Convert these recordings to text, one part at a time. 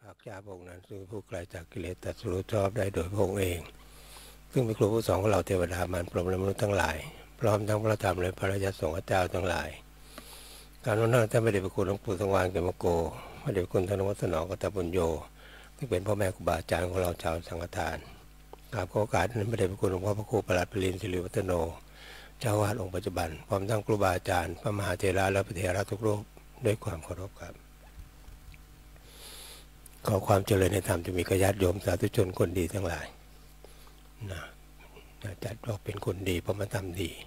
ข้าพเจ้าพระองค์นั้นซึ่งผู้ไกลจากกิเลสตรัสรู้ชอบได้โดยพระองค์เองซึ่งเป็นครูผู้สอนของเราเทวดามารพรหมและมนุษย์ทั้งหลายพร้อมทั้งพระธรรมและพระราชสงฆ์เจ้าทั้งหลายการน้อมนำท่านพระเดชพระคุณหลวงปู่สว่างเกมโกพระเดชพระคุณท่านวัฒนกตบุญโยซึ่งเป็นพ่อแม่ครูบาอาจารย์ของเราชาวสังฆทานกราบขอโอกาสนั้นพระเดชพระคุณหลวงพ่อพระครูประหลัดปรินทร์ศิริวัฒโนเจ้าวาดองค์ปัจจุบันพร้อมทั้งครูบาอาจารย์พระมหาเถระและพระเถระทุกรูปด้วยความเคารพครับขอความเจริญในธรรมจะมีญาติโยมสาธุชนคนดีทั้งหลายนะจัดออกเป็นคนดีเพราะมาทำดี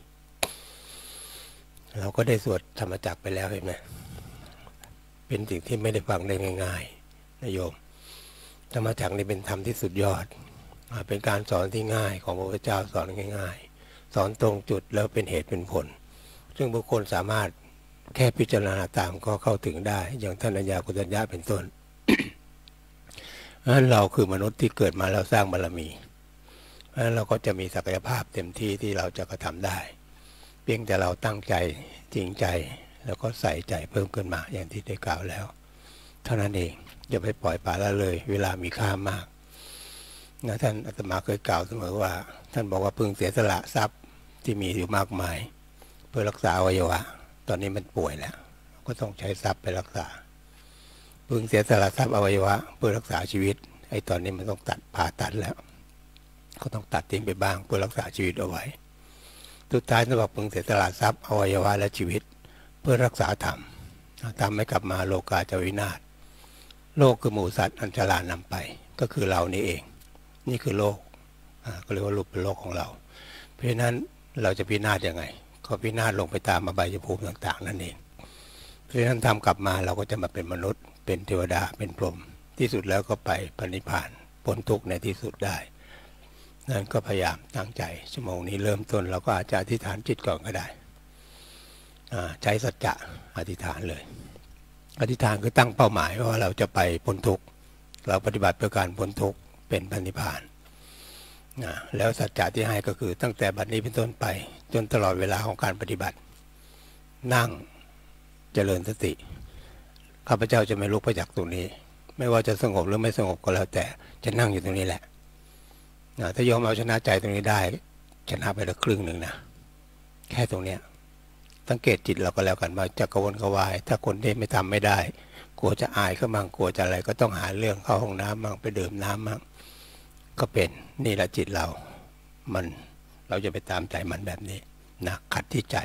เราก็ได้สวดธรรมจักรไปแล้วเห็นไหมเป็นสิ่งที่ไม่ได้ฟังได้ง่ายๆนะโยมธรรมจักรนี่เป็นธรรมที่สุดยอดเป็นการสอนที่ง่ายของพระพุทธเจ้าสอนง่ายๆสอนตรงจุดแล้วเป็นเหตุเป็นผลซึ่งบุคคลสามารถแค่พิจารณาตามก็เข้าถึงได้อย่างท่านอัญญากุตัญญะเป็นต้นเพราะฉะนั้นเราคือมนุษย์ที่เกิดมาแล้วสร้างบารมีเพราะฉะนั้นเราก็จะมีศักยภาพเต็มที่ที่เราจะกระทำได้เพียงแต่เราตั้งใจจริงใจแล้วก็ใส่ใจเพิ่มขึ้นมาอย่างที่ได้กล่าวแล้วเท่านั้นเองอย่าไปปล่อยปละละเลยเวลามีค่ามากนะท่านอาตมาเคยกล่าวเสมอว่าท่านบอกว่าพึงเสียสละทรัพย์ที่มีอยู่มากมายเพื่อรักษาอวัยวะตอนนี้มันป่วยแล้วก็ต้องใช้ทรัพย์ไปรักษาพึงเสียสละทรัพย์อวัยวะเพื่อรักษาชีวิตไอ้ตอนนี้มันต้องตัดผ่าตัดแล้วก็ต้องตัดทิ้งไปบ้างเพื่อรักษาชีวิตเอาไว้สุดท้ายท่านบอกพึงเสียสละทรัพย์อวัยวะและชีวิตเพื่อรักษาธรรมทำให้กลับมาโลกาจะวินาศโลกคือหมู่สัตว์อันฉลาดนำไปก็คือเรานี่เองนี่คือโลกก็เรียกว่ารูปเป็นโลกของเราเพราะฉะนั้นเราจะพินาศยังไงก็พินาศลงไปตามอบายภูมิต่างๆนั่นเองเพราะฉะนั้นทำกลับมาเราก็จะมาเป็นมนุษย์เป็นเทวดาเป็นพรหมที่สุดแล้วก็ไปปณิพพานพ้นทุกข์ในที่สุดได้นั่นก็พยายามตั้งใจชั่วโมงนี้เริ่มต้นเราก็อาจจะอธิษฐานจิตก่อนก็ได้ใช้สัจจะอธิษฐานเลยอธิษฐานคือตั้งเป้าหมายว่าเราจะไปพ้นทุกข์เราปฏิบัติเพื่อการพ้นทุกข์เป็นพระนิพพานแล้วสัจจะที่ให้ก็คือตั้งแต่บัดนี้เป็นต้นไปจนตลอดเวลาของการปฏิบัตินั่งเจริญสติข้าพเจ้าจะไม่ลุกไปจากตรงนี้ไม่ว่าจะสงบหรือไม่สงบก็แล้วแต่จะนั่งอยู่ตรงนี้แหละถ้ายอมเอาชนะใจตรงนี้ได้ชนะไปละครึ่งหนึ่งนะแค่ตรงเนี้ยสังเกตจิตเราก็แล้วกันว่าจะกระวนกระวายถ้าคนที่ไม่ทำไม่ได้กลัวจะอายเขามั่งกลัวจะอะไรก็ต้องหาเรื่องเข้าห้องน้ำมั่งไปดื่มน้ำมั่งก็เป็นนี่แหละจิตเราจะไปตามใจมันแบบนี้นะขัดที่ใจ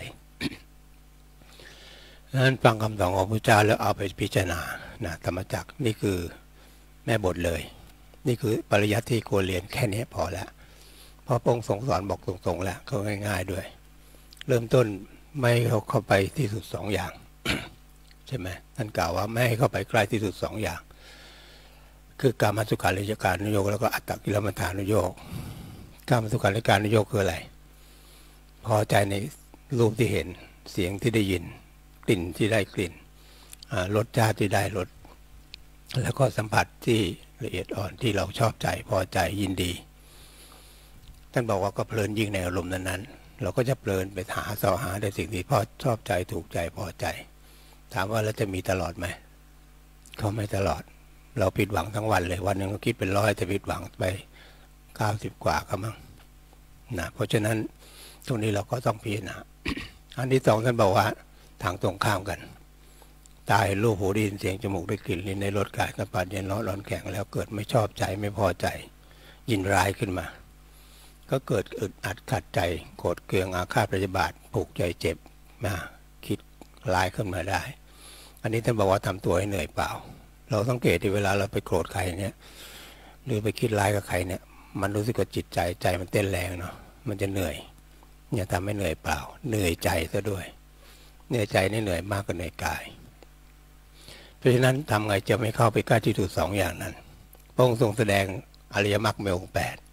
นั้นฟังคำสอนของพระเจ้าแล้วเอาไปพิจารณานะธรรมจักรนี่คือแม่บทเลยนี่คือปริยัติที่ควรเรียนแค่นี้พอแล้วเพราะพระองค์ทรงสอนบอกตรงๆแล้วก็ง่ายๆด้วยเริ่มต้นไม่เข้าไปที่สุด2อย่าง ใช่ไหมท่านกล่าวว่าไม่ให้เข้าไปใกล้ที่สุด2อย่างคือกามสุขาริการนุโยคแล้วก็อัตตกิลมัฏฐานุโยคกามสุขาริการนุโยคคืออะไรพอใจในรูปที่เห็นเสียงที่ได้ยินกลิ่นที่ได้กลิ่นรสชาติที่ได้รสแล้วก็สัมผัสที่ละเอียดอ่อนที่เราชอบใจพอใจยินดีท่านบอกว่าก็เพลินยิ่งในอารมณ์นั้นๆเราก็จะเพลินไปหาเสาะหาในสิ่งที่พอชอบใจถูกใจพอใจถามว่าแล้วจะมีตลอดไหมเขาไม่ตลอดเราผิดหวังทั้งวันเลยวันหนึ่งก็คิดเป็น100แต่ผิดหวังไป90กว่าก็มั้งนะเพราะฉะนั้นตรงนี้เราก็ต้องพิจารณาอันที่2ท่านบอกว่าทางตรงข้ามกันตาเห็นรูปหูได้ยินเสียงจมูกได้กลิ่นลิ้นในรสกายสัมผัสเย็นร้อนแข็งแล้วเกิดไม่ชอบใจไม่พอใจยินร้ายขึ้นมาก็เกิดอึดอัดขัดใจโกรธเคืองอาฆาตพยาบาทผูกใจเจ็บมาคิดร้ายขึ้นมาได้อันนี้ท่านบอกว่าทำตัวให้เหนื่อยเปล่าเราสังเกตที่เวลาเราไปโกรธใครเนี่ยหรือไปคิดร้ายกับใครเนี่ยมันรู้สึกว่าจิตใจมันเต้นแรงเนาะมันจะเหนื่อยอย่าทำให้เหนื่อยเปล่าเหนื่อยใจซะด้วยเหนื่อยใจนี่เหนื่อยมากกว่าเหนื่อยกายเพราะฉะนั้นทำไงจะไม่เข้าไปใกล้ที่สุด2อย่างนั้นพระองค์ทรงแสดงอริยมรรคมีองค์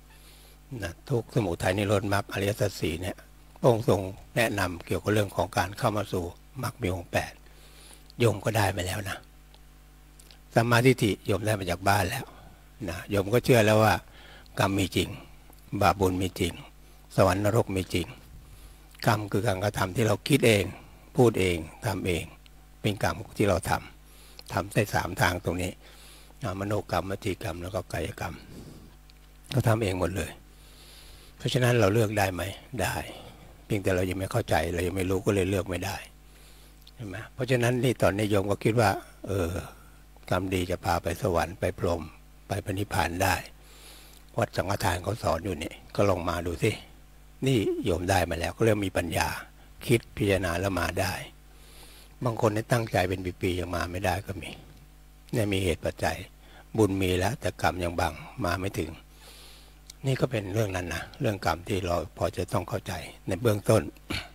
8นะทุกสมุทัยนิโรธมรรคอริยสัจ4เนี่ยพระองค์ทรงแนะนำเกี่ยวกับเรื่องของการเข้ามาสู่มรรคมีองค์8โยมก็ได้ไปแล้วนะสัมมาทิฏฐิโยมได้มาจากบ้านแล้วนะโยมก็เชื่อแล้วว่ากรรมมีจริงบาปบุญมีจริงสวรรค์นรกมีจริงกรรมคือการกระทำที่เราคิดเองพูดเองทำเองเป็นกรรมที่เราทำได้3ทางตรงนี้มโนกรรมวจีกรรมแล้วก็กายกรรมเขาทำเองหมดเลยเพราะฉะนั้นเราเลือกได้ไหมได้เพียงแต่เรายังไม่เข้าใจเรายังไม่รู้ก็เลยเลือกไม่ได้ใช่ไหมเพราะฉะนั้นนี่ตอนนี้โยมก็คิดว่ากรรมดีจะพาไปสวรรค์ไปพรหมไปพระนิพพานได้วัดสังฆทานเขาสอนอยู่นี่ก็ลองมาดูสินี่โยมได้มาแล้วก็เริ่มมีปัญญาคิดพิจารณาแล้วมาได้บางคนที่ตั้งใจเป็นปีๆยังมาไม่ได้ก็มีเนี่ยมีเหตุปัจจัยบุญมีแล้วแต่กรรมยังบังมาไม่ถึงนี่ก็เป็นเรื่องนั้นนะเรื่องกรรมที่เราพอจะต้องเข้าใจในเบื้องต้น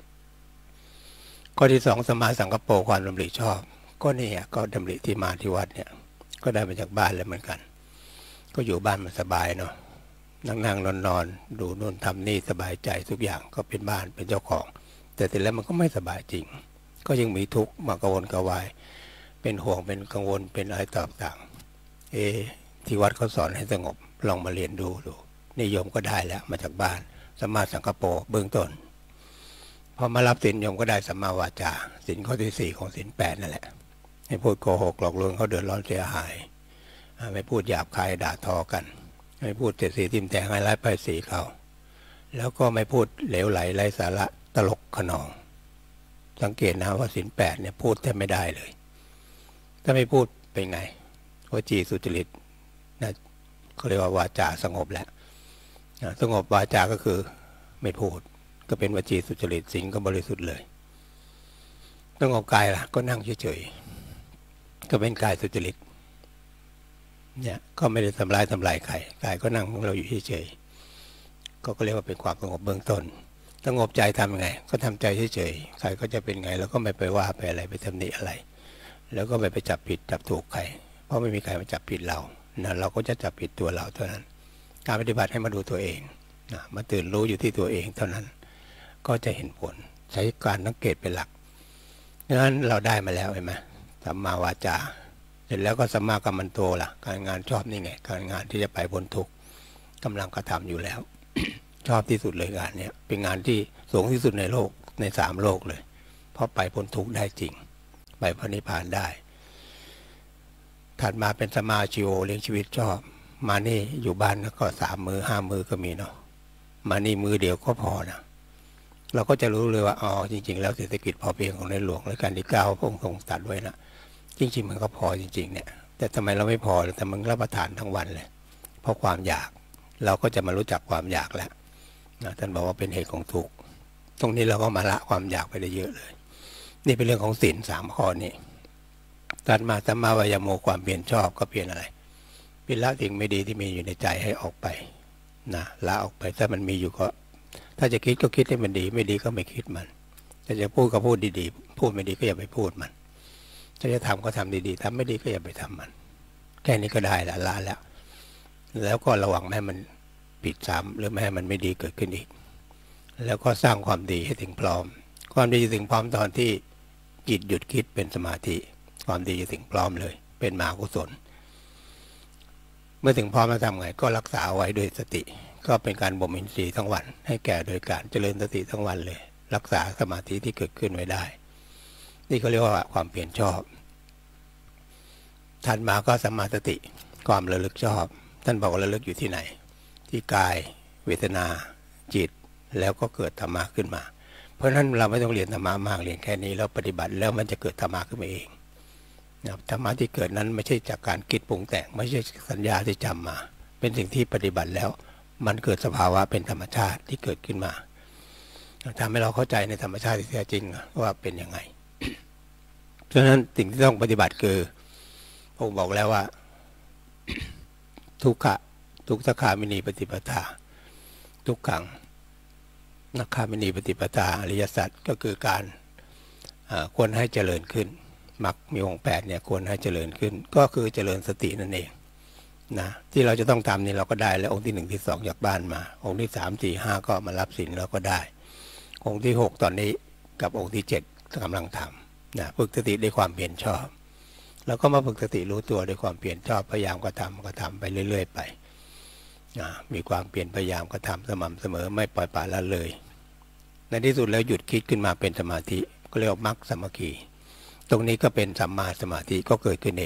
ข้อที่สองสัมมาสังกัปโปความดำริชอบก็นี่ก็ดำริที่มาที่วัดเนี่ยก็ได้มาจากบ้านแล้วเหมือนกันก็อยู่บ้านมันสบายเนาะนั่งนอนดูนู่นทำนี่สบายใจทุกอย่างก็เป็นบ้านเป็นเจ้าของแต่เสร็จแล้วมันก็ไม่สบายจริงก็ยังมีทุกข์มากระวนกระวายเป็นห่วงเป็นกังวลเป็นอะไรต่างๆที่วัดเขาสอนให้สงบลองมาเรียนดูนิยมก็ได้แล้วมาจากบ้านสัมมาสังกัปโปเบื้องต้นพอมารับศีลโยมก็ได้สัมมาวาจาศีลข้อที่4ของศีล8นั่นแหละไม่พูดโกหกหลอกลวงเขาเดือดร้อนเสียหายไม่พูดหยาบคายด่าทอกันไม่พูดเสียดสีทิ่มแทงให้ร้ายป้ายสีเขาแล้วก็ไม่พูดเหลวไหลไร้สาระตลกขนองสังเกตนะว่าศีล8เนี่ยพูดแทบไม่ได้เลยถ้าไม่พูดเป็นไงวจีสุจริตนะเขาเรียกว่าวาจาสงบแล้วสงบวาจาก็คือไม่พูดก็เป็นวจีสุจริตศีลก็บริสุทธิ์เลยสงบกายล่ะก็นั่งเฉยๆก็เป็นกายสุจริตเนี่ยก็ไม่ได้ทำลายใครกายก็นั่งของเราอยู่เฉยๆก็เรียกว่าเป็นความสงบเบื้องต้นสงบใจทำยังไงก็ทำใจเฉยๆใครก็จะเป็นไงแล้วก็ไม่ไปว่าไปอะไรไปตำหนิอะไรแล้วก็ไม่ไปจับผิดจับถูกใครเพราะไม่มีใครมาจับผิดเรานะเราก็จะจับผิดตัวเราเท่านั้นการปฏิบัติให้มาดูตัวเองนะมาตื่นรู้อยู่ที่ตัวเองเท่านั้นก็จะเห็นผลใช้การสังเกตเป็นหลักดังนั้นเราได้มาแล้วเห็นไหมสัมมาวาจาเสร็จแล้วก็สัมมากัมมันโตล่ะการงานชอบนี่ไงการงานที่จะไปพ้นทุกข์กำลังกระทำอยู่แล้ว ชอบที่สุดเลยงานเนี้ยเป็นงานที่สูงที่สุดในโลกใน3โลกเลยเพราะไปพ้นทุกข์ได้จริงไปพระนิพพานได้ถัดมาเป็นสมาชิโอเลี้ยงชีวิตชอบมานี่อยู่บ้านก็3 มื้อ5 มื้อก็มีเนาะมานี่มื้อเดียวก็พอนะเราก็จะรู้เลยว่าอ๋อจริงๆแล้วเศรษฐกิจพอเพียงของในหลวงรัชกาลที่9พระองค์ทรงตรัสไว้นะจริงๆมันก็พอจริงๆเนี่ยแต่ทำไมเราไม่พอแต่มันรับประทานทั้งวันเลยเพราะความอยากเราก็จะมารู้จักความอยากแล้วนะท่านบอกว่าเป็นเหตุของทุกข์ตรงนี้เราก็มาละความอยากไปได้เยอะเลยนี่เป็นเรื่องของศีล3 ข้อนี้ตัดมาสัมมาวายโมความเพียรชอบก็เพียรอะไรเพียรละสิ่งไม่ดีที่มีอยู่ในใจให้ออกไปนะละออกไปถ้ามันมีอยู่ก็ถ้าจะคิดก็คิดให้มันดีไม่ดีก็ไม่คิดมันถ้าจะพูดก็พูดดีๆพูดไม่ดีก็อย่าไปพูดมันถ้าจะทำก็ทำดีๆทำไม่ดีก็อย่าไปทำมันแค่นี้ก็ได้ละแล้วก็ระวังไม่ให้มันผิดซ้ำหรือไม่ให้มันไม่ดีเกิดขึ้นอีกแล้วก็สร้างความดีให้ถึงพร้อมความดีจะถึงพร้อมตอนที่จิตหยุดคิดเป็นสมาธิความดีจะถึงพร้อมเลยเป็นมหากุศลเมื่อถึงพร้อมแล้วทำไงก็รักษาไว้ด้วยสติก็เป็นการบ่มอินทรีย์ทั้งวันให้แก่โดยการเจริญสติทั้งวันเลยรักษาสมาธิที่เกิดขึ้นไว้ได้นี่เขาเรียกว่าความเพียรชอบถัดมาก็สัมมาสติความระลึกชอบท่านบอกว่าระลึกอยู่ที่ไหนที่กายเวทนาจิตแล้วก็เกิดธรรมะขึ้นมาเพราะฉะนั้นเราไม่ต้องเรียนธรรมะมากเรียนแค่นี้แล้วปฏิบัติแล้วมันจะเกิดธรรมะขึ้นมาเองธรรมะที่เกิดนั้นไม่ใช่จากการคิดปรุงแต่งไม่ใช่สัญญาที่จำมาเป็นสิ่งที่ปฏิบัติแล้วมันเกิดสภาวะเป็นธรรมชาติที่เกิดขึ้นมาทำให้เราเข้าใจในธรรมชาติที่แท้จริงว่าเป็นยังไง เพราะฉะนั้นสิ่งที่ต้องปฏิบัติคือผมบอกแล้วว่า ทุกขคามินีปฏิปทาทุกขังนักคามินีปฏิปทาอริยสัจก็คือการควรให้เจริญขึ้นมรรคมีองค์8เนี่ยควรให้เจริญขึ้นก็คือเจริญสตินั่นเองนะที่เราจะต้องทำนี่เราก็ได้แล้วองค์ที่1ที่2จากบ้านมาองค์ที่3 4 5ก็มารับศีลเราก็ได้องค์ที่6ตอนนี้กับองค์ที่7กำลังทำนะฝึกสติด้วยความเพียรชอบแล้วก็มาฝึกสติรู้ตัวด้วยความเพียรชอบพยายามกระทำไปเรื่อยๆไปมีความเปลี่ยนพยายามกระทำสม่ำเสมอไม่ปล่อยปละละเลยในที่สุดแล้วหยุดคิดขึ้นมาเป็นสมาธิก็เรียกว่ามรรคสามัคคีตรงนี้ก็เป็นสัมมาสมาธิก็เกิดขึ้นเอง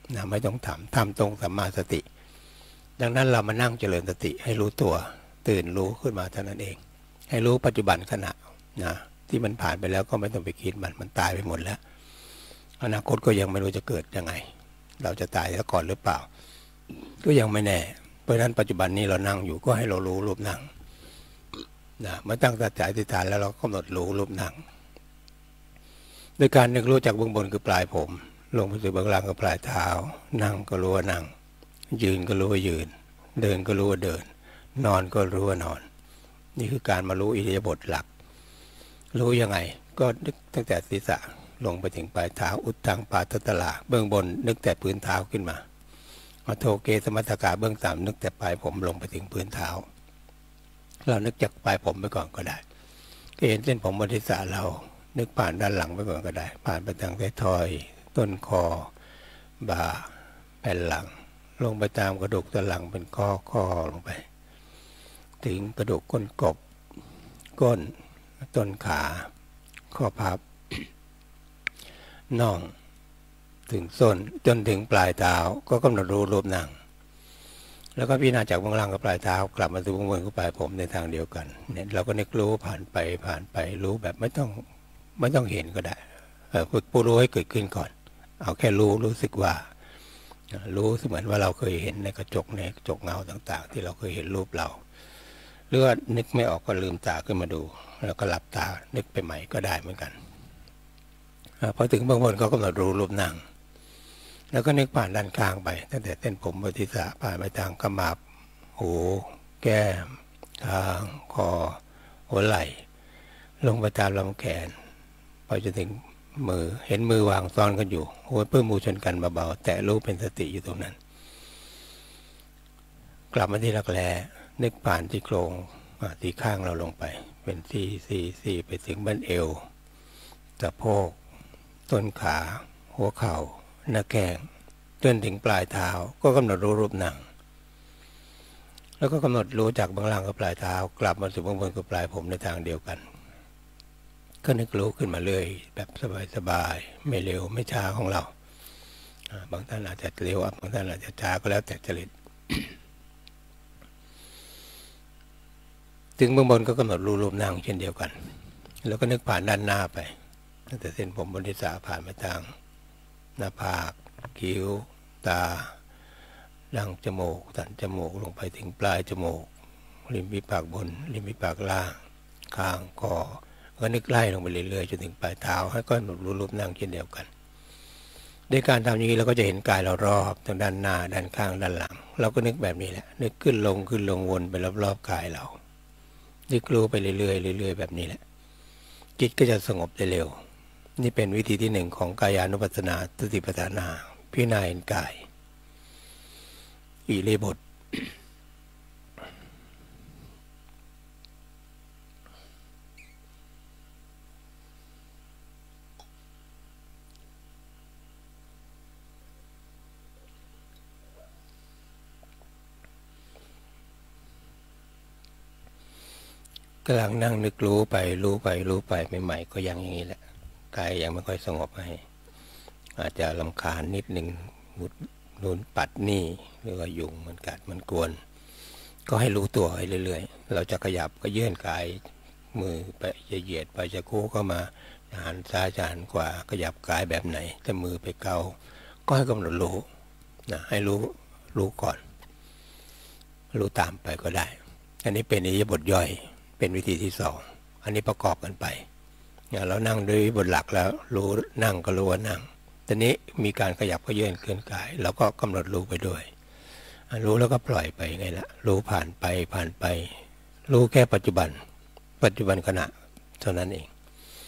นะไม่ต้องทำตรงสัมมาสติดังนั้นเรามานั่งเจริญสติให้รู้ตัวตื่นรู้ขึ้นมาเท่านั้นเองให้รู้ปัจจุบันขณะนะที่มันผ่านไปแล้วก็ไม่ต้องไปคิดมันตายไปหมดแล้วอนาคตก็ยังไม่รู้จะเกิดยังไงเราจะตายซะก่อนหรือเปล่าก็ยังไม่แน่เพราะฉะนั้นปัจจุบันนี้เรานั่งอยู่ก็ให้เรารู้รูปนั่งนะเมื่อตั้งสัจจะอธิษฐานแล้วเรากำหนดรู้รูปนั่งโดยการนึกรู้จากเบื้องบนคือปลายผมลงไปสู่เบื้องล่างคือปลายเท้านั่งก็รู้ว่านั่งยืนก็รู้ว่ายืนเดินก็รู้ว่าเดินนอนก็รู้ว่านอนนี่คือการมารู้อิริยาบถหลักรู้ยังไงก็นึกตั้งแต่ศีรษะลงไปถึงปลายเท้าอุทธังปาทัตตลาเบื้องบนนึกแต่พื้นเท้าขึ้นมาอโทเกสมัตตกาเบื้องต่ำนึกแต่ปลายผมลงไปถึงพื้นเท้าเรานึกจากปลายผมไปก่อนก็ได้ก็เห็นเส้นผมบนศีรษะเรานึกผ่านด้านหลังไปก่อนก็ได้ผ่านไปทางท้ายทอยต้นคอบ่าแผ่นหลังลงไปตามกระดูกสันหลังเป็นข้อลงไปถึงกระดูกก้นกบก้นต้นขาข้อพับน่องถึงส้นจนถึงปลายเท้าก็กำหนดรู้รูปนั่งแล้วก็พิจารณาจากเบื้องล่างกับปลายเท้ากลับมาสู่เบื้องบนกับปลายผมในทางเดียวกันเนี่ยเราก็นึกรู้ผ่านไปรู้แบบไม่ต้องเห็นก็ได้ฝึกผู้รู้ให้เกิดขึ้นก่อนเอาแค่รู้สึกว่ารู้เหมือนว่าเราเคยเห็นในกระจกเงาต่างๆที่เราเคยเห็นรูปเราหรือว่านึกไม่ออกก็ลืมตาขึ้นมาดูแล้วก็หลับตานึกไปใหม่ก็ได้เหมือนกันพอถึงเบื้องบนก็กำหนดรู้รูปนั่งแล้วก็นึกผ่านด้านข้างไปตั้งแต่เส้นผมบนศีรษะผ่านไปทางขมับหูแก้มคางคอหัวไหล่ลงไปตามลำแขนพอจะถึงมือเห็นมือวางซ้อนกันอยู่หัวเพื่อมือชนกันเบาๆแต่รู้เป็นสติอยู่ตรงนั้นกลับมาที่รักแร้นึกผ่านที่โครงที่ข้างเราลงไปเป็นซี่ไปถึงบั้นเอวสะโพกต้นขาหัวเข่าหน้าแข้งจนถึงปลายเท้าก็กำหนดรู้รูปนั่งแล้วก็กำหนดรู้จากเบื้องล่างกับปลายเท้ากลับมาสู่เบื้องบนกับปลายผมในทางเดียวกันก็นึกรู้ขึ้นมาเลยแบบสบายๆไม่เร็วไม่ช้าของเราบางท่านอาจจะเร็วบางท่านอาจจะช้าก็แล้วแต่จริต ถึงเบื้องบนก็กำหนดรู้รูปนั่งเช่นเดียวกันแล้วก็นึกผ่านด้านหน้าไปตั้งแต่เส้นผมบนศีรษะผ่านมาทางหน้าผากคิ้วตาดังจมูกสันจมูกลงไปถึงปลายจมูกริมฝีปากบนริมฝีปากล่างคางคอก็นึกไล่ลงไปเรื่อยๆจนถึงปลายเท้าให้ก็รู้รูปนั่งเช่นเดียวกันด้วยการทำอย่างนี้เราก็จะเห็นกายเรารอบทางด้านหน้าด้านข้างด้านหลังเราก็นึกแบบนี้แหละนึกขึ้นลงวนไปรอบๆกายเรานึกรู้ไปเรื่อยๆแบบนี้แหละจิตก็จะสงบได้เร็วนี่เป็นวิธีที่หนึ่งของกายานุปัสสนาสติปัฏฐานาพิจารณาเห็นกายอิริยาบถกำลังนั่งนึกรู้ไปใหม่ๆก็ยังอย่างนี้แหละกายยังไม่ค่อยสงบให้อาจจะรำคาญนิดหนึ่งนุนปัดนี่หรือว่ายุงมันกัดมันกวนก็ให้รู้ตัวไปเรื่อยๆเราจะขยับก็ยื่นกายมือไปจะเหยียดไปจะคู่เข้ามาหันซ้ายจะหันขวาขยับกายแบบไหนแต่มือไปเกาก็ให้กำหนดรู้นะให้รู้ก่อนรู้ตามไปก็ได้อันนี้เป็นอิริยาบถย่อยเป็นวิธีที่สองอันนี้ประกอบกันไปเรานั่งด้วยบทหลักแล้วรู้นั่งก็รู้ว่านั่งตอนนี้มีการขยับเขยื้อนเคลื่อนกายเราก็กำหนดรู้ไปด้วยรู้แล้วก็ปล่อยไปไงละรู้ผ่านไปรู้แค่ปัจจุบันขณะเท่านั้นเอง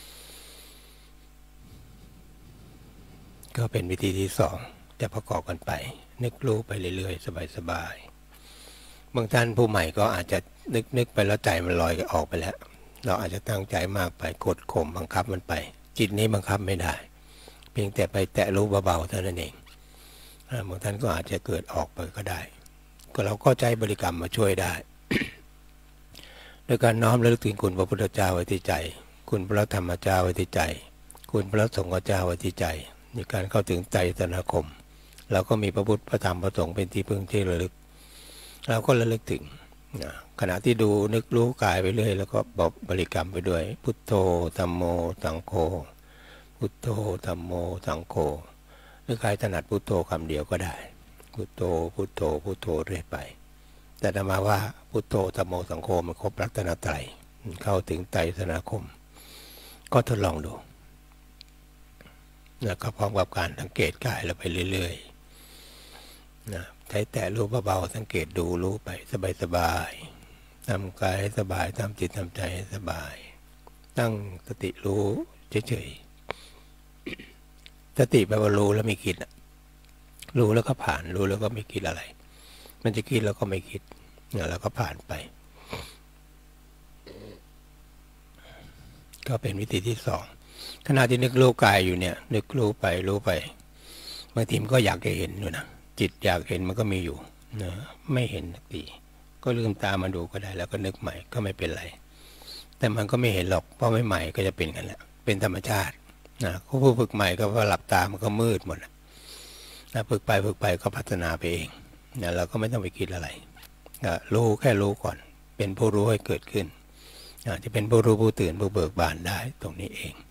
ก็เป็นวิธีที่สองจะประกอบกันไปนึกรู้ไปเรื่อยๆสบายๆบางท่านผู้ใหม่ก็อาจจะนึกไปแล้วใจมันลอยออกไปแล้วเราอาจจะตั้งใจมากไปกดข่มบังคับมันไปจิตนี้บังคับไม่ได้เพียงแต่ไปแตะรู้เบาๆเท่านั้นเองบางท่านก็อาจจะเกิดออกไปก็ได้ก็เราก็ใช้บริกรรมมาช่วยได้ โดยการน้อมระลึกถึงคุณพระพุทธเจ้าไว้ที่ใจคุณพระธรรมเจ้าไว้ที่ใจคุณพระสงฆ์เจ้าไว้ที่ใจในการเข้าถึงไตรสรณคมเราก็มีพระพุทธพระธรรมพระสงฆ์เป็นที่พึ่งที่ระลึกเราก็ระลึกถึงขณะที่ดูนึกรู้กายไปเรื่อยแล้วก็บอกบริกรรมไปด้วยพุทโธธัมโมสังโฆพุทโธธัมโมสังโฆหรือใครถนัดพุทโธคำเดียวก็ได้พุทโธพุทโธพุทโธเรื่อยไปแต่ธรรมาว่าพุทโธธัมโมสังโฆมันครบรัตนตรัยเข้าถึงไตรสนาคมก็ทดลองดูแล้วก็พร้อมกับการสังเกตกายเราไปเรื่อยๆนะใช้แต่รู้เบาๆสังเกตดูรู้ไปสบายๆทำกายให้สบายทำจิตทำใจให้สบายตั้งสติรู้เฉยๆสติแปลว่ารู้แล้วไม่คิดรู้แล้วก็ผ่านรู้แล้วก็ไม่คิดอะไรมันจะคิดแล้วก็ไม่คิดแล้วก็ผ่านไปก็เป็นวิธีที่สองขณะที่นึกรู้กายอยู่เนี่ยนึกรู้ไปบางทีมันก็อยากจะเห็นอยู่นะจิตอยากเห็นมันก็มีอยู่นะไม่เห็นสักทีก็ลืมตามาดูก็ได้แล้วก็นึกใหม่ก็ไม่เป็นไรแต่มันก็ไม่เห็นหรอกเพราะไม่ใหม่ก็จะเป็นกันแหละเป็นธรรมชาตินะผู้ฝึกใหม่ก็ว่าหลับตามันก็มืดหมดนะฝึกไปก็พัฒนาไปเองนะเราก็ไม่ต้องไปคิดอะไรรู้แค่รู้ก่อนเป็นผู้รู้ให้เกิดขึ้นจะเป็นผู้รู้ผู้ตื่นผู้เบิกบานได้ตรงนี้เอง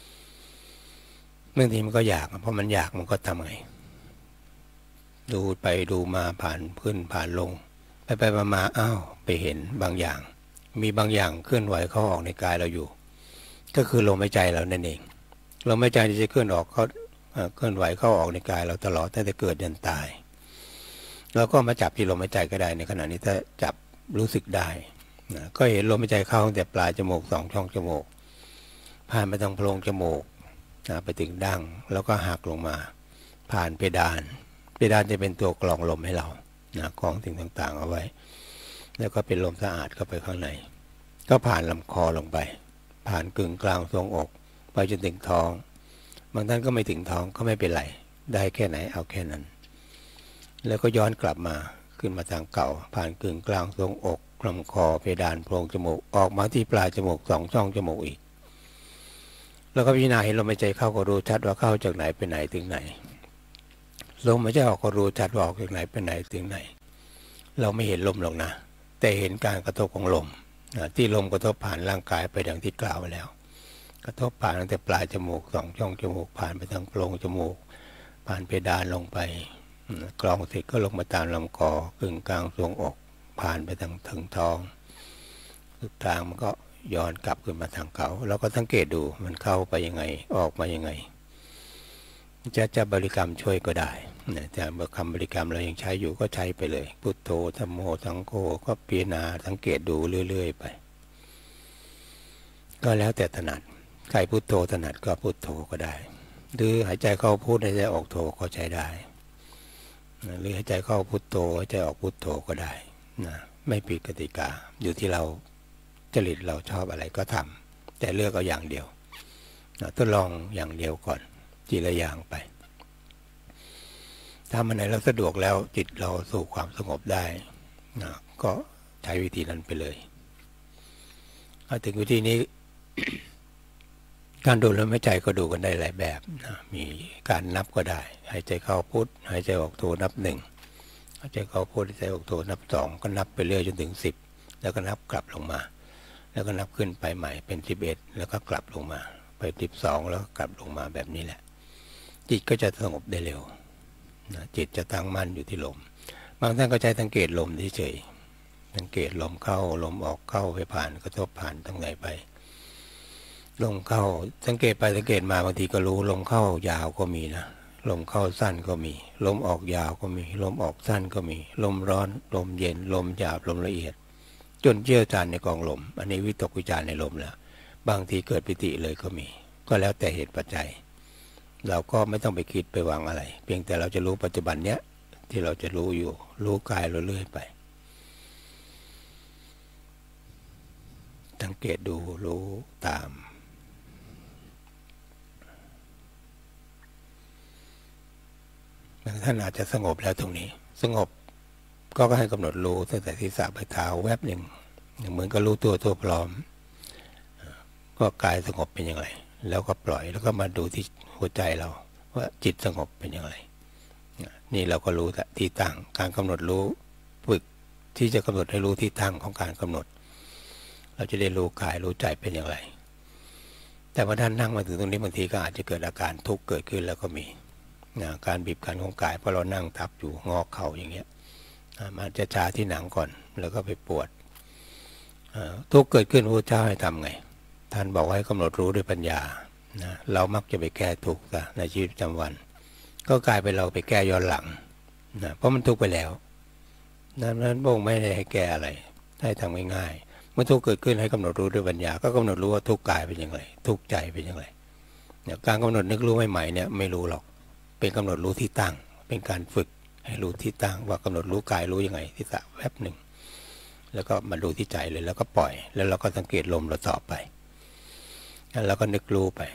บางทีมันก็อยากเพราะมันอยากมันก็ทำไงดูไปดูมาผ่านขึ้นผ่านลงไปมาอ้าวไปเห็นบางอย่างมีบางอย่างเคลื่อนไหวเข้าออกในกายเราอยู่ก็คือลมหายใจเรานั่นเองลมหายใจที่จะเคลื่อนไหวเข้าออกในกายเราตลอดตั้งแต่เกิดยันตายเราก็มาจับที่ลมหายใจก็ได้ในขณะนี้ถ้าจับรู้สึกได้ก็เห็นลมหายใจเข้าตั้งแต่ปลายจมูก2 ช่องจมูกผ่านไปทางโพรงจมูกไปถึงดั้งแล้วก็หักลงมาผ่านเพดานจะเป็นตัวกรองลมให้เรากรองสิ่งต่างๆเอาไว้แล้วก็เป็นลมสะอาดเข้าไปข้างในก็ผ่านลำคอลงไปผ่านกึ่งกลางทรวงอกไปจนถึงท้องบางท่านก็ไม่ถึงท้องก็ไม่เป็นไรได้แค่ไหนเอาแค่นั้นแล้วก็ย้อนกลับมาขึ้นมาทางเก่าผ่านกึ่งกลางทรวงอกลำคอเพดานโพรงจมูกออกมาที่ปลายจมูก2 ช่องจมูกอีกแล้วก็พิจารณาเห็นลมหายใจเข้าก็รู้ชัดว่าเข้าจากไหนไปไหนถึงไหนลมหายใจออกก็รู้ชัดว่าออกจากไหนไปไหนถึงไหนเราไม่เห็นลมหรอกนะแต่เห็นการกระทบของลมที่ลมกระทบผ่านร่างกายไปดังที่กล่าวไว้แล้วกระทบผ่านตั้งแต่ปลายจมูก2 ช่องจมูกผ่านไปทางโพรงจมูกผ่านเพดานลงไปกรองเสร็จก็ลงมาตามลำคอกึ่งกลางทรวงอกผ่านไปทางถึงท้องสุดทางมันก็ย้อนกลับขึ้นมาทางเขาแล้วก็สังเกตดูมันเข้าไปยังไงออกมายังไงจะบริกรรมช่วยก็ได้แต่เมื่อคำบริกรรมเรายังใช้อยู่ก็ใช้ไปเลยพุทโธธัมโมสังโฆก็พิจารณาสังเกตดูเรื่อยๆไปก็แล้วแต่ถนัดใครพุทโธถนัดก็พุทโธก็ได้หรือหายใจเข้าพุทหายใจออกโธก็ใช้ได้หรือหายใจเข้าพุทโธหายใจออกพุทโธก็ได้นะไม่ผิดกติกาอยู่ที่เราจริตเราชอบอะไรก็ทำแต่เลือกเอาอย่างเดียวทดลองอย่างเดียวก่อนทีละอย่างไปถ้ามันไหนเราสะดวกแล้วจิตเราสู่ความสงบได้นะก็ใช้วิธีนั้นไปเลยถึงวิธีนี้ การดูลมหายใจก็ดูกันได้หลายแบบนะมีการนับก็ได้หายใจเข้าพุทหายใจออกโทนับ1หายใจเข้าพุทหายใจออกโทนับ2ก็นับไปเรื่อยจนถึง10แล้วก็นับกลับลงมาแล้วก็นับขึ้นไปใหม่เป็น11แล้วก็กลับลงมาไป12แล้วก็กลับลงมาแบบนี้แหละจิตก็จะสงบได้เร็วนะจิตจะตั้งมั่นอยู่ที่ลมบางท่านก็ใช้สังเกตลมเฉยๆสังเกตลมเข้าลมออกเข้าไปผ่านกระทบผ่านตรงไหนไปลมเข้าสังเกตไปสังเกตมาบางทีก็รู้ลมเข้ายาวก็มีนะลมเข้าสั้นก็มีลมออกยาวก็มีลมออกสั้นก็มีลมร้อนลมเย็นลมหยาบลมละเอียดจนเชี่ยวชาญในกองลมอันนี้วิตกวิจารในลมแล้วบางทีเกิดปิติเลยก็มีก็แล้วแต่เหตุปัจจัยเราก็ไม่ต้องไปคิดไปวางอะไรเพียงแต่เราจะรู้ปัจจุบันเนี้ยที่เราจะรู้อยู่รู้กายเราเรื่อยไปสังเกตดูรู้ตามท่านอาจจะสงบแล้วตรงนี้สงบก็ให้กำหนดรู้ตั้งแต่ศีรษะไปเท้าแวบหนึ่งเหมือนกับรู้ตัวพร้อมก็กายสงบเป็นอย่างไรแล้วก็ปล่อยแล้วก็มาดูที่หัวใจเราว่าจิตสงบเป็นอย่างไรนี่เราก็รู้ที่ตั้งการกำหนดรู้ฝึกที่จะกำหนดให้รู้ที่ตั้งของการกำหนดเราจะได้รู้กายรู้ใจเป็นอย่างไรแต่ว่าท่านนั่งมาถึงตรงนี้บางทีก็อาจจะเกิดอาการทุกข์เกิดขึ้นแล้วก็มีการบีบคั้นของกายเพราะเรานั่งทับอยู่งอเข่าอย่างเงี้ยมันจะชาที่หนังก่อนแล้วก็ไปปวดทุกข์เกิดขึ้นพระเจ้าให้ทำไงท่านบอกให้กำหนดรู้ด้วยปัญญาเรามักจะไปแก้ทุกข์ในชีวิตประจำวันก็กลายเป็นเราไปแก้ย้อนหลังเพราะมันทุกข์ไปแล้วนั้นพระองค์ไม่ได้ให้แก้อะไรให้ทำง่ายๆเมื่อทุกข์เกิดขึ้นให้กำหนดรู้ด้วยปัญญาก็กำหนดรู้ว่าทุกข์กายเป็นอย่างไรทุกข์ใจเป็นอย่างไรการกำหนดนึกรู้ใหม่ๆเนี่ยไม่รู้หรอกเป็นกำหนดรู้ที่ตั้งเป็นการฝึกให้รู้ที่ตั้งว่ากำหนดรู้กายรู้ยังไงที่สะแวบหนึ่งแล้วก็มาดูที่ใจเลยแล้วก็ปล่อยแล้วเราก็สังเกตลมเราต่อไปแล้วก็นึกรู้ไป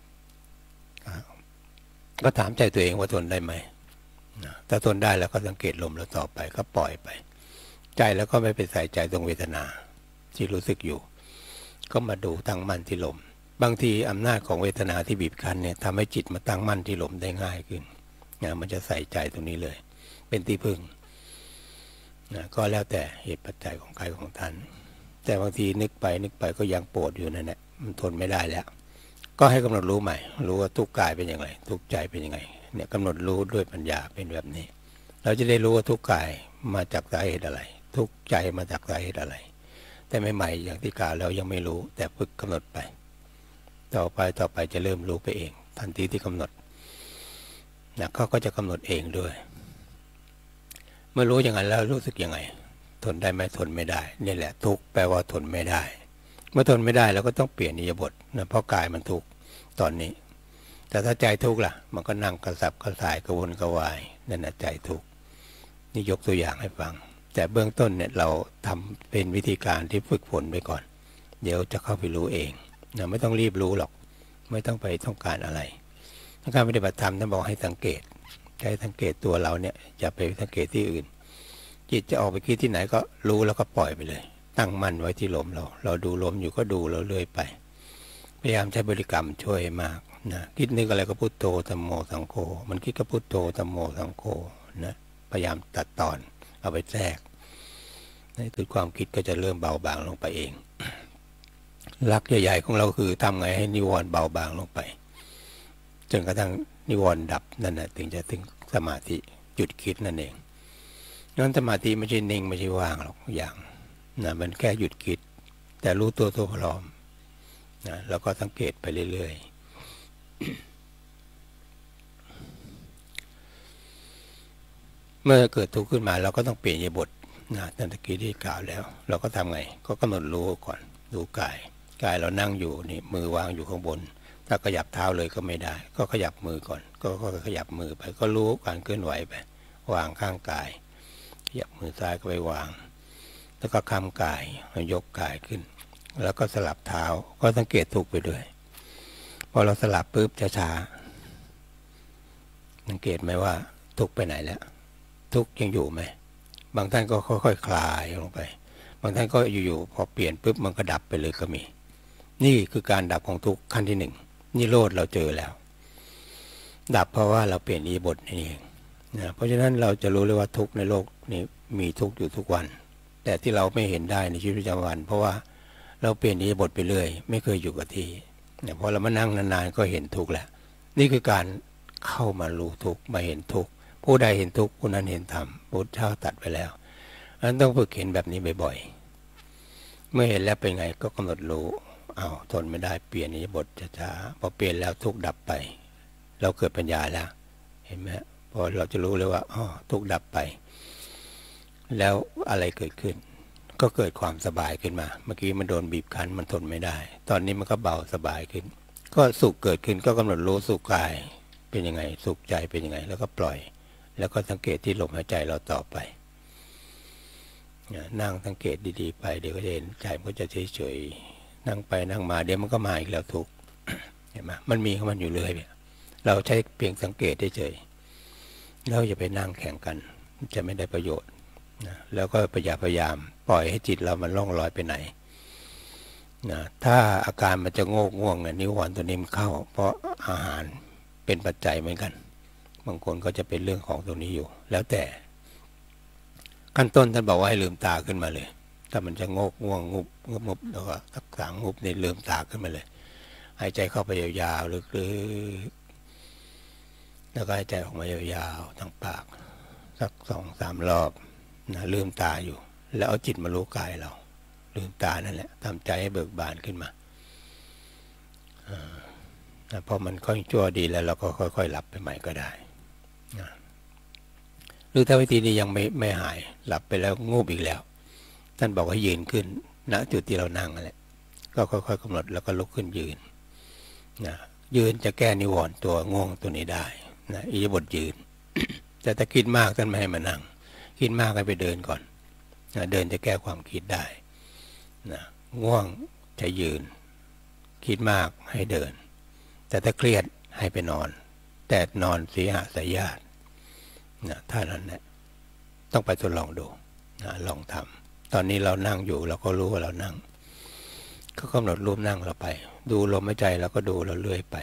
ก็ถามใจตัวเองว่าทนได้ไหมถ้าทนได้แล้วก็สังเกตลมเราต่อไปก็ปล่อยไปใจแล้วก็ไม่ไปใส่ใจตรงเวทนาที่รู้สึกอยู่ก็มาดูตั้งมั่นที่ลมบางทีอำนาจของเวทนาที่บีบคั้นเนี่ยทำให้จิตมาตั้งมั่นที่ลมได้ง่ายขึ้นมันจะใส่ใจตรงนี้เลยเป็นที่พึ่งก็แล้วแต่เหตุปัจจัยของใครของท่านแต่บางทีนึกไปก็ยังปวดอยู่นั่นแหละมันทนไม่ได้แล้วก็ให้กำหนดรู้ใหม่รู้ว่าทุกข์กายเป็นอย่างไรทุกข์ใจเป็นยังไงเนี่ยกำหนดรู้ด้วยปัญญาเป็นแบบนี้เราจะได้รู้ว่าทุกข์กายมาจากสาเหตุอะไรทุกข์ใจมาจากสาเหตุอะไรแต่ใหม่ๆอย่างที่กล่าวแล้วยังไม่รู้แต่ฝึกกำหนดไปต่อไปจะเริ่มรู้ไปเองทันทีที่กำหนดเขาก็จะกำหนดเองด้วยเมื่อรู้อย่างนั้นแล้วรู้สึกยังไงทนได้ไหมทนไม่ได้นี่แหละทุกข์แปลว่าทนไม่ได้เมื่อทนไม่ได้เราก็ต้องเปลี่ยนอิริยาบถเพราะกายมันทุกข์ตอนนี้แต่ถ้าใจทุกข์ล่ะมันก็นั่งกระสับกระส่ายกระวนกระวายนั่นแหละใจทุกข์นี่ยกตัวอย่างให้ฟังแต่เบื้องต้นเนี่ยเราทำเป็นวิธีการที่ฝึกฝนไปก่อนเดี๋ยวจะเข้าไปรู้เองไม่ต้องรีบรู้หรอกไม่ต้องไปต้องการอะไรการปฏิบัติธรรมท่านบอกให้สังเกตใช้สังเกตตัวเราเนี่ยอย่าไปสังเกตที่อื่นจิตจะออกไปคิดที่ไหนก็รู้แล้วก็ปล่อยไปเลยตั้งมั่นไว้ที่ลมเราดูลมอยู่ก็ดูเราเรื่อยไปพยายามใช้บริกรรมช่วยมากคิดนึกอะไรก็พุทโธธัมโมสังโฆมันคิดก็พุทโธธัมโมสังโฆพยายามตัดตอนเอาไปแทรกในสุดความคิดก็จะเริ่มเบาบางลงไปเองหลักใหญ่ๆของเราคือทำไงให้นิวรณ์เบาบางลงไปจนกระทั่งนิวรณ์ดับนั่นแหละถึงจะถึงสมาธิหยุดคิดนั่นเองงั้นสมาธิไม่ใช่นิ่งไม่ใช่ว่างหรอกอย่างมันแค่หยุดคิดแต่รู้ตัวพร้อมแล้วก็สังเกตไปเรื่อยๆเมื่อเกิดทุกข์ขึ้นมาเราก็ต้องเปลี่ยนอิริยาบถตั้งแต่กี้ที่กล่าวแล้วเราก็ทำไงก็กำหนดรู้ก่อนดูกายเรานั่งอยู่นี่มือวางอยู่ข้างบนถ้าขยับเท้าเลยก็ไม่ได้ก็ขยับมือก่อนก็ขยับมือไปก็รู้การเคลื่อนไหวไปวางข้างกายขยับมือซ้ายก็ไปวางแล้วก็ค้ำกายยกกายขึ้นแล้วก็สลับเท้าก็สังเกตทุกไปด้วยพอเราสลับปุ๊บช้าๆสังเกตไหมว่าทุกไปไหนแล้วทุกยังอยู่ไหมบางท่านก็ค่อยๆคลายลงไปบางท่านก็อยู่ๆพอเปลี่ยนปุ๊บมันก็ดับไปเลยก็มีนี่คือการดับของทุกขั้นที่หนึ่งนิโรธเราเจอแล้วดับเพราะว่าเราเปลี่ยนอิริยาบถนี่เองเพราะฉะนั้นเราจะรู้เลยว่าทุกในโลกนี้มีทุกอยู่ทุกวันแต่ที่เราไม่เห็นได้ในชีวิตประจำวันเพราะว่าเราเปลี่ยนอิริยาบถไปเรื่อยไม่เคยอยู่กับที่พอเรามานั่งนานๆก็เห็นทุกข์แล้วนี่คือการเข้ามารู้ทุกข์มาเห็นทุกข์ผู้ใดเห็นทุกข์ผู้นั้นเห็นธรรมพุทธเจ้าตรัสไปแล้วนั้นต้องฝึกเห็นแบบนี้บ่อยๆเมื่อเห็นแล้วเป็นไงก็กำหนดรู้ทนไม่ได้เปลี่ยนอิริยาบถช้าๆพอเปลี่ยนแล้วทุกข์ดับไปเราเกิดปัญญาแล้วเห็นไหมพอเราจะรู้เลยว่าทุกข์ดับไปแล้วอะไรเกิดขึ้นก็เกิดความสบายขึ้นมาเมื่อกี้มันโดนบีบคั้นมันทนไม่ได้ตอนนี้มันก็เบาสบายขึ้นก็สุขเกิดขึ้นก็กำหนดรู้สุขกายเป็นยังไงสุขใจเป็นยังไงแล้วก็ปล่อยแล้วก็สังเกตที่ลมหายใจเราต่อไปนั่งสังเกตดีๆไปเดี๋ยวก็จะเห็นใจมันก็จะเฉยๆนั่งไปนั่งมาเดี๋ยวมันก็มาอีกแล้วทุกข์เห็นไหมมันมีของมันอยู่เรื่อยเราใช้เพียงสังเกตเฉยๆแล้วอย่าไปนั่งแข่งกันจะไม่ได้ประโยชน์แล้วก็พยายามปล่อยให้จิตเรามันล่องลอยไปไหนถ้าอาการมันจะง่วงนิวรณ์ตัวนี้มันเข้าเพราะอาหารเป็นปัจจัยเหมือนกันบางคนก็จะเป็นเรื่องของตรงนี้อยู่แล้วแต่ขั้นต้นท่านบอกว่าให้ลืมตาขึ้นมาเลยถ้ามันจะง่วงงุบแล้วก็สัก3 งุบนี่ลืมตาขึ้นมาเลยหายใจเข้าไปยาวๆลึกๆแล้วก็หายใจออกมายาวๆทางปากสัก2-3 รอบนะลืมตาอยู่แล้วเอาจิตมารู้กายเราลืมตานั่นแหละทำใจให้เบิกบานขึ้นมาพอมันค่อยชั่วดีแล้วเราก็ค่อยๆหลับไปใหม่ก็ได้นะหรือถ้าวิธีนี้ยังไม่หายหลับไปแล้วงูบอีกแล้วท่านบอกให้ยืนขึ้นณจุดที่เรานั่งนั่นแหละก็ค่อยๆกำหนดแล้วก็ลุกขึ้นยืนนะยืนจะแก้นิวรณ์ตัวง่วงตัวนี้ได้นะอิริยาบถยืน แต่ถ้าคิดมากท่านไม่ให้มานั่งคิดมากให้ไปเดินก่อนนะเดินจะแก้ความคิดได้นะง่วงจะยืนคิดมากให้เดินแต่ถ้าเครียดให้ไปนอนแต่นอนสีหสายญาตินะท่านั้นแหละต้องไปทดลองดูนะลองทำตอนนี้เรานั่งอยู่เราก็รู้ว่าเรานั่งก็กำหนดรูปนั่งเราไปดูลมหายใจเราก็ดูเราเลื่อยไป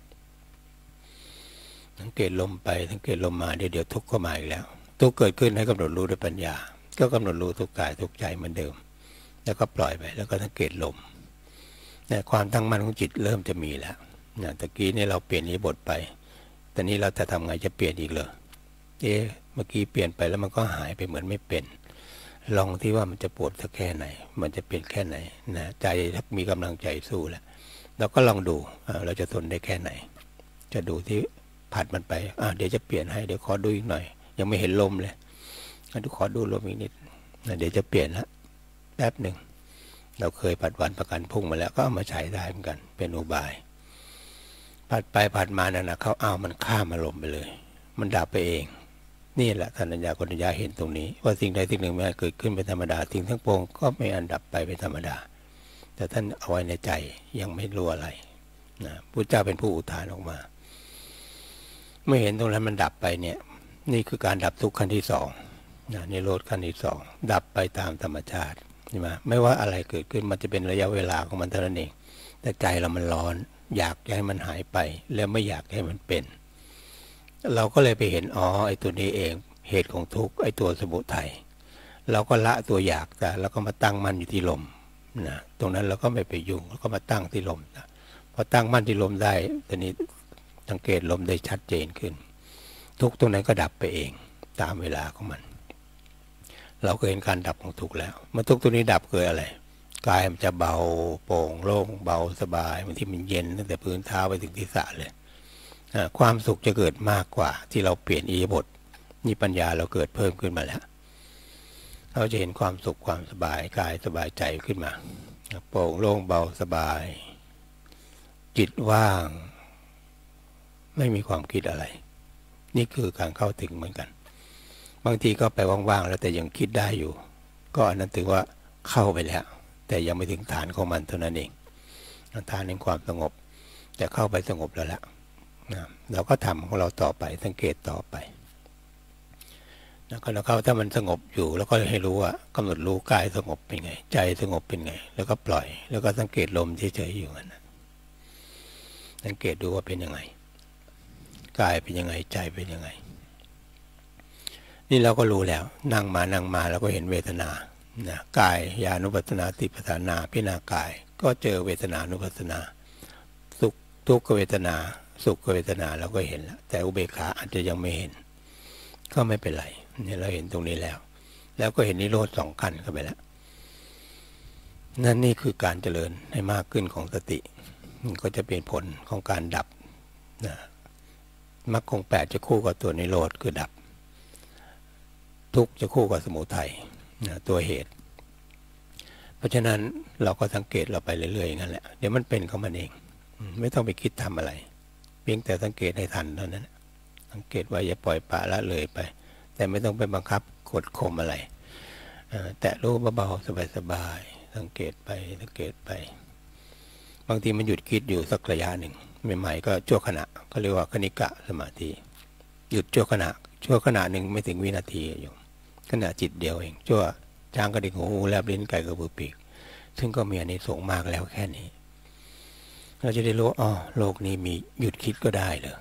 สังเกตลมไปสังเกตลมมาเดี๋ยวทุกข์ก็มาอีกแล้วทุกข์เกิดขึ้นให้กำหนดรู้ด้วยปัญญาก็กำหนดรู้ทุกกายทุกใจเหมือนเดิมแล้วก็ปล่อยไปแล้วก็สังเกตลมเนี่ยความตั้งมั่นของจิตเริ่มจะมีแล้วเนี่ยตะกี้นี่เราเปลี่ยนอิริยาบถไปแต่นี้เราจะทำไงจะเปลี่ยนอีกเลยเมื่อกี้เปลี่ยนไปแล้วมันก็หายไปเหมือนไม่เป็นลองที่ว่ามันจะปวดสักแค่ไหนมันจะเปลี่ยนแค่ไหนนะใจถ้ามีกำลังใจสู้แล้วเราก็ลองดูเราจะทนได้แค่ไหนจะดูที่ผัดมันไปเดี๋ยวจะเปลี่ยนให้เดี๋ยวขอดูอีกหน่อยยังไม่เห็นลมเลยขอดูลมอีกนิดเดี๋ยวจะเปลี่ยนละแป๊บหนึ่งเราเคยผัดวันประกันพรุ่งมาแล้วก็เอามาใช้ได้เหมือนกันเป็นอุบายผัดไปผัดมานั่นนะเขามันข้ามอารมณ์ไปเลยมันดับไปเองนี่แหละท่านปัญญาโกณัญญาเห็นตรงนี้ว่าสิ่งใดสิ่งหนึ่งไม่เกิดขึ้นเป็นธรรมดาสิ่งทั้งปวงก็ไม่อันดับไปเป็นธรรมดาแต่ท่านเอาไว้ในใจยังไม่รู้อะไรนะพุทธเจ้าเป็นผู้อุทานออกมาเมื่อเห็นตรงนั้นมันดับไปเนี่ยนี่คือการดับทุกข์ขั้นที่2นะนิโรธขั้นที่2ดับไปตามธรรมชาติใช่ไหมไม่ว่าอะไรเกิดขึ้นมันจะเป็นระยะเวลาของมันเท่านั้นเองแต่ใจเรามันร้อนอยากให้มันหายไปแล้วไม่อยากให้มันเป็นเราก็เลยไปเห็นไอ้ตัวนี้เองเหตุของทุกข์ไอ้ตัวสมุทัยเราก็ละตัวอยากแต่เราก็มาตั้งมั่นอยู่ที่ลมนะตรงนั้นเราก็ไม่ไปยุ่งแล้วก็มาตั้งที่ลมนะพอตั้งมั่นที่ลมได้ตอนนี้สังเกตลมได้ชัดเจนขึ้นทุกตรงนั้นก็ดับไปเองตามเวลาของมันเราก็เห็นการดับของทุกข์แล้วเมื่อทุกข์ตัวนี้ดับเกิดอะไรกายมันจะเบาโปร่งโล่งเบาสบายบางทีมันเย็นตั้งแต่พื้นเท้าไปถึงศีรษะเลยความสุขจะเกิดมากกว่าที่เราเปลี่ยนอิริยาบถนี่ปัญญาเราเกิดเพิ่มขึ้นมาแล้วเราจะเห็นความสุขความสบายกายสบายใจขึ้นมาโปร่งโล่งเบาสบายจิตว่างไม่มีความคิดอะไรนี่คือการเข้าถึงเหมือนกันบางทีก็ไปว่างๆแล้วแต่ยังคิดได้อยู่ก็อันนั้นถือว่าเข้าไปแล้วแต่ยังไม่ถึงฐานของมันเท่านั้นเองฐานแห่งความสงบแต่เข้าไปสงบแล้วเราก็ทำของเราต่อไปสังเกตต่อไปแล้วก็เราเข้าถ้ามันสงบอยู่แล้วก็ให้รู้ว่ากำหนดรู้กายสงบเป็นไงใจสงบเป็นไงแล้วก็ปล่อยแล้วก็สังเกตลมเฉยๆอยู่นั่นสังเกตดูว่าเป็นยังไงกายเป็นยังไงใจเป็นยังไงนี่เราก็รู้แล้วนั่งมาเราก็เห็นเวทนานะกายญาณุปัสสนาติปัฏฐานาพิจารณากายก็เจอเวทนานุปัสสนาสุขทุกขเวทนาสุขเวทนาเราก็เห็นแล้วแต่อุเบกขาอาจจะยังไม่เห็นก็ไม่เป็นไรนี่เราเห็นตรงนี้แล้วก็เห็นนิโรธ2ขั้นเข้าไปแล้วนั่นนี่คือการเจริญให้มากขึ้นของสติก็จะเป็นผลของการดับนะมรรคอง8จะคู่กับตัวนิโรธคือดับทุกข์จะคู่กับสมุทัยนะตัวเหตุเพราะฉะนั้นเราก็สังเกตเราไปเรื่อยๆอย่างนั้นแหละเดี๋ยวมันเป็นของมันเองไม่ต้องไปคิดทำอะไรเพียงแต่สังเกตให้ทันเท่านั้นสังเกตว่าอย่าปล่อยปละละเลยไปแต่ไม่ต้องไปบังคับกดข่มอะไรแต่รู้เบาๆสบายๆสังเกตไปบางทีมันหยุดคิดอยู่สักระยะหนึ่งใหม่ๆก็ชั่วขณะก็เรียกว่าคณิกะสมาธิหยุดชั่วขณะหนึ่งไม่ถึงวินาทีอยู่ขณะจิตเดียวเองชั่วช้างกระดิกหูแลบลิ้นไก่กระพือปีกซึ่งก็มีอานิสงส์มากแล้วแค่นี้เราจะได้รู้โลกนี้มีหยุดคิดก็ได้เลย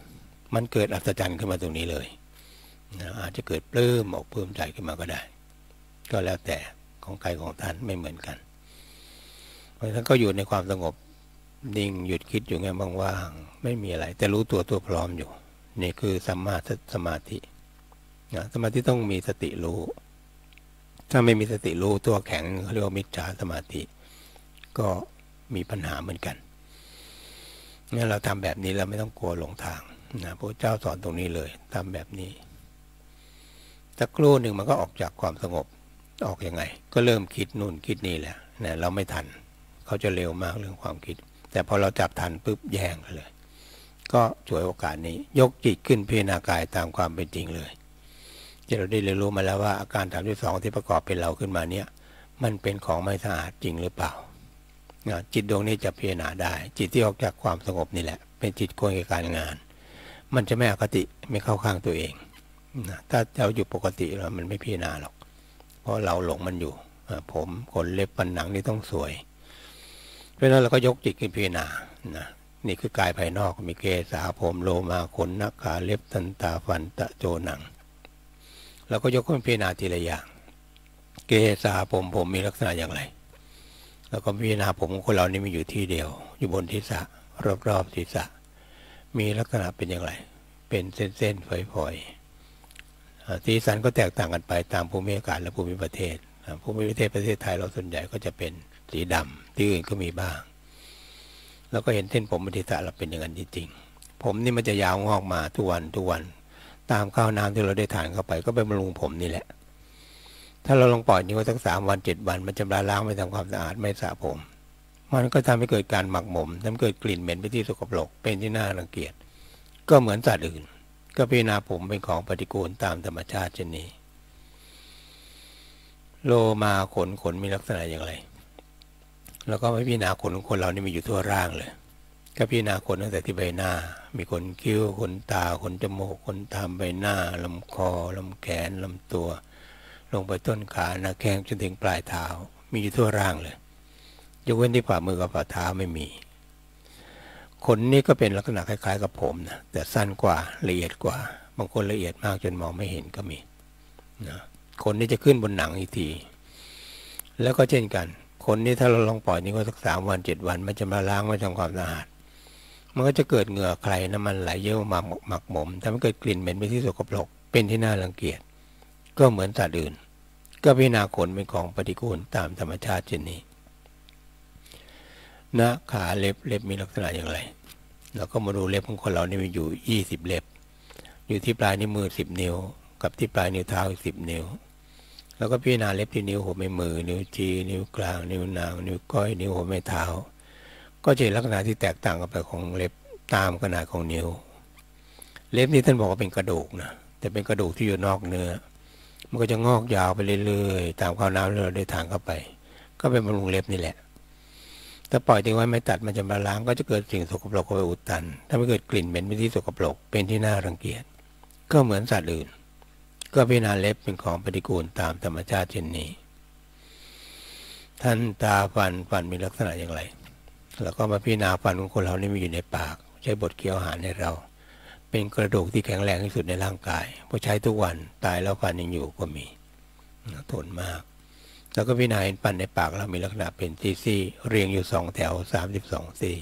มันเกิดอัศจรรย์ขึ้นมาตรงนี้เลยนะอาจจะเกิดปลื้มอกปลื้มใจขึ้นมาก็ได้ก็แล้วแต่ของใครของท่านไม่เหมือนกันเพราะฉะนั้นก็อยู่ในความสงบนิ่งหยุดคิดอยู่ไงว่างๆไม่มีอะไรแต่รู้ตัวพร้อมอยู่นี่คือสัมมาสมาธินะสมาธิต้องมีสติรู้ถ้าไม่มีสติรู้ตัวแข็งเขาเรียกว่ามิจฉาสมาธิก็มีปัญหาเหมือนกันงั้นเราทำแบบนี้เราไม่ต้องกลัวหลงทางนะพระเจ้าสอนตรงนี้เลยทำแบบนี้สักครู่หนึ่งมันก็ออกจากความสงบออกยังไงก็เริ่มคิดนู่นคิดนี่แหละนะเราไม่ทันเขาจะเร็วมากเรื่องความคิดแต่พอเราจับทันปุ๊บแย่งกันเลยก็ฉวยโอกาสนี้ยกจิตขึ้นพิจารณากายตามความเป็นจริงเลยที่เราได้เรียนรู้มาแล้วว่าอาการ32ที่ประกอบเป็นเราขึ้นมาเนี่ยมันเป็นของไม่สะอาดจริงหรือเปล่าจิตดวงนี้จะพิจารณาได้จิตที่ออกจากความสงบนี่แหละเป็นจิตควรแก่การงานมันจะไม่อคติไม่เข้าข้างตัวเองนะถ้าเราอยู่ปกติแล้วมันไม่พิจารณาหรอกเพราะเราหลงมันอยู่ผมขนเล็บฟันหนังนี่ต้องสวยเพราะฉะนั้นเราก็ยกจิตขึ้นพิจารณานะนี่คือกายภายนอกมีเกศาผมโลมาขนนักขาเล็บทันตาฟันตะโจหนังเราก็ยกขึ้นพิจารณาทีละอย่างเกศาผมมีลักษณะอย่างไรแล้วก็พิจารณาผมของคนเรานี่มีอยู่ที่เดียวอยู่บนศีรษะรอบศีรษะมีลักษณะเป็นอย่างไรเป็นเส้นๆฝอยๆสีสันก็แตกต่างกันไปตามภูมิอากาศและภูมิประเทศภูมิประเทศประเทศไทยเราส่วนใหญ่ก็จะเป็นสีดำที่อื่นก็มีบ้างแล้วก็เห็นเส้นผมบนศีรษะเราเป็นอย่างนั้นจริงๆผมนี่มันจะยาวงอกมาทุกวันตามข้าวน้ำที่เราได้ทานเข้าไปก็ไปบำรุงผมนี่แหละถ้าเราลองปล่อยนี้ไว้สัก3 วัน7 วันมันจะล้างไม่ทำความสะอาดไม่สระผมมันก็ทำให้เกิดการหมักหมมทำให้เกิดกลิ่นเหม็นไปที่สกปรกเป็นที่น่ารังเกียจก็เหมือนสัตว์อื่นก็พิจารณาผมเป็นของปฏิกูลตามธรรมชาติเช่นนี้โลมาขนมีลักษณะอย่างไรแล้วก็ไม่พิจารณาขนของคนเรานี่มีอยู่ทั่วร่างเลยก็พิจารณาขนตั้งแต่ที่ใบหน้ามีขนคิ้วขนตาขนจมูกขนตามใบหน้าลำคอลำแขนลำตัวลงไปต้นขาหน้าแข้งจนถึงปลายเท้ามีอยู่ทั่วร่างเลยยกเว้นที่ฝ่ามือกับฝ่าเท้าไม่มีขนนี่ก็เป็นลักษณะคล้ายๆกับผมนะแต่สั้นกว่าละเอียดกว่าบางคนละเอียดมากจนมองไม่เห็นก็มีนะขนนี่จะขึ้นบนหนังอีกทีแล้วก็เช่นกันขนนี่ถ้าเราลองปล่อยนี่ก็สัก3 วัน7 วันมันจะมาล้างมาทำความสะอาดมันก็จะเกิดเหงื่อใครน้ำมันไหลเยอะมาหมักหมมทำให้เกิดกลิ่นเหม็นไปที่สกปรกเป็นที่น่ารังเกียจก็เหมือนสัตว์อื่นก็พิจารณาขนเป็นของปฏิกูลตามธรรมชาติเช่นนี้นะขาเล็บมีลักษณะอย่างไรเราก็มาดูเล็บของคนเรานี่มีอยู่20 เล็บอยู่ที่ปลายนิ้วมือ10 นิ้วกับที่ปลายนิ้วเท้าอีก10 นิ้วแล้วก็พิจารณาเล็บที่นิ้วหัวแม่มือนิ้วชี้นิ้วกลางนิ้วนางนิ้วก้อยนิ้วหัวแม่เท้าก็จะเห็นลักษณะที่แตกต่างกันไปของเล็บตามขนาดของนิ้วเล็บนี้ท่านบอกว่าเป็นกระดูกนะแต่เป็นกระดูกที่อยู่นอกเนื้อมันก็จะงอกยาวไปเรื่อยๆตามข้าวน้ำที่เราได้ทานเข้าไปก็เป็นบำรุงเล็บนี่แหละถ้าปล่อยทิ้งไว้ไม่ตัดมันจะมาล้างก็จะเกิดสิ่งสกปรกเข้าไปอุดตันถ้าไม่เกิดกลิ่นเหม็นไปที่สกปรกเป็นที่น่ารังเกียจก็เหมือนสัตว์อื่นก็พิจารณาเล็บเป็นของปฏิกูลตามธรรมชาติเช่นนี้ท่านตาฟันมีลักษณะอย่างไรแล้วก็มาพิจารณาฟันของคนเรานี่มีอยู่ในปากใช้บดเคี้ยวอาหารให้เราเป็นกระดูกที่แข็งแรงที่สุดในร่างกายเพราะใช้ทุกวันตายแล้วฟันยังอยู่ก็มีทนมากแล้วก็พิจารณาเห็นฟันในปากเรามีลักษณะเป็นซี่ๆเรียงอยู่2 แถว32 ซี่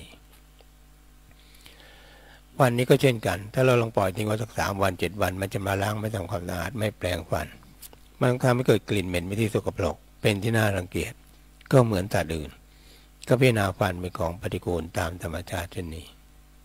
ฟันนี้ก็เช่นกันถ้าเราลองปล่อยทิ้งไว้สัก3 วัน7 วันมันจะมาล้างไม่ทำความสะอาดไม่แปรงฟันมันทำให้เกิดกลิ่นเหม็นไปที่สกปรกเป็นที่น่ารังเกียจก็เหมือนสัตว์อื่นก็พิจารณาฟันเป็นของปฏิกูลตามธรรมชาติเช่นนี้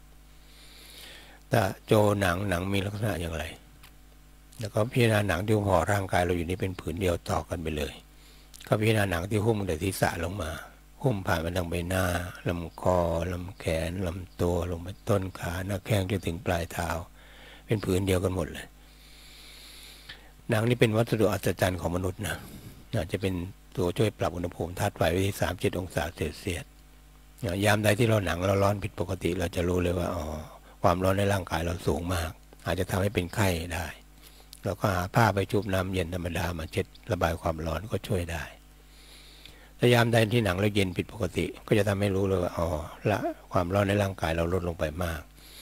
แต่โจหนังมีลักษณะอย่างไรแล้วก็พิจารณาหนังที่ห่อร่างกายเราอยู่นี้เป็นผืนเดียวต่อกันไปเลยก็พิจารณาหนังที่หุ้มตั้งแต่ศีรษะลงมาหุ้มผ่านมาทางใบหน้าลำคอลำแขนลำตัวลงไปต้นขาหน้าแข้งจนถึงปลายเท้าเป็นผืนเดียวกันหมดเลยหนังนี้เป็นวัสดุอัศจรรย์ของมนุษย์นะอาจจะเป็นตัวช่วยปรับอุณหภูมิธาตุไฟไว้ที่37 องศาเซลเซียสยามใดที่เราหนังเราร้อนผิดปกติเราจะรู้เลยว่าความร้อนในร่างกายเราสูงมากอาจจะทำให้เป็นไข้ได้เราก็หาผ้าไปชุบน้ำเย็นธรรมดามาเช็ดระบายความร้อนก็ช่วยได้แต่ยามใดที่หนังเราเย็นผิดปกติก็จะทำให้รู้เลยว่าละความร้อนในร่างกายเราลดลงไปมาก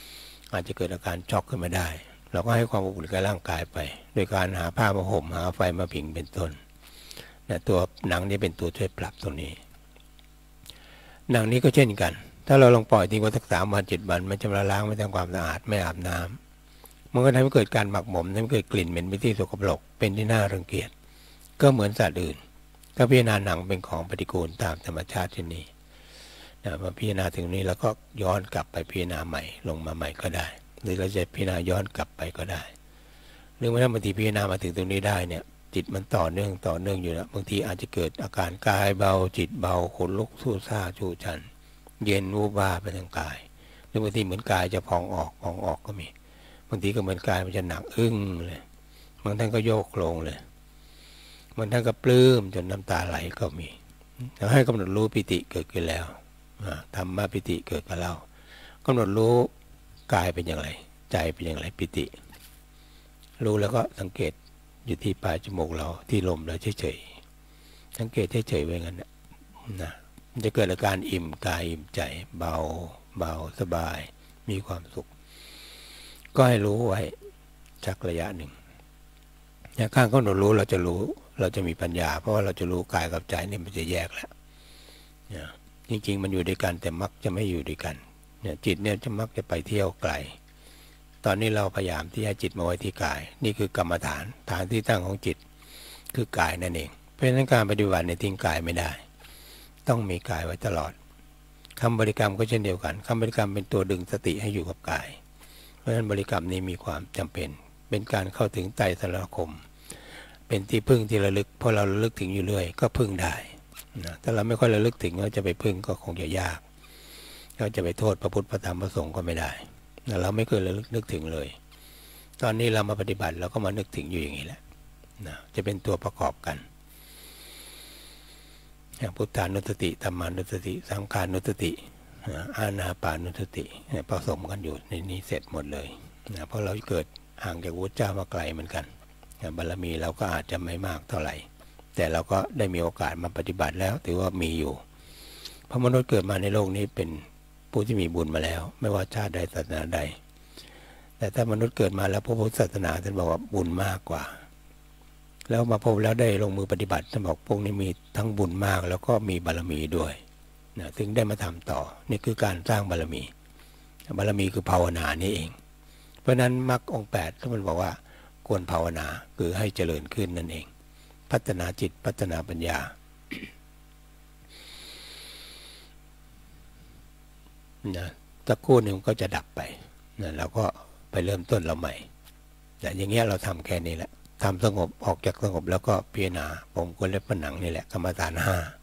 อาจจะเกิดอาการช็อกขึ้นมาได้เราก็ให้ความอบอุ่นกับร่างกายไปโดยการหาผ้ามาห่มหาไฟมาผิงเป็นต้นตัวหนังนี้เป็นตัวช่วยปรับตรงนี้หนังนี้ก็เช่นกันถ้าเราลองปล่อยทิ้งไว้สัก3 วัน 7 วันมันจะละล้างไม่ทำความสะอาดไม่อาบน้ำมันก็ทำให้เกิดการหมักหมมทำให้เกิดกลิ่นเหม็นเป็นที่สกปรกเป็นที่น่ารังเกียจก็เหมือนสัตว์อื่นก็พิจารณาหนังเป็นของปฏิกูลตามธรรมชาติเช่นนี้มาพิจารณาถึงนี้แล้วก็ย้อนกลับไปพิจารณาใหม่ลงมาใหม่ก็ได้หรือเราจะพิจารณาย้อนกลับไปก็ได้หรือเมื่อบางทีพิจารณามาถึงตรงนี้ได้เนี่ยจิตมันต่อเนื่องอยู่แล้วบางทีอาจจะเกิดอาการกายเบาจิตเบาขนลุกสู้ซ่าชูชันเย็นวูบวาไปทางกายหรือบางทีเหมือนกายจะพองออกก็มีบางทีก็เหมือนกายมันจะหนักอึ้งเลยบางท่านก็โยกโครงเลยบางท่านก็ปลื้มจนน้ำตาไหลก็มีแล้วให้กำหนดรู้ปิติเกิดขึ้นแล้วธรรมะปิติเกิดกับเรากำหนดรู้กายเป็นอย่างไรใจเป็นอย่างไรปิติรู้แล้วก็สังเกตอยู่ที่ปลายจมูกเราที่ลมเราเฉยๆสังเกตเฉยๆไว้งั้นนะมันจะเกิดอาการอิ่มกายอิ่มใจเบาสบายมีความสุขก็ให้รู้ไว้สักระยะหนึ่งข้างกำหนดรู้เราจะมีปัญญาเพราะว่าเราจะรู้กายกับใจนี่มันจะแยกแล้วจริงๆมันอยู่ด้วยกันแต่มักจะไม่อยู่ด้วยกันจิตเนี่ยจะมักจะไปเที่ยวไกลตอนนี้เราพยายามที่ให้จิตมาไว้ที่กายนี่คือกรรมฐานที่ตั้งของจิตคือกายนั่นเองเพราะฉะนั้นการปฏิบัติในทิ้งกายไม่ได้ต้องมีกายไว้ตลอดคำบริกรรมก็เช่นเดียวกันคำบริกรรมเป็นตัวดึงสติให้อยู่กับกายเพราะฉะนั้นบริกรรมนี้มีความจำเป็นเป็นการเข้าถึงไตรสรณคมเป็นที่พึ่งที่ระลึกพอเราระลึกถึงอยู่เรื่อยก็พึ่งได้ถ้าเราไม่ค่อยระลึกถึงเราจะไปพึ่งก็คงจะยากเราจะไปโทษพระพุทธพระธรรมพระสงฆ์ก็ไม่ได้เราไม่เคยระลึกนึกถึงเลยตอนนี้เรามาปฏิบัติเราก็มานึกถึงอยู่อย่างนี้แหละจะเป็นตัวประกอบกันอย่างพุทธานุสติธัมมานุสติสังขานุสติอานาปานุสติผสมกันอยู่ในนี้เสร็จหมดเลยเพราะเราเกิดห่างจากพระเจ้ามาไกลเหมือนกันบารมีเราก็อาจจะไม่มากเท่าไหร่แต่เราก็ได้มีโอกาสมาปฏิบัติแล้วถือว่ามีอยู่เพราะมนุษย์เกิดมาในโลกนี้เป็นผู้ที่มีบุญมาแล้วไม่ว่าชาติใดศาสนาใดแต่ถ้ามนุษย์เกิดมาแล้วพระพุทธศาสนาท่านบอกว่าบุญมากกว่าแล้วมาพบแล้วได้ลงมือปฏิบัติท่านบอกพวกนี้มีทั้งบุญมากแล้วก็มีบารมีด้วยถึงได้มาทำต่อนี่คือการสร้างบารมีคือภาวนานี่เองเพราะนั้นมรรคองค์8ท่านบอกว่าควรภาวนาคือให้เจริญขึ้นนั่นเองพัฒนาจิตพัฒนาปัญญาตะกู้หนึ่งก็จะดับไปเราก็ไปเริ่มต้นเราใหม่แต่อย่างเงี้ยเราทำแค่นี้แหละทำสงบออกจากสงบแล้วก็พิจารณาผมควรเล็บผนังนี่แหละกรรมฐาน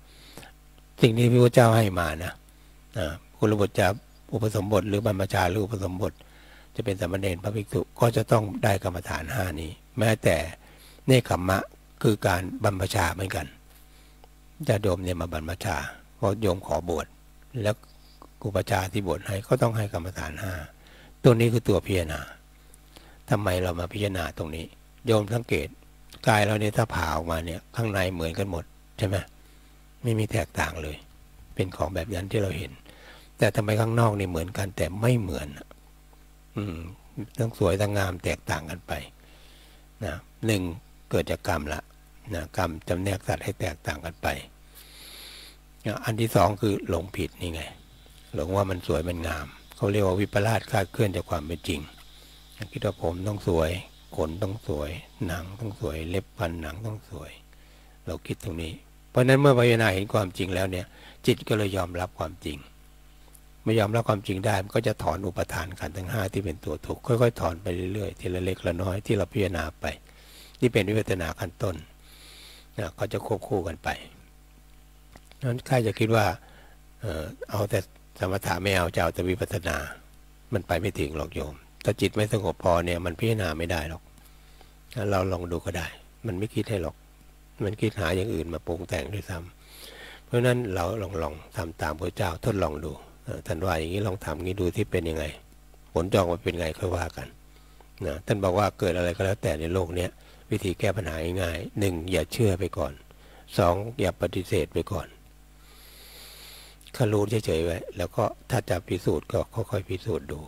5สิ่งที่พระพุทธเจ้าให้มานะกุลบุตรจะอุปสมบทหรือบรรพชาหรืออุปสมบทจะเป็นสามเณรพระภิกษุก็จะต้องได้กรรมฐาน5นี้แม้แต่เนคขมมะคือการบรรพชาเหมือนกันญาติโยมเนี่ยมาบรรพชาเพราะโยมขอบวชแล้วครูบาอาจารย์ที่บวชให้ก็ต้องให้กรรมฐาน5ตัวนี้คือตัวพิจารณาทำไมเรามาพิจารณาตรงนี้โยมสังเกตกายเราเนี่ยถ้าผ่าออกมาเนี่ยข้างในเหมือนกันหมดใช่ไหมไม่มีแตกต่างเลยเป็นของแบบนั้นที่เราเห็นแต่ทำไมข้างนอกนี่เหมือนกันแต่ไม่เหมือนทั้งสวยทั้งงามแตกต่างกันไปหนึ่งเกิดจากกรรมละกรรมจำแนกสัตว์ให้แตกต่างกันไปอันที่สองคือหลงผิดนี่ไงหลงว่ามันสวยมันงามเขาเรียกว่าวิปลาสคลาดเคลื่อนจากความเป็นจริงคิดว่าผมต้องสวยขนต้องสวยหนังต้องสวยเล็บฟันหนังต้องสวยเราคิดตรงนี้เพราะนั้นเมื่อพิจารณาเห็นความจริงแล้วเนี่ยจิตก็เลยยอมรับความจริงไม่ยอมรับความจริงได้มันก็จะถอนอุปทานขันธ์ทั้ง5ที่เป็นตัวทุกข์ค่อยๆถอนไปเรื่อยๆทีละเล็กละน้อยที่เราพิจารณาไปที่เป็นวิปัสสนาขั้นต้นก็จะควบคู่กันไปนั้นใครจะคิดว่าเอาแต่สมถะไม่เอาจะเอาแต่วิปัสสนามันไปไม่ถึงหรอกโยมถ้าจิตไม่สงบพอเนี่ยมันพิจารณาไม่ได้หรอกเราลองดูก็ได้มันไม่คิดให้หรอกมันคิดหาอย่างอื่นมาปรุงแต่งด้วยซ้ำเพราะนั้นเราลองทำตามพระเจ้าทดลองดูท่านว่าอย่างนี้ลองทำงี้ดูที่เป็นยังไงผลจองมันเป็นไงค่อยว่ากันท่านบอกว่าเกิดอะไรก็แล้วแต่ในโลกนี้วิธีแก้ปัญหาง่ายๆ1อย่าเชื่อไปก่อน2อย่าปฏิเสธไปก่อนแค่รู้เฉยๆไว้แล้วก็ถ้าจะพิสูจน์ก็ค่อยๆพิสูจน์ดู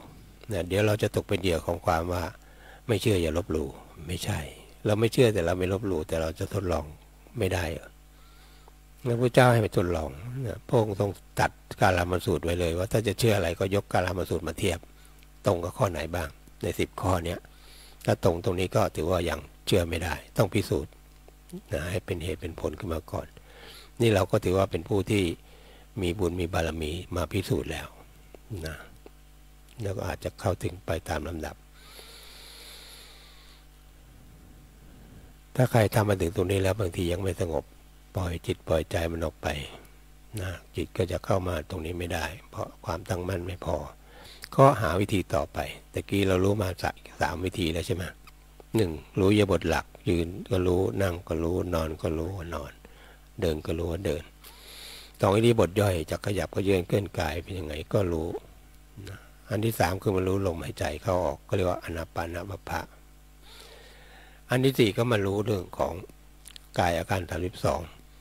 นะเดี๋ยวเราจะตกเป็นเหยื่อของความว่าไม่เชื่ออย่าลบหลู่ไม่ใช่เราไม่เชื่อแต่เราไม่ลบหลู่แต่เราจะทดลองไม่ได้พระพุทธเจ้าให้ไปทดลองนะพระองค์ทรงตัดกาลามสูตรไว้เลยว่าถ้าจะเชื่ออะไรก็ยกกาลามสูตรมาเทียบตรงกับข้อไหนบ้างใน10 ข้อเนี้ยถ้าตรงนี้ก็ถือว่ายังเชื่อไม่ได้ต้องพิสูจน์นะให้เป็นเหตุเป็นผลขึ้นมาก่อนนี่เราก็ถือว่าเป็นผู้ที่มีบุญมีบารมีมาพิสูจน์แล้วนะแล้วก็อาจจะเข้าถึงไปตามลำดับถ้าใครทำมาถึงตรงนี้แล้วบางทียังไม่สงบปล่อยจิตปล่อยใจมันออกไปนะจิตก็จะเข้ามาตรงนี้ไม่ได้เพราะความตั้งมั่นไม่พอก็หาวิธีต่อไปตะกี้เรารู้มา3 วิธีแล้วใช่ไหม1รู้อิริยาบถหลักยืนก็รู้นั่งก็รู้นอนก็รู้ว่านอนเดินก็รู้ว่าเดิน2อิริยาบถย่อยจะขยับก็ยืนเคลื่อนกายเป็นยังไงก็รู้นะอันที่3คือมันรู้ลมหายใจเข้าออกก็เรียกว่าอนาปานบัพพะอันที่4ก็มารู้เรื่องของกายอาการ32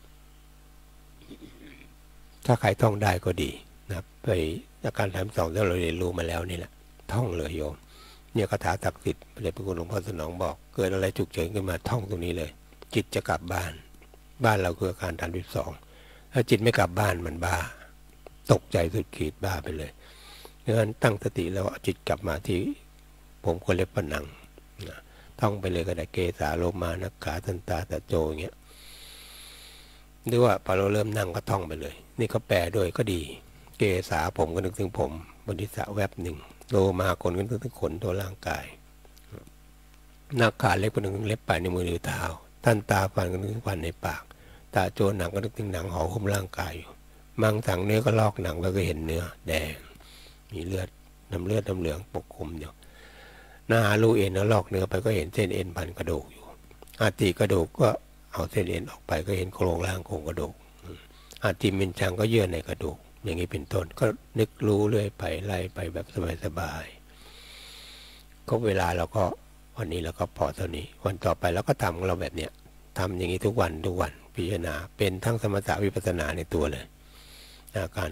ถ้าใครท่องได้ก็ดีนะไปอาการ32ที่เราเรียนรู้มาแล้วนี่แหละท่องเลยโยมเนี่ยคาถาศักดิ์สิทธิ์พระเดชพระคุณหลวงพ่อสนองบอกเกิดอะไรฉุกเฉินขึ้นมาท่องตรงนี้เลยจิตจะกลับบ้านเราคืออาการ32ถ้าจิตไม่กลับบ้านมันบ้าตกใจสุดขีดบ้าไปเลยดังนั้นตั้งสติแล้วเอาจิตกลับมาที่ผมก็เล็บผนังนะท่องไปเลยก็ได้เกสาโลมานักขาทันตาตะโจอย่างเงี้ยหรือว่าพอเราเริ่มนั่งก็ท่องไปเลยนี่ก็แปลด้วยก็ดีเกสาผมก็นึกถึงผมบนทิศะแวบหนึ่งโลมาขนก็นึกถึงขนตัวร่างกายนักขาเล็บก็นึกถึงเล็บปลายในมือนิ้วเท้าทันตาฟันก็นึกถึงฟันในปากตาโจหนังก็นึกถึงหนังห่อหุ้มร่างกายอยู่มังสังเนื้อก็ลอกหนังแล้วก็เห็นเนื้อแดงมีเลือดน้ำเหลืองปกคลุมอยู่หน้าลูเอ็นแล้วลอกเนื้อไปก็เห็นเส้นเอ็นพันกระดูกอยู่อาติกระดูกก็เอาเส้นเอ็นออกไปก็เห็นโครงร่างโครงกระดูกอาติมินจังก็เยื่อในกระดูกอย่างนี้เป็นต้นก็นึกรู้เรื่อยไปไล่ไปแบบสบายๆก็เวลาเราก็วันนี้เราก็พอเท่านี้วันต่อไปเราก็ทำของเราแบบเนี้ยทำอย่างนี้ทุกวันพิจารณาเป็นทั้งสมถะวิปัสสนาในตัวเลยอาการ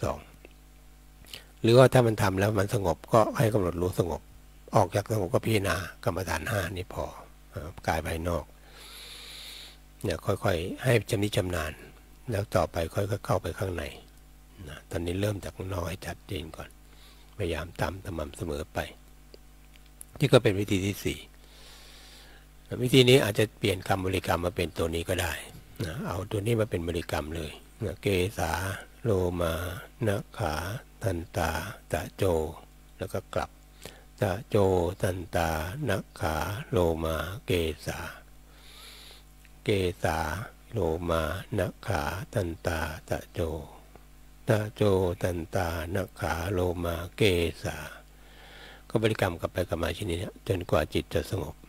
32หรือว่าถ้ามันทำแล้วมันสงบก็ให้กำหนดรู้สงบออกจากสงบก็พิจารณากรรมฐาน5นี่พอกายภายนอกเนี่ยค่อยๆให้ชำนิชำนาญแล้วต่อไปค่อยๆเข้าไปข้างในนะตอนนี้เริ่มจากข้างนอกให้ชัดเจนก่อนพยายามทำสม่ำเสมอไปที่ก็เป็นวิธีที่4วิธีนี้อาจจะเปลี่ยนคำบริกรรมมาเป็นตัวนี้ก็ได้นะเอาตัวนี้มาเป็นบริกรรมเลยนะเกสาโลมานะขาทันตาตะโจแล้วก็กลับตะโจทันตานะขาโลมาเกสาเกสาโลมานะขาทันตาตะโจตะโจทันตานะขาโลมาเกสาก็บริกรรมกลับไปกลับมาชิ้นนี้จนกว่าจิตจะสงบ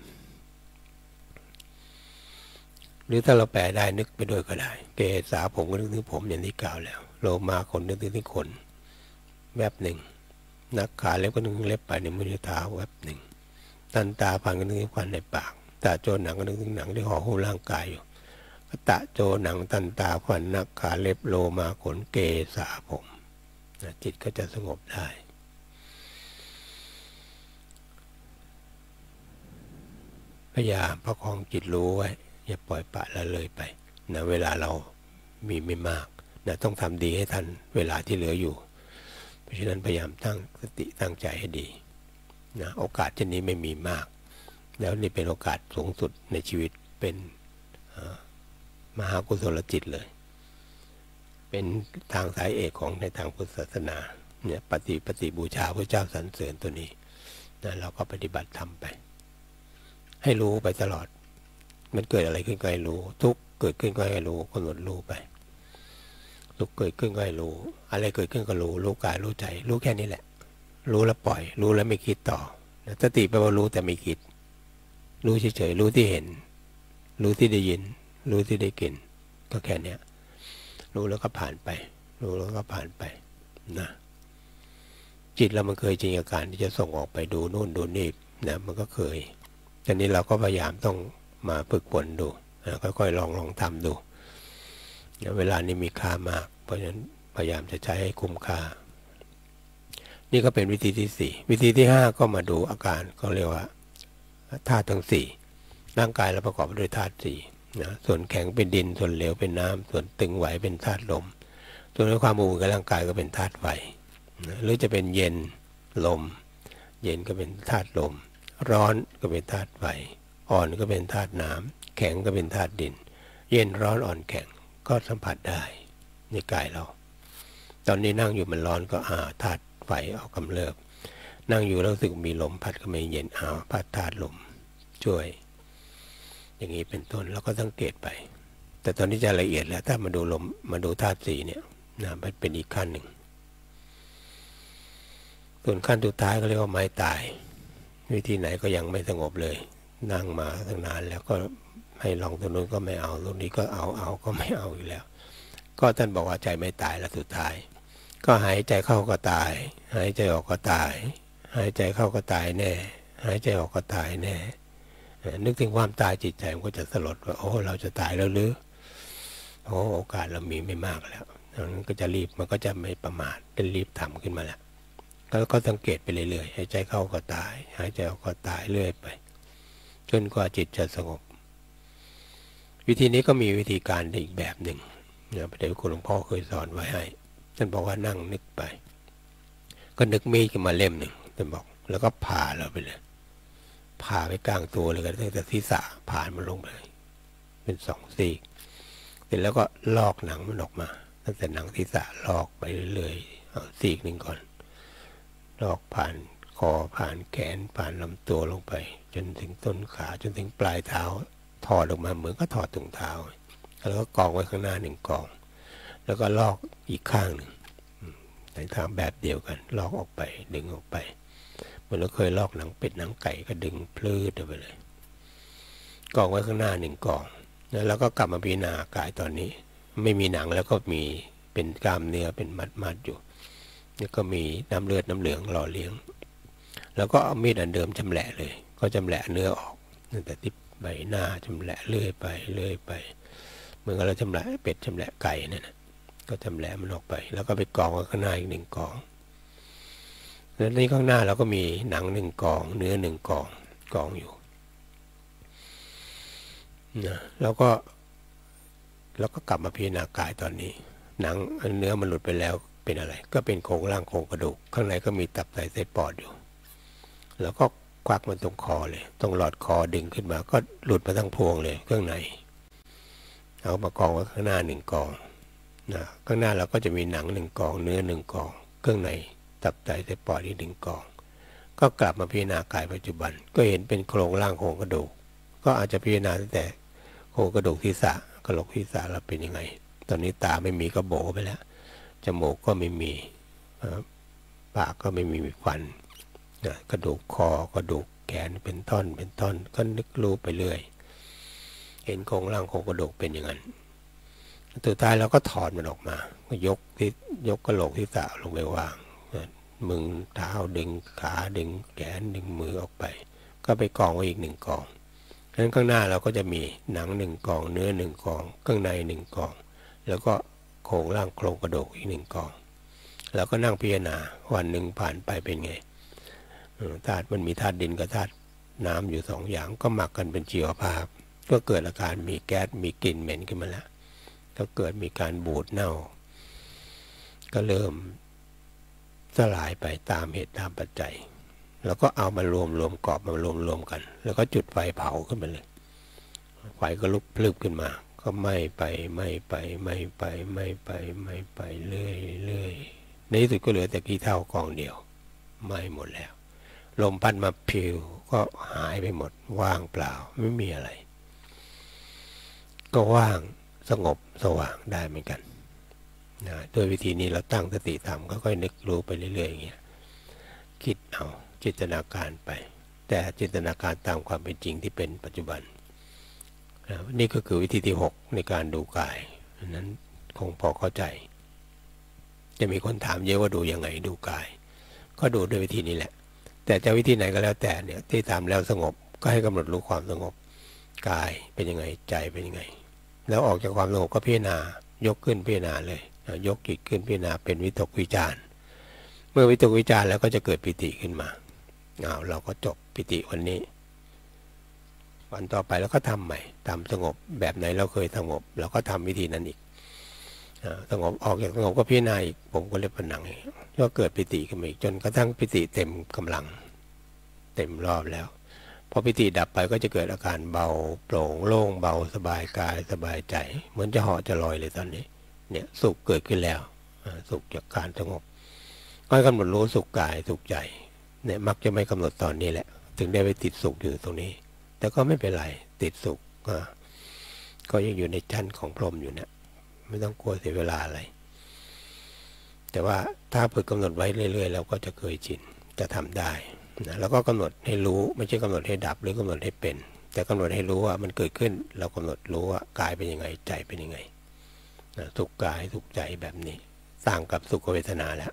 หรือถ้าเราแปลได้นึกไปด้วยก็ได้เกสาผมก็นึกถึงผมอย่างที่กล่าวแล้วโลมาขนนึกถึงขนแวบหนึ่งนักขาเล็บก็นึกถึงเล็บปลายในมือเท้าแวบหนึ่งทันตาฟันก็นึกถึงฟันในปากตาโจหนังก็นึกถึงหนังที่ห่อหุ้มร่างกายอยู่ตะโจหนังทันตาฟันนักขาเล็บโลมาขนเกสาผมจิตก็จะสงบได้พยายามประคองจิตรู้ไว้อย่าปล่อยปละละเลยไปนะเวลาเรามีไม่มากนะต้องทำดีให้ทันเวลาที่เหลืออยู่เพราะฉะนั้นพยายามตั้งสติตั้งใจให้ดีนะโอกาสเช่นนี้ไม่มีมากแล้วนี่เป็นโอกาสสูงสุดในชีวิตเป็นมหากุศลจิตเลยเป็นทางสายเอกของในทางพุทธศาสนาเนี่ยปฏิบูชาพระเจ้าสรรเสริญตัวนี้นะเราก็ปฏิบัติทำไปให้รู้ไปตลอดมันเกิดอะไรขึ้นก็ให้รู้ทุกเกิดขึ้นก็ให้รู้กำหนดรู้ไปทุกเกิดขึ้นก็ให้รู้อะไรเกิดขึ้นก็รู้กายรู้ใจรู้แค่นี้แหละรู้แล้วปล่อยรู้แล้วไม่คิดต่อสติแปลว่ารู้แต่ไม่คิดรู้เฉยๆรู้ที่เห็นรู้ที่ได้ยินรู้ที่ได้กลิ่นก็แค่นี้รู้แล้วก็ผ่านไปรู้แล้วก็ผ่านไปนะจิตเรามันเคยจินตนาการที่จะส่งออกไปดูนู่นดูนี่นะมันก็เคยทีนี้เราก็พยายามต้องมาฝึกฝนดูค่อยๆลองทำดูเวลานี้มีค่ามากเพราะฉะนั้นพยายามจะใช้ให้คุ้มค่านี่ก็เป็นวิธีที่สี่วิธีที่ห้าก็มาดูอาการเขาเรียกว่าธาตุทั้งสี่ร่างกายเราประกอบด้วยธาตุสี่นะส่วนแข็งเป็นดินส่วนเหลวเป็นน้ำส่วนตึงไหวเป็นธาตุลมส่วนในความอบอุ่นกับร่างกายก็เป็นธาตุไฟนะหรือจะเป็นเย็นลมเย็นก็เป็นธาตุลมร้อนก็เป็นธาตุไฟอ่อนก็เป็นธาตุน้ำแข็งก็เป็นธาตุดินเย็นร้อนอ่อนแข็งก็สัมผัสได้ในกายเราตอนนี้นั่งอยู่มันร้อนก็ธาตุไฟออกกำเริบนั่งอยู่แล้วรู้สึกมีลมพัดก็ไม่เย็นพัดธาตุลมช่วยอย่างนี้เป็นต้นแล้วก็สังเกตไปแต่ตอนนี้จะละเอียดแล้วถ้ามาดูลมมาดูธาตุสี่เนี่ยนะมันเป็นอีกขั้นหนึ่งส่วนขั้นสุดท้ายก็เรียกว่าไม้ตายวิธีไหนก็ยังไม่สงบเลยนั่งมาตั้งนานแล้วก็ให้ลองตรงนู้นก็ไม่เอาตรงนี้ก็เอาก็ไม่เอาอีกแล้วก็ท่านบอกว่าใจไม่ตายแล้วสุดท้ายก็หายใจเข้าก็ตายหายใจออกก็ตายหายใจเข้าก็ตายแน่หายใจออกก็ตายแน่นึกถึงความตายจิตใจมันก็จะสลดว่าโอ้เราจะตายแล้วหรือโอ้โอกาสเรามีไม่มากแล้วนั้นก็จะรีบมันก็จะไม่ประมาทจะรีบทำขึ้นมาแล้วก็สังเกตไปเรื่อยๆหายใจเข้าก็ตายหายใจออกก็ตายเรื่อยไปจนกว่าจิตจะสงบวิธีนี้ก็มีวิธีการอีกแบบหนึ่งพระเดชคุณหลวงพ่อเคยสอนไว้ให้ท่านบอกว่านั่งนึกไปก็นึกมีดขึ้นมาเล่มหนึ่งท่านบอกแล้วก็ผ่าเราไปเลยผ่าไปกลางตัวเลยก็ตั้งแต่ศีรษะผ่านมันลงไปเป็นสองซีกเสร็จแล้วก็ลอกหนังมันออกมาตั้งแต่หนังศีรษะลอกไปเรื่อยๆเอาซีกหนึ่งก่อนลอกผ่านคอผ่านแขนผ่านลำตัวลงไปจนถึงต้นขาจนถึงปลายเท้าถอดออกมาเหมือนก็ถอดถุงเท้าแล้วก็กองไว้ข้างหน้าหนึ่งกองแล้วก็ลอกอีกข้างหนึ่งในทางแบบเดียวกันลอกออกไปดึงออกไปเหมือนเราเคยลอกหนังเป็ดหนังไก่ก็ดึงพลื้ดออกไปเลยกองไว้ข้างหน้าหนึ่งกองแล้วก็กลับมาพิจารณากายตอนนี้ไม่มีหนังแล้วก็มีเป็นกล้ามเนื้อเป็นมัดอยู่นี่ก็มีน้ำเลือดน้ำเหลืองหล่อเลี้ยงแล้วก็เอามีดอันเดิมชำแหละเลยก็ชำแหละเนื้อออกตั้งแต่ที่ใบหน้าชำแหละเลื่อยไปเหมือนกับเราชำแหละเป็ดชำแหละไก่นั่นนะก็ชำแหละมันออกไปแล้วก็ไปกองไว้ข้างหน้าอีกหนึ่งกองแล้วในข้างหน้าเราก็มีหนังหนึ่งกองเนื้อหนึ่งกองอยู่นะแล้วก็กลับมาพิจารณากายตอนนี้หนังเนื้อมันหลุดไปแล้วเป็นอะไรก็เป็นโครงร่างโครงกระดูกข้างในก็มีตับไตเส้นปอดอยู่แล้วก็ควักมันตรงคอเลยตรงหลอดคอดึงขึ้นมาก็หลุดมาทั้งพวงเลยเครื่องในเอามากองไว้ข้างหน้าหนึ่งกองนะข้างหน้าเราก็จะมีหนังหนึ่งกองเนื้อหนึ่งกองเครื่องในตับไตเส้นปอดอีกหนึ่งกองก็กลับมาพิจารณากายปัจจุบันก็เห็นเป็นโครงร่างโครงกระดูกก็อาจจะพิจารณาตั้งแต่โครงกระดูกศีรษะกระโหลกศีรษะเราเป็นยังไงตอนนี้ตาไม่มีก็โบไปแล้วจมูกก็ไม่มีปากก็ไม่มีฟันกระดูกคอกระดูกแขนเป็นท่อนก็นึกรู้ไปเรื่อยเห็นโครงร่างโครงกระดูกเป็นอย่างนั้นสุดท้ายเราก็ถอดมันออกมาก็ยกกระโหลกศีรษะลงไปวางมือเท้าดึงขาดึงแขนดึงมือออกไปก็ไปกองไว้อีกหนึ่งกองนั้นข้างหน้าเราก็จะมีหนังหนึ่งกองเนื้อหนึ่งกองเครื่องในหนึ่งกองแล้วก็โครงร่างโครงกระดูกอีกหนึ่งกองแล้วก็นั่งพิจารณาวันหนึ่งผ่านไปเป็นไงธาตุมันมีธาตุดินกับธาตุน้ำอยู่สองอย่างก็หมักกันเป็นชีวภาพก็เกิดอาการมีแก๊สมีกลิ่นเหม็นขึ้นมาแล้วก็เกิดมีการบูดเน่าก็เริ่มสลายไปตามเหตุตามปัจจัยแล้วก็เอามารวมกรอบมารวมกันแล้วก็จุดไฟเผาขึ้นมาเลยไฟก็ลุกพลึบขึ้นมาก็ไหม้ไปเรื่อยในที่สุดก็เหลือแต่ขี้เถ้ากองเดียวไหม้หมดแล้วลมพัดมาผิวก็หายไปหมดว่างเปล่าไม่มีอะไรก็ว่างสงบสว่างได้เหมือนกันนะโดยวิธีนี้เราตั้งสติทำก็ค่อยนึกรู้ไปเรื่อยๆอย่างเงี้ยคิดเอาจินตนาการไปแต่จินตนาการตามความเป็นจริงที่เป็นปัจจุบันนี่ก็คือวิธีที่6ในการดูกายนั้นคงพอเข้าใจจะมีคนถามเยอะว่าดูยังไงดูกายก็ดูด้วยวิธีนี้แหละแต่จะวิธีไหนก็แล้วแต่เนี่ยที่ทำแล้วสงบก็ให้กำหนดรู้ความสงบกายเป็นยังไงใจเป็นยังไงแล้วออกจากความสงบก็พิจารณายกขึ้นพิจารณาเลยยกจิตขึ้นพิจารณาเป็นวิตกวิจารมื่อวิตกวิจารแล้วก็จะเกิดปิติขึ้นมาเราก็จบปิติวันนี้วันต่อไปเราก็ทำใหม่ทำสงบแบบไหนเราเคยสงบเราก็ทำวิธีนั้นอีกสงบออกจากสงบก็พิจารณาอีกผมก็เรียกผนังก็เกิดปิติขึ้นมาอีกจนกระทั่งปิติเต็มกำลังเต็มรอบแล้วพอปิติดับไปก็จะเกิดอาการเบาโปร่งโล่งเบาสบายกายสบายใจเหมือนจะเหาะจะลอยเลยตอนนี้เนี่ยสุขเกิดขึ้นแล้วสุขจากการสงบก็กำหนดรู้สุขกายสุขใจเนี่ยมักจะไม่กำหนดตอนนี้แหละถึงได้ไปติดสุขอยู่ตรงนี้แต่ก็ไม่เป็นไรติดสุขก็ยังอยู่ในชั้นของพรหมอยู่นะไม่ต้องกลัวเสียเวลาอะไรแต่ว่าถ้าฝึกกำหนดไว้เรื่อยๆเราก็จะเคยชินจะทำได้นะแล้วก็กำหนดให้รู้ไม่ใช่กำหนดให้ดับหรือกำหนดให้เป็นแต่กำหนดให้รู้ว่ามันเกิดขึ้นเรากำหนดรู้ว่ากายเป็นยังไงใจเป็นยังไงนะสุขกายสุขใจแบบนี้ต่างกับสุขเวทนาแล้ว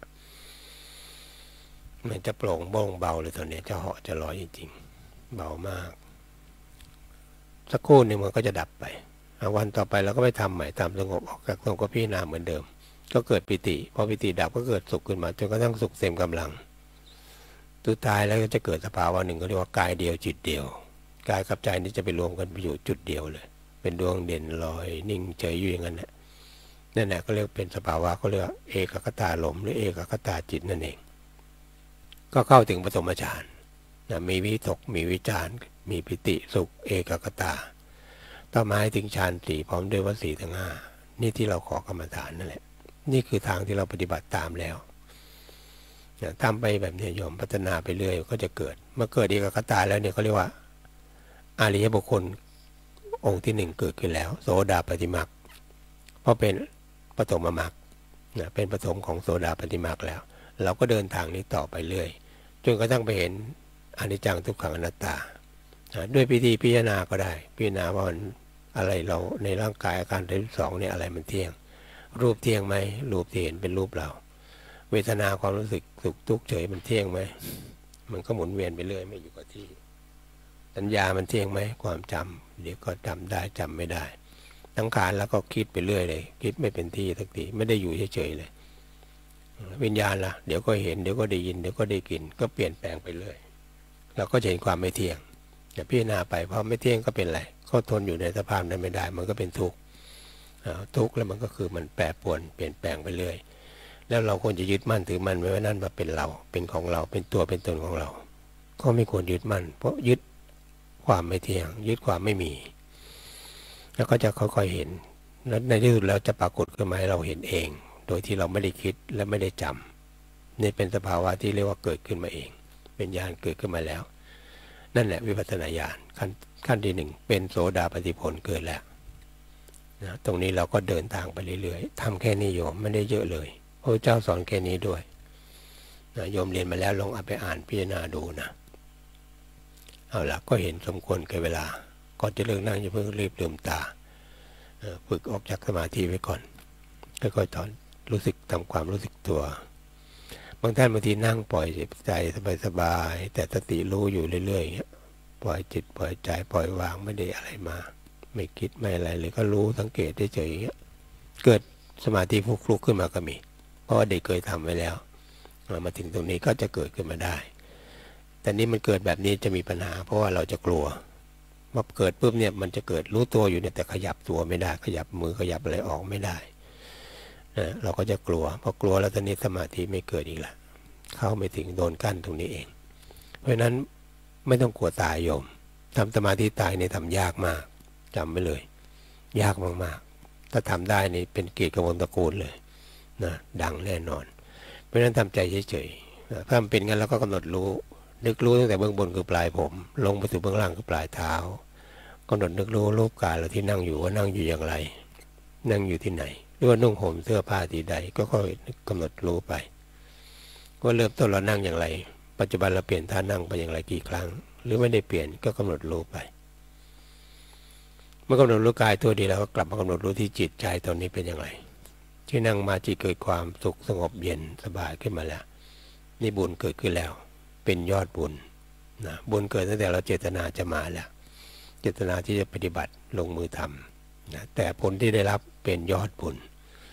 มันจะโปร่งโล่งเบาเลยตอนนี้จะเหาะจะลอยจริงๆเบามากสักครู่นึงมันก็จะดับไปวันต่อไปเราก็ไปทำใหม่ตามสงบออกจากสงบก็พิจารณาเหมือนเดิมก็เกิดปิติพอปิติดับก็เกิดสุขขึ้นมาจนกระทั่งสุขเต็มกำลังสุดท้ายแล้วก็จะเกิดสภาวะหนึ่งก็เรียกว่ากายเดียวจิตเดียวกายกับใจนี้จะไปรวมกันอยู่จุดเดียวเลยเป็นดวงเด่นลอยนิ่งเฉยอยู่อย่างนั้นนั่นแหละก็เรียกเป็นสภาวะก็เรียกเอกคตาลมหรือเอกคตาจิตนั่นเองก็เข้าถึงปฐมฌานมีวิตกมีวิจารมีปิติสุขเอกคตาต่อมาถึงฌานสี่พร้อมด้วยวสีทั้งห้านี่ที่เราขอกรรมฐานนั่นแหละนี่คือทางที่เราปฏิบัติตามแล้วทำไปแบบนี้โยมพัฒนาไปเรื่อยก็จะเกิดเมื่อเกิดเอกคตาแล้วเนี่ยเขาเรียกว่าอริยบุคคลองค์ที่หนึ่งเกิดขึ้นแล้วโสดาปัตติมรรคเพราะเป็นปฐมมรรคเป็นปฐมของโสดาปัตติมรรคแล้วเราก็เดินทางนี้ต่อไปเรื่อยจนกระทั่งไปเห็นอนิจจังทุกขังอนัตตาด้วยพิธีพิจารณาก็ได้พิจารณาว่าอะไรเราในร่างกายอาการ32เนี่ยอะไรมันเที่ยงรูปเที่ยงไหมรูปที่เห็นเป็นรูปเราเวทนาความรู้สึกสุขทุกข์เฉยมันเที่ยงไหมมันก็หมุนเวียนไปเรื่อยไม่อยู่กับที่สัญญามันเที่ยงไหมความจำเดี๋ยวก็จำได้จำไม่ได้สังขารแล้วก็คิดไปเรื่อยเลยคิดไม่เป็นที่สักทีไม่ได้อยู่เฉยๆเลยวิญญาณล่ะเดี๋ยวก็เห็นเดี๋ยวก็ได้ยินเดี๋ยวก็ได้กลิ่นก็เปลี่ยนแปลงไปเรื่อยเราก็จะเห็นความไม่เที่ยงพิจารณาไปเพราะไม่เที่ยงก็เป็นไรก็ทนอยู่ในสภาพนั้นไม่ได้มันก็เป็นทุกข์ทุกข์แล้วมันก็คือมันแปรปรวนเปลี่ยนแปลงไปเรื่อยแล้วเราควรจะยึดมั่นถือมั่นไว้ว่านั่นมาเป็นเราเป็นของเราเป็นตัวเป็นตนของเราก็ไม่ควรยึดมั่นเพราะยึดความไม่เที่ยงยึดความไม่มีแล้วก็จะค่อยๆเห็นแล้วในที่สุดแล้วจะปรากฏขึ้นมาให้เราเห็นเองโดยที่เราไม่ได้คิดและไม่ได้จำนี่เป็นสภาวะที่เรียกว่าเกิดขึ้นมาเองเป็นญาณเกิดขึ้นมาแล้วนั่นแหละวิปัสสนาญาณขั้นที่หนึ่งเป็นโสดาปัตติผลเกิดแล้วนะตรงนี้เราก็เดินทางไปเรื่อยๆทำแค่นี้โยมไม่ได้เยอะเลยพระเจ้าสอนแค่นี้ด้วยนะโยมเรียนมาแล้วลองเอาไปอ่านพิจารณาดูนะเอาละก็เห็นสมควรแก่เวลาก่อนจะเลิกนั่งอย่าเพิ่งรีบลืมตาฝึกออกจากสมาธิไว้ก่อนค่อยๆถอนรู้สึกทำความรู้สึกตัวบางท่านบางทีนั่งปล่อยใจสบายๆแต่สติรู้อยู่เรื่อยๆปล่อยจิตปล่อยใจปล่อยวางไม่ได้อะไรมาไม่คิดไม่อะไรเลยก็รู้สังเกตเฉยๆเกิดสมาธิฟลุกๆขึ้นมาก็มีเพราะว่าเด็กเคยทำไว้แล้วมาถึงตรงนี้ก็จะเกิดขึ้นมาได้แต่นี้มันเกิดแบบนี้จะมีปัญหาเพราะว่าเราจะกลัวพอเกิดปุ๊บเนี่ยมันจะเกิดรู้ตัวอยู่เนี่ยแต่ขยับตัวไม่ได้ขยับมือขยับอะไรออกไม่ได้เราก็จะกลัวพอกลัวแล้วตอนนี้สมาธิไม่เกิดอีกละเข้าไม่ถึงโดนกั้นตรงนี้เองเพราะฉะนั้นไม่ต้องกลัวตายโยมทำสมาธิตายเนี่ยทำยากมากจำไว้เลยยากมากๆถ้าทำได้นี่เป็นเกียรติกมลตระกูลเลยนะดังแน่นอนเพราะฉะนั้นทำใจเฉยๆถ้ามันเป็นงั้นเราก็กำหนดรู้นึกรู้ตั้งแต่เบื้องบนคือปลายผมลงไปสู่เบื้องล่างคือปลายเท้ากำหนดนึกรู้รูปกายเราที่นั่งอยู่ว่านั่งอยู่อย่างไรนั่งอยู่ที่ไหนหรือว่านุ่งห่มเสื้อผ้าที่ใดก็ค่อยกำหนดรู้ไปว่าเริ่มต้นเรานั่งอย่างไรปัจจุบันเราเปลี่ยนท่านั่งไปอย่างไรกี่ครั้งหรือไม่ได้เปลี่ยนก็กำหนดรู้ไปเมื่อกำหนดรู้กายตัวดีแล้วก็กลับมากำหนดรู้ที่จิตใจตอนนี้เป็นอย่างไรที่นั่งมาจิตเกิดความสุขสงบเย็นสบายขึ้นมาแล้วนี่บุญเกิดขึ้นแล้วเป็นยอดบุญนะบุญเกิดตั้งแต่เราเจตนาจะมาแล้วเจตนาที่จะปฏิบัติลงมือทำนะแต่ผลที่ได้รับเป็นยอดบุญ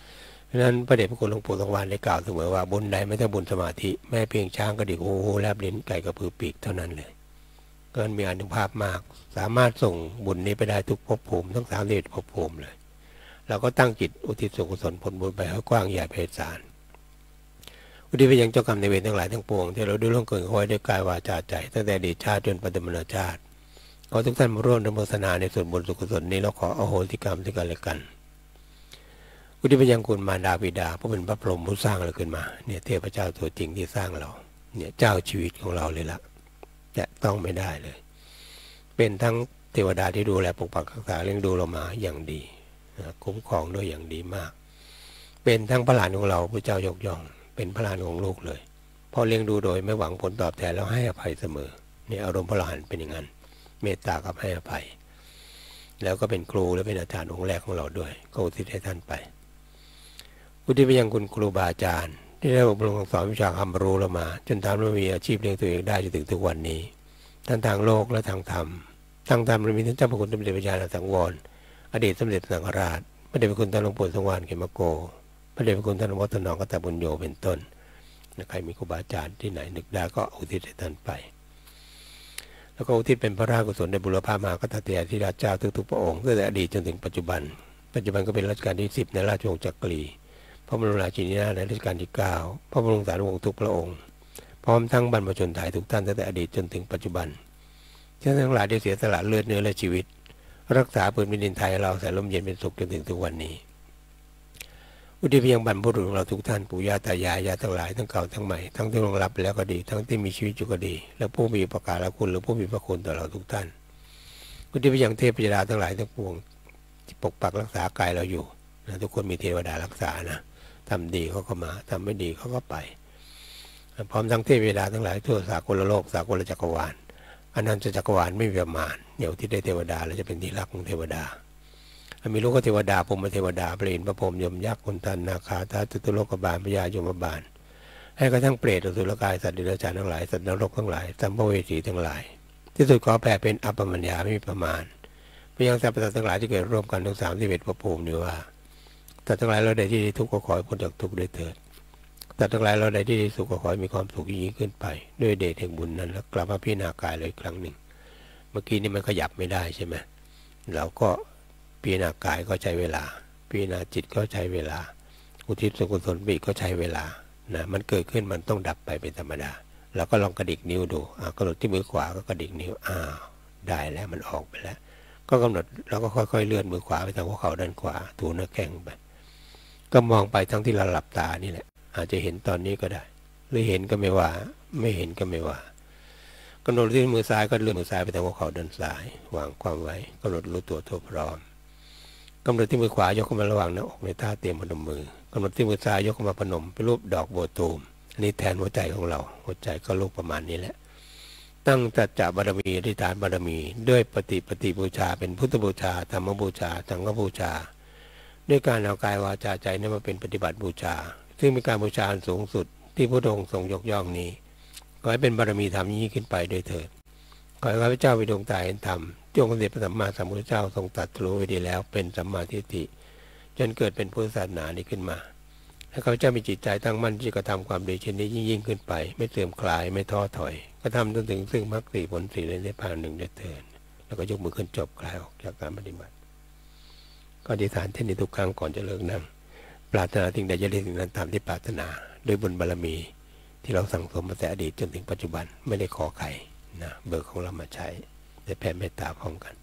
เพราะฉะนั้นพระเดชพระคุณหลวงปู่ทองวานได้กล่าวเสมอว่าบุญใดไม่ใช่บุญสมาธิแม้เพียงช้างกระดิกหูแลบลิ้นไก่กระพือปีกเท่านั้นเลยก็มีอานุภาพมากสามารถส่งบุญนี้ไปได้ทุกภพภูมิทั้ง31ภพภูมิเลยเราก็ตั้งจิตอุทิศส่วนกุศลผลบุญไปให้กว้างใหญ่ไพศาลอุทิศไปยังเจ้ากรรมนายเวรทั้งหลายทั้งปวงที่เราได้ร่วมเกินคอยด้วยกายวาจาใจตั้งแต่อดีตชาติจนปัจจุบันชาติขอทุกท่านมาร่วมอนุโมทนาในส่วนบุญส่วนกุศลนี้เราขออโหสิกรรมซึ่งกันและกันอุทิศไปยังคุณมารดาบิดาผู้เป็นพระพรหมผู้สร้างเราขึ้นมาเนี่ยเทพเจ้าตัวจริงที่สร้างเราเนี่ยเจ้าชีวิตของเราเลยละจะต้องไม่ได้เลยเป็นทั้งเทวดาที่ดูแลปกปักรักษาเลี้ยงดูเรามาอย่างดีคุ้มครองด้วยอย่างดีมากเป็นทั้งพระหลานของเราพระเจ้ายกย่องเป็นพระหลานของลูกเลยพอเลี้ยงดูโดยไม่หวังผลตอบแทนแล้วให้อภัยเสมอเนี่ยอารมณ์พระหลานเป็นอย่างนั้นเมตตากับให้อภัยแล้วก็เป็นครูและเป็นอาจารย์องค์แรกของเราด้วยก็อุทิศให้ท่านไปอุทิศไปยังคุณครูบาอาจารย์ที่ได้อบรมสอนวิชาความรู้เรามาจนทำให้มีอาชีพเลี้ยงตัวเองได้จนถึงทุกวันนี้ทั้งทางโลกและทางธรรมทางธรรมเรามีท่านเจ้าพระคุณสมเด็จพระญาณสังวรอดีตสมเด็จสังฆราชพระเดชพระคุณท่านหลวงปู่สงวานเขมโกพระเดชพระคุณท่านวัฒนองกตบุญโยเป็นต้นใครมีครูบาอาจารย์ที่ไหนนึกได้ก็อุทิศให้ท่านไปแล้วก็อุทิศเป็นพระราชกุศลในบุรพามหากษัตริย์ที่ราชเจ้าทุกๆพระองค์ตั้งแต่อดีตจนถึงปัจจุบันก็เป็นรัชกาลที่10ในราชวงศ์จักรีพระบรมราชินีนาถในรัชกาลที่9พระบรมสารีวงศ์ทุกพระองค์พร้อมทั้งบรรพชนไทยทุกท่านตั้งแต่อดีตจนถึงปัจจุบันท่านทั้งหลายได้เสียสละเลือดเนื้อและชีวิตรักษาพื้นแผ่นดินไทยเราใส่ร่มเย็นเป็นสุขจนถึงทุกวันนี้อุทิศไปยังบรรพบุรุษของเราทุกท่านปู่ย่าตายายญาติทั้งหลายทั้งเก่าทั้งใหม่ทั้งที่ล่วงลับไปแล้วก็ดีทั้งที่มีชีวิตอยู่ก็ดีและผู้มีอุปการะคุณหรือผู้มีพระคุณต่อเราทุกท่านอุทิศไปยังเทพยดาทั้งหลายทั้งปวงที่ปกปักรักษากายเราอยู่นะทุกคนมีเทวดารักษานะทำดีเขาก็มาทำไม่ดีเขาก็ไปพร้อมทั้งเทพยดาทั้งหลายทั่วสากลโลกสากลจักรวาลอนันตจักรวาลไม่มีประมาณเดี๋ยวที่ได้เทวดาเราจะเป็นที่รักของเทวดามีลูกก็เทวดาพรหมเทวดาเปรตพระพรหมยมยักษ์คนทันนาคาท้าตุโลกบาลพญายมบาลให้กระทั่งเปรตอสุรกายสัตว์เดรัจฉานทั้งหลายสัตว์นรกทั้งหลายสัมภเวสีทั้งหลายที่สุดขอแผ่เป็นอัปปมัญญาไม่มีประมาณไปยังสรรพสัตว์ทั้งหลายที่เกิดร่วมกันทั้ง31ภพภูมินี้ว่าสัตว์ทั้งหลายเราใดที่ทุกข์ก็ขอให้พ้นจากทุกข์ด้วยเถิดสัตว์ทั้งหลายเราใดที่สุขก็ขอให้มีความสุขยิ่งขึ้นไปด้วยเดชแห่งบุญนั้นแล้วกลับมาพิจารณากายเลยครั้งหนึ่งเมื่อกี้นี่มันขยับไม่ได้ใช่ไหมเราก็พิจารณากายก็ใช้เวลาพิจารณาจิตก็ใช้เวลาอุทิศส่วนกุศลไปก็ใช้เวลานะมันเกิดขึ้นมันต้องดับไปเป็นธรรมดาเราก็ลองกระดิกนิ้วดูกำหนดที่มือขวาก็กระดิกนิ้วได้แล้วมันออกไปแล้วก็กำหนดแล้วก็ค่อยๆเลื่อนมือขวาไปทางหัวเข่าด้านขวาถูหน้าแข้งไปก็มองไปทั้งที่เราหลับตานี่แหละอาจจะเห็นตอนนี้ก็ได้หรือเห็นก็ไม่ว่าไม่เห็นก็ไม่ว่ากำหนดที่มือซ้ายก็เลื่อนมือซ้ายไปทางหัวเข่าด้านซ้ายวางความไว้กำหนดรู้ตัวทั่วพร้อมกำหนดที่มือขวายกขึ้นมาระหว่างหน้าอกในท่าเตรียมพนมมือกำหนดที่มือซ้ายยกขึ้นมาพนมเป็นรูปดอกโบตูมอันนี้แทนหัวใจของเราหัวใจก็รูปประมาณนี้แหละตั้งสัจจะบารมีอธิษฐานบารมีด้วยปฏิบูชาเป็นพุทธบูชาธรรมบูชาสังฆบูชาด้วยการเอากายวาจาใจนั้นมาเป็นปฏิบัติบูชาซึ่งเป็นการบูชาอันสูงสุดที่พระองค์ทรงยกย่องนี้ขอให้เป็นบารมีธรรมยิ่งขึ้นไปโดยเถิดขอให้ข้าพเจ้ามีดวงตาเห็นธรรมจงสมเด็จพระสัมมาสัมพุทธเจ้าทรงตรัสรู้ไว้ดีแล้วเป็นสัมมาทิฏฐิจนเกิดเป็นพุทธศาสนานี้ขึ้นมาให้ข้าพเจ้ามีจิตใจตั้งมั่นที่จะกระทำความดีเช่นนี้ยิ่งขึ้นไปไม่เสื่อมคลายไม่ท้อถอยกระทำจนถึงซึ่งมรรคสี่ผลสี่และนิพพานหนึ่งโดยเถิดแล้วก็ยกมือขึ้นจบคลายออกจากการปฏิบัติก็อธิษฐานเช่นนี้ทุกครั้งก่อนจะเลิกนั่งปรารถนาสิ่งใดจะได้สิ่งนั้นตามที่ปรารถนาด้วยบุญบารมีที่เราสั่งสมมาแต่อดีตจนถึงปัจจุบันไม่ได้ขอใครนะเบิกของเรามาใช้ได้แผ่เมตตาพร้อมกัน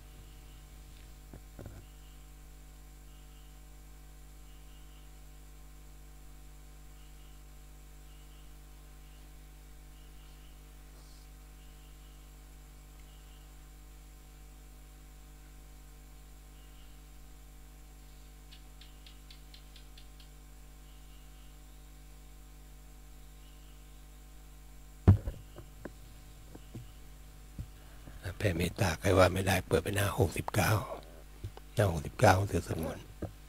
แผ่เมตตาใครว่าไม่ได้เปิดไปหน้า69หน้า69ของเสือสงวน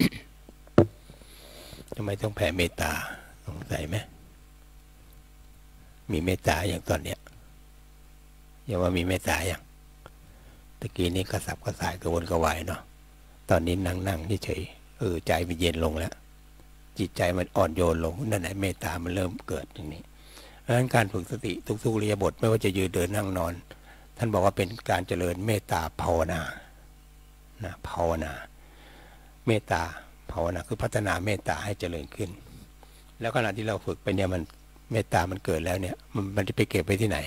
ทำไมต้องแผ่เมตตาสงสัยไหมมีเมตตาอย่างตอนเนี้ยอย่าว่ามีเมตตาอย่างตะกี้นี้กระสับกระส่ายกระวนกระวายเนาะตอนนี้นั่งเฉยใจมันเย็นลงแล้วจิตใจมันอ่อนโยนลงนั่นแหละเมตตามันเริ่มเกิดอย่างนี้เพราะฉะนั้นการฝึกสติทุกๆอิริยาบถไม่ว่าจะยืนเดินนั่งนอนท่านบอกว่าเป็นการเจริญเมตตาภาวนานะภาวนาเมตตาภาวนาคือพัฒนาเมตตาให้เจริญขึ้นแล้วขณะที่เราฝึกไปเนี่ยมันเมตตามันเกิดแล้วเนี่ยมันจะไปเก็บไว้ที่ไหน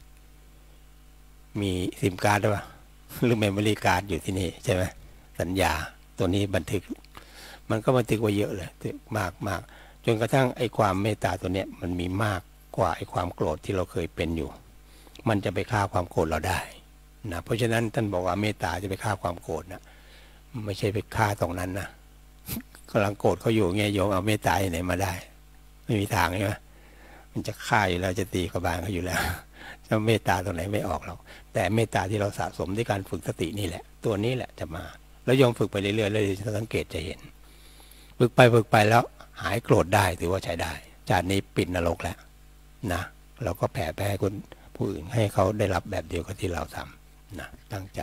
มีซิมการ์ดหรือเปล่าหรือเมมโมรี่การ์ดอยู่ที่นี่ใช่ไหมสัญญาตัวนี้บันทึกมันก็บันทึกไว้เยอะเลยมากจนกระทั่งไอ้ความเมตตาตัวเนี้ยมันมีมากกว่าไอ้ความโกรธที่เราเคยเป็นอยู่มันจะไปฆ่าความโกรธเราได้นะเพราะฉะนั้นท่านบอกว่าเมตตาจะไปฆ่าความโกรธนะไม่ใช่ไปฆ่าตรงนั้นนะกำลังโกรธเขาอยู่เงี้ยโยมเอาเมตตาไหนมาได้ไม่มีทางใช่ไหมมันจะฆ่าอยู่แล้วจะตีกระบาลเขาอยู่แล้วจะเมตตาตรงไหนไม่ออกหรอกแต่เมตตาที่เราสะสมด้วยการฝึกสตินี่แหละตัวนี้แหละจะมาแล้วโยมฝึกไปเรื่อยๆเลยจะสังเกตจะเห็นฝึกไปแล้วหายโกรธได้ถือว่าใช้ได้จากนี้ปิดนรกแล้วนะเราก็แผ่ไปให้คนผู้อื่นให้เขาได้รับแบบเดียวกับที่เราทำนะตั้งใจ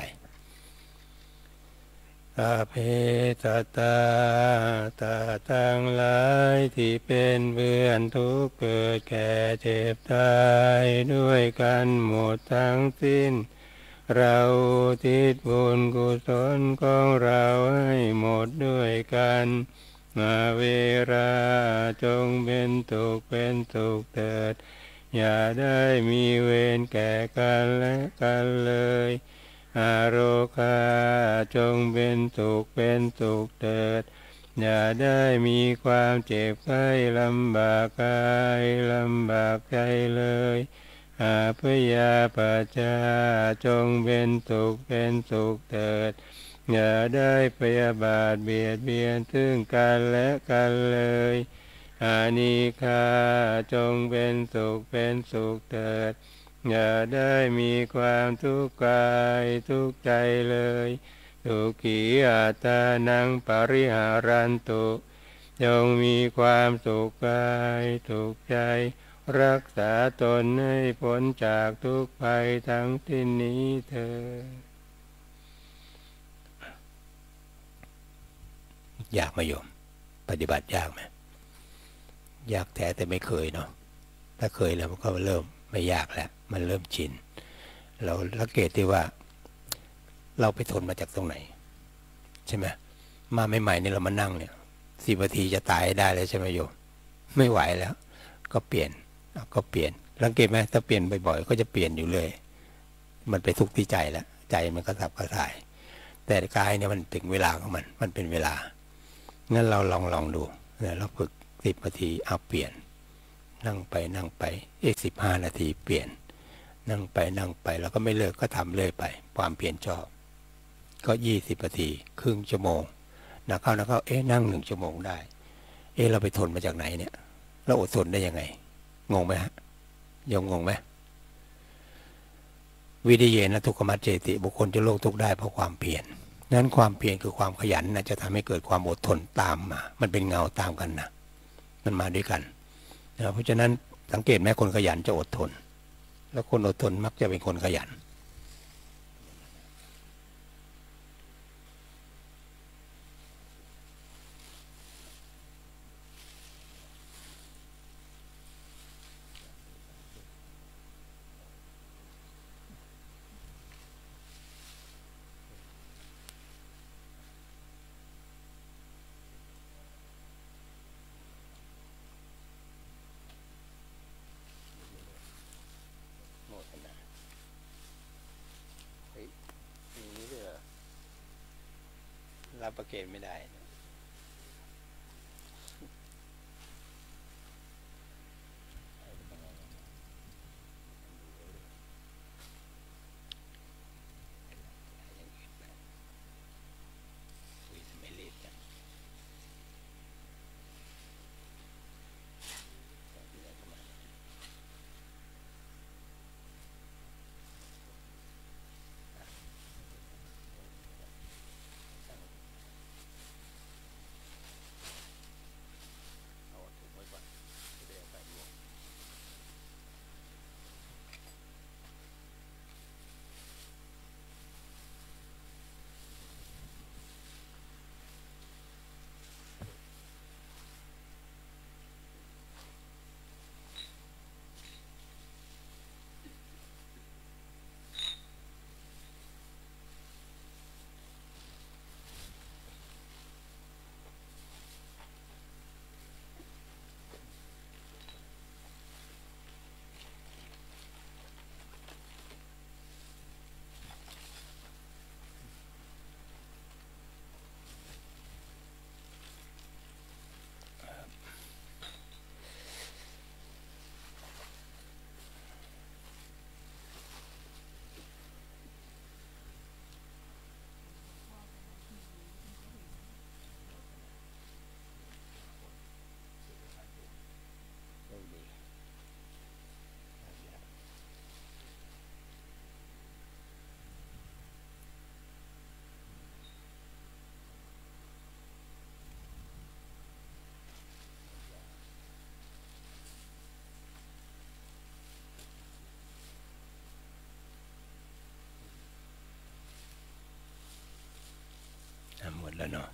อาเพตตาตาทั้งหลายที่เป็นเบื้องทุกข์เกิดแก่เจ็บตายด้วยกันหมดทั้งสิ้นเราทิศบุญกุศลของเราให้หมดด้วยกันมาเวราจงเป็นสุขเถิดอย่าได้มีเวรแก่กันและกันเลยอาโรคาจงเป็นสุขเถิดอย่าได้มีความเจ็บไข้ลำบากกายลำบากใจเลยอาพยาปัจจาจงเป็นสุขเถิดอย่าได้พยาบาทเบียดเบียนซึ่งกันและกันเลยอานิฆาจงเป็นสุขเถิดอย่าได้มีความทุกข์กายทุกข์ใจเลยทุกขีอัตตานังปริหารันตุจงมีความสุขกายทุกข์ใจรักษาตนให้พ้นจากทุกภัยทั้งที่นี้เถิดยากไหมโยมปฏิบัติยากไหมยากแต่ไม่เคยเนาะถ้าเคยแล้วมันก็เริ่มไม่ยากแล้วมันเริ่มชินเราสังเกตที่ว่าเราไปทนมาจากตรงไหนใช่ไหมมาใหม่ๆนี่เรามานั่งเนี่ย10 นาทีจะตายได้เลยใช่ไหมโยมไม่ไหวแล้วก็เปลี่ยนสังเกตไหมถ้าเปลี่ยนบ่อยๆก็จะเปลี่ยนอยู่เลยมันไปทุกข์ที่ใจแล้วใจมันก็สับกระส่ายแต่กายเนี่ยมันถึงเวลาของมันเป็นเวลางั้นเราลองดูเราฝึก10 นาทีเอาเปลี่ยนนั่งไปอีก15 นาทีเปลี่ยนนั่งไปแล้วก็ไม่เลิกก็ทำเรื่อยไปความเปลี่ยนชอบก็20 นาทีครึ่งชั่วโมงนักเข้านั่ง1 ชั่วโมงได้เราไปทนมาจากไหนเนี่ยเราอดทนได้ยังไงงงไหมฮะยงงไหมวิริเยนะทุกขมัจเจติบุคคลจะโลกทุกข์ได้เพราะความเพียรนั้นความเพียรคือความขยันนะจะทำให้เกิดความอดทนตามมามันเป็นเงาตามกันนะมันมาด้วยกันเพราะฉะนั้นสังเกตไหมคนขยันจะอดทนแล้วคนอดทนมักจะเป็นคนขยันรับประเคนไม่ได้แล้วเนาะ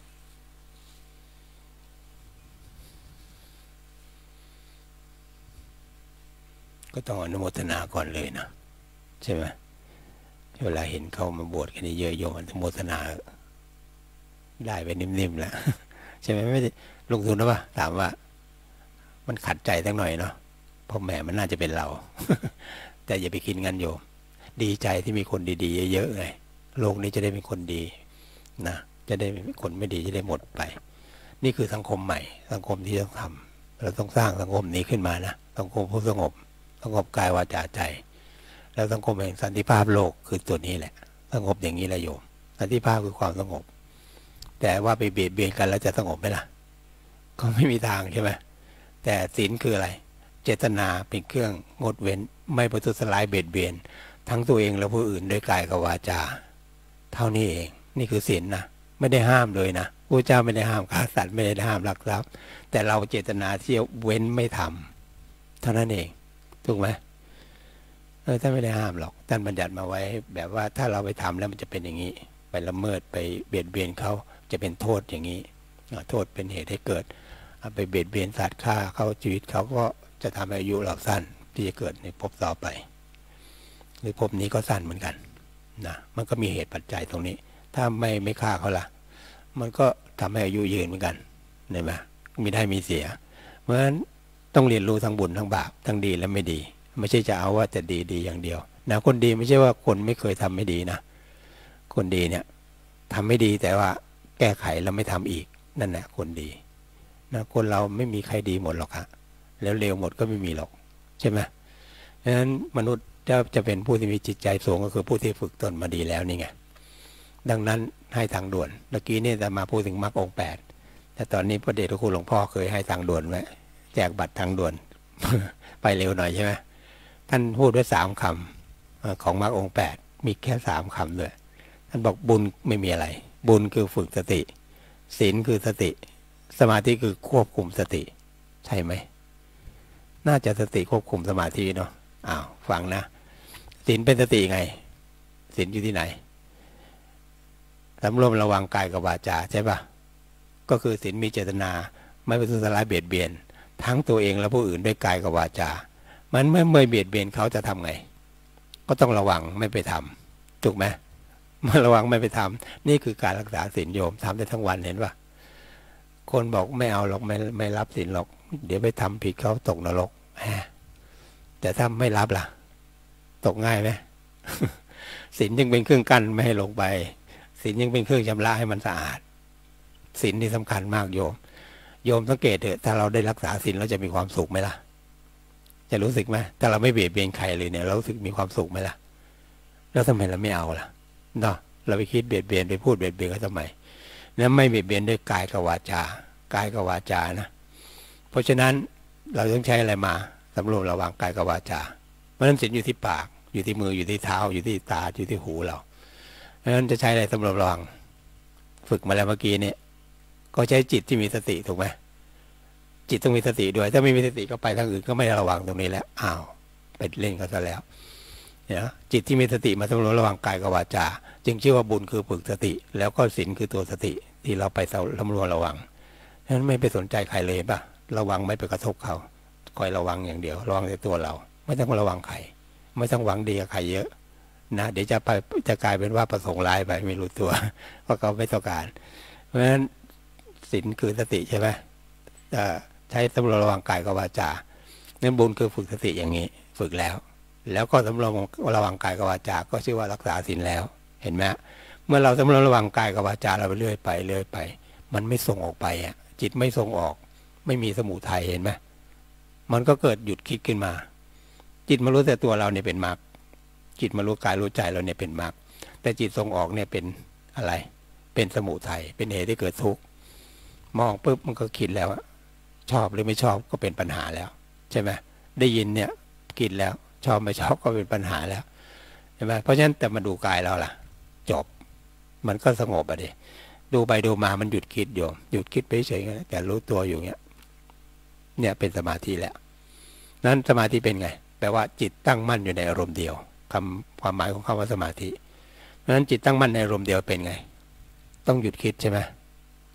ก็ต้องอนุโมทนาก่อนเลยนะใช่ไหมเวลาเห็นเขามาบวชกันเยอะโยมอนุโมทนาได้ไปนิ่มๆแล้วใช่ไหมไม่ได้ลงทุนนะป่ะถามว่ามันขัดใจตั้งหน่อยเนาะเพราะแหมมันน่าจะเป็นเรา แต่อย่าไปคิดงั้นโยมดีใจที่มีคนดีๆเยอะๆไงโลกนี้จะได้มีคนดีนะจะได้คนไม่ดีจะได้หมดไปนี่คือสังคมใหม่สังคมที่ต้องทำเราต้องสร้างสังคมนี้ขึ้นมานะสังคมผู้สงบกายวาจาใจแล้วสังคมแห่งสันติภาพโลกคือตัวนี้แหละสงบอย่างนี้แหละโยมสันติภาพคือความสงบแต่ว่าไปเบียดเบียนกันแล้วจะสงบไหมล่ะก็ไม่มีทางใช่ไหมแต่ศีลคืออะไรเจตนาเป็นเครื่องงดเว้นไม่ประทุษร้ายเบียดเบียนทั้งตัวเองและผู้อื่นด้วยกายกับวาจาเท่านี้เองนี่คือศีลนะไม่ได้ห้ามเลยนะพระเจ้าไม่ได้ห้ามฆ่าสัตว์ไม่ได้ห้ามลักทรัพย์แต่เราเจตนาที่จะเว้นไม่ทำเท่านั้นเองถูกไหมท่านไม่ได้ห้ามหรอกท่านบัญญัติมาไว้แบบว่าถ้าเราไปทำแล้วมันจะเป็นอย่างนี้ไปละเมิดไปเบียดเบียนเขาจะเป็นโทษอย่างนี้โทษเป็นเหตุให้เกิดไปเบียดเบียนสัตว์ฆ่าเขาชีวิตเขาก็จะทำให้อายุเราสั้นที่จะเกิดในภพต่อไปหรือภพนี้ก็สั้นเหมือนกันนะมันก็มีเหตุปัจจัยตรงนี้ถ้าไม่ฆ่าเขาล่ะมันก็ทำให้อายุยืนเหมือนกันเห็นไหมมีได้มีเสียเพราะฉะนั้นต้องเรียนรู้ทั้งบุญทั้งบาปทั้งดีและไม่ดีไม่ใช่จะเอาว่าจะดีอย่างเดียวนะคนดีไม่ใช่ว่าคนไม่เคยทำไม่ดีนะคนดีเนี่ยทำไม่ดีแต่ว่าแก้ไขแล้วไม่ทำอีกนั่นแหละคนดีนะคนเราไม่มีใครดีหมดหรอกฮะแล้วเลวหมดก็ไม่มีหรอกใช่ไหมเพราะฉะนั้นมนุษย์จะเป็นผู้ที่มีจิตใจสูงก็คือผู้ที่ฝึกตนมาดีแล้วนี่ไงดังนั้นให้ทางด่วนเมื่อกี้นี่จะมาพูดถึงมรรคองค์ 8แต่ตอนนี้พระเดชพระคุณหลวงพ่อเคยให้ทางด่วนไว้แจกบัตรทางด่วน ไปเร็วหน่อยใช่ไหมท่านพูดไว้3 คำของมรรคองค์ 8มีแค่3 คำด้วยท่านบอกบุญไม่มีอะไรบุญคือฝึกสติศีลคือสติสมาธิคือควบคุมสติใช่ไหมน่าจะสติควบคุมสมาธิเนาะฟังนะศีลเป็นสติไงศีลอยู่ที่ไหนสำรวมระวังกายกับวาจาใช่ปะก็คือศีลมีเจตนาไม่ประทุษร้ายเบียดเบียนทั้งตัวเองและผู้อื่นด้วยกายกับวาจามันเมื่อเบียดเบียนเขาจะทำไงก็ต้องระวังไม่ไปทำถูกไหมเมื่อระวังไม่ไปทำนี่คือการรักษาศีลโยมทำได้ทั้งวันเห็นปะคนบอกไม่เอาหรอกไม่รับศีลหรอกเดี๋ยวไปทำผิดเขาตกนรกแต่ถ้าไม่รับล่ะตกง่ายไหม ศีลยังเป็นเครื่องกั้นไม่ให้ลงไปศีลยังเป็นเครื่องชำระให้มันสะอาดศีลนี่สำคัญมากโยมสังเกตเถอะถ้าเราได้รักษาศีลเราจะมีความสุขไหมล่ะจะรู้สึกไหมถ้าเราไม่เบียดเบียนใครเลยเนี่ยเรารู้สึกมีความสุขไหมล่ะแล้วทำไมเราไม่เอาล่ะเนาะเราไปคิดเบียดเบียนไปพูดเบียดเบียนเขาทำไมนั้นไม่เบียดเบียนด้วยกายกับวาจากายกับวาจานะเพราะฉะนั้นเราต้องใช้อะไรมาสำรวมระวังกายกับวาจาเพราะฉะนั้นศีลอยู่ที่ปากอยู่ที่มืออยู่ที่เท้าอยู่ที่ตาอยู่ที่หูเราเพราะฉะนั้นจะใช้อะไรสำรวมระวังฝึกมาแล้วเมื่อกี้เนี่ยก็ใช้จิตที่มีสติถูกไหมจิตต้องมีสติด้วยถ้าไม่มีสติก็ไปทางอื่นก็ไม่ระวังตรงนี้แล้วไปเล่นกันซะแล้วเนี่ยจิตที่มีสติมาสำรวมระวังกายกับวาจาจึงชื่อว่าบุญคือฝึกสติแล้วก็ศีลคือตัวสติที่เราไปสำรวมระวังฉะนั้นไม่ไปสนใจใครเลยป่ะระวังไม่ไปกระทบเขาคอยระวังอย่างเดียวระวังในตัวเราไม่ต้องระวังใครไม่ต้องหวังดีกับใครเยอะนะเดี๋ยวจะกลายเป็นว่าประสงค์ร้ายไปไม่รู้ตัวเพราะเขาไม่ต้องการเพราะฉะนั้นศีลคือสติใช่ไหมใช้สำรวมระวังกายกับวาจานั้นบุญคือฝึกสติอย่างนี้ฝึกแล้วก็สำรวมระวังกายกับวาจาก็ชื่อว่ารักษาศีลแล้วเห็นไหมเมื่อเราสำรวมระวังกายกับวาจาเราไปเรื่อยไปมันไม่ส่งออกไปจิตไม่ส่งออกไม่มีสมุทัยเห็นไหมมันก็เกิดหยุดคิดขึ้นมาจิตมารู้แต่ตัวเราเนี่ยเป็นมรรคจิตมารู้กายรู้ใจเราเนี่ยเป็นมรรคแต่จิตส่งออกเนี่ยเป็นอะไรเป็นสมุทัยเป็นเหตุที่เกิดทุกข์มองปุ๊บมันก็คิดแล้วชอบหรือไม่ชอบก็เป็นปัญหาแล้วใช่ไหมได้ยินเนี่ยคิดแล้วชอบไม่ชอบก็เป็นปัญหาแล้วใช่ไหมเพราะฉะนั้นแต่มาดูกายเราล่ะจบมันก็สงบดิดูไปดูมามันหยุดคิดอยู่หยุดคิดไปเฉยๆแต่รู้ตัวอยู่เนี่ยเป็นสมาธิแล้วนั้นสมาธิเป็นไงแปลว่าจิตตั้งมั่นอยู่ในอารมณ์เดียวความหมายของคำว่าสมาธิเพราะฉะนั้นจิตตั้งมั่นในอารมณ์เดียวเป็นไงต้องหยุดคิดใช่ไหม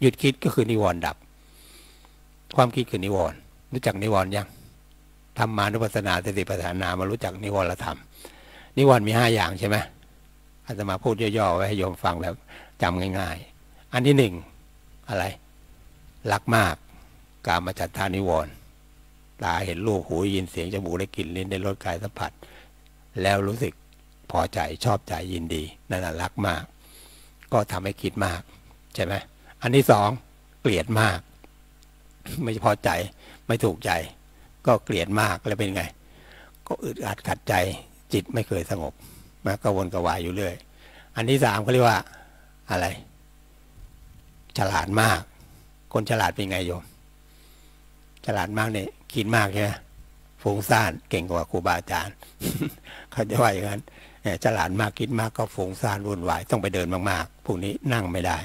หยุดคิดก็คือนิวรณ์ดับความคิดคือนิวรณ์รู้จักนิวรณ์ยังธรรมานุปัสสนาสติปัฏฐานามารู้จักนิวรธรรมนิวรณ์มี5อย่างใช่ไหมอาตมาพูดย่อๆไว้ให้โยมฟังแล้วจำง่ายๆอันที่1อะไรรักมากกามฉัฏฐานิวรณ์ตาเห็นรูปหูยินเสียงจมูกได้กลิ่นลิ้นได้รสกายสัมผัสแล้วรู้สึกพอใจชอบใจยินดีนั่นแหละรักมากก็ทำให้คิดมากใช่ไหมอันที่2เกลียดมากไม่พอใจไม่ถูกใจก็เกลียดมากแล้วเป็นไงก็อึดอัดขัดใจจิตไม่เคยสงบนะกระวนกระวายอยู่เรื่อยอันที่3เขาเรียกว่าอะไรฉลาดมากคนฉลาดเป็นไงโยมฉลาดมากเนี่ยคิดมากใช่ไหมฟุ้งซ่านเก่งกว่าครูบาอาจารย์ เขาจะว่าอย่างนั้นฉลาดมากคิดมากก็ฟุ้งซ่านวุ่นวายต้องไปเดินมากๆพวกนี้นั่งไม่ได้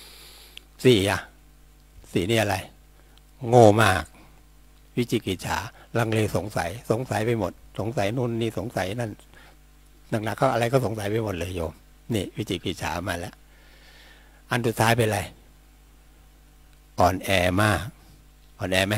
4นี่อะไรโง่มากวิจิกิจฉาลังเลสงสัยไปหมดสงสัยนู่นนี่สงสัยนั่นหนักๆก็อะไรก็สงสัยไปหมดเลยโยมนี่วิจิกิจฉามาแล้วอันสุดท้ายเป็นอะไรอ่อนแอมากอ่อนแอไหม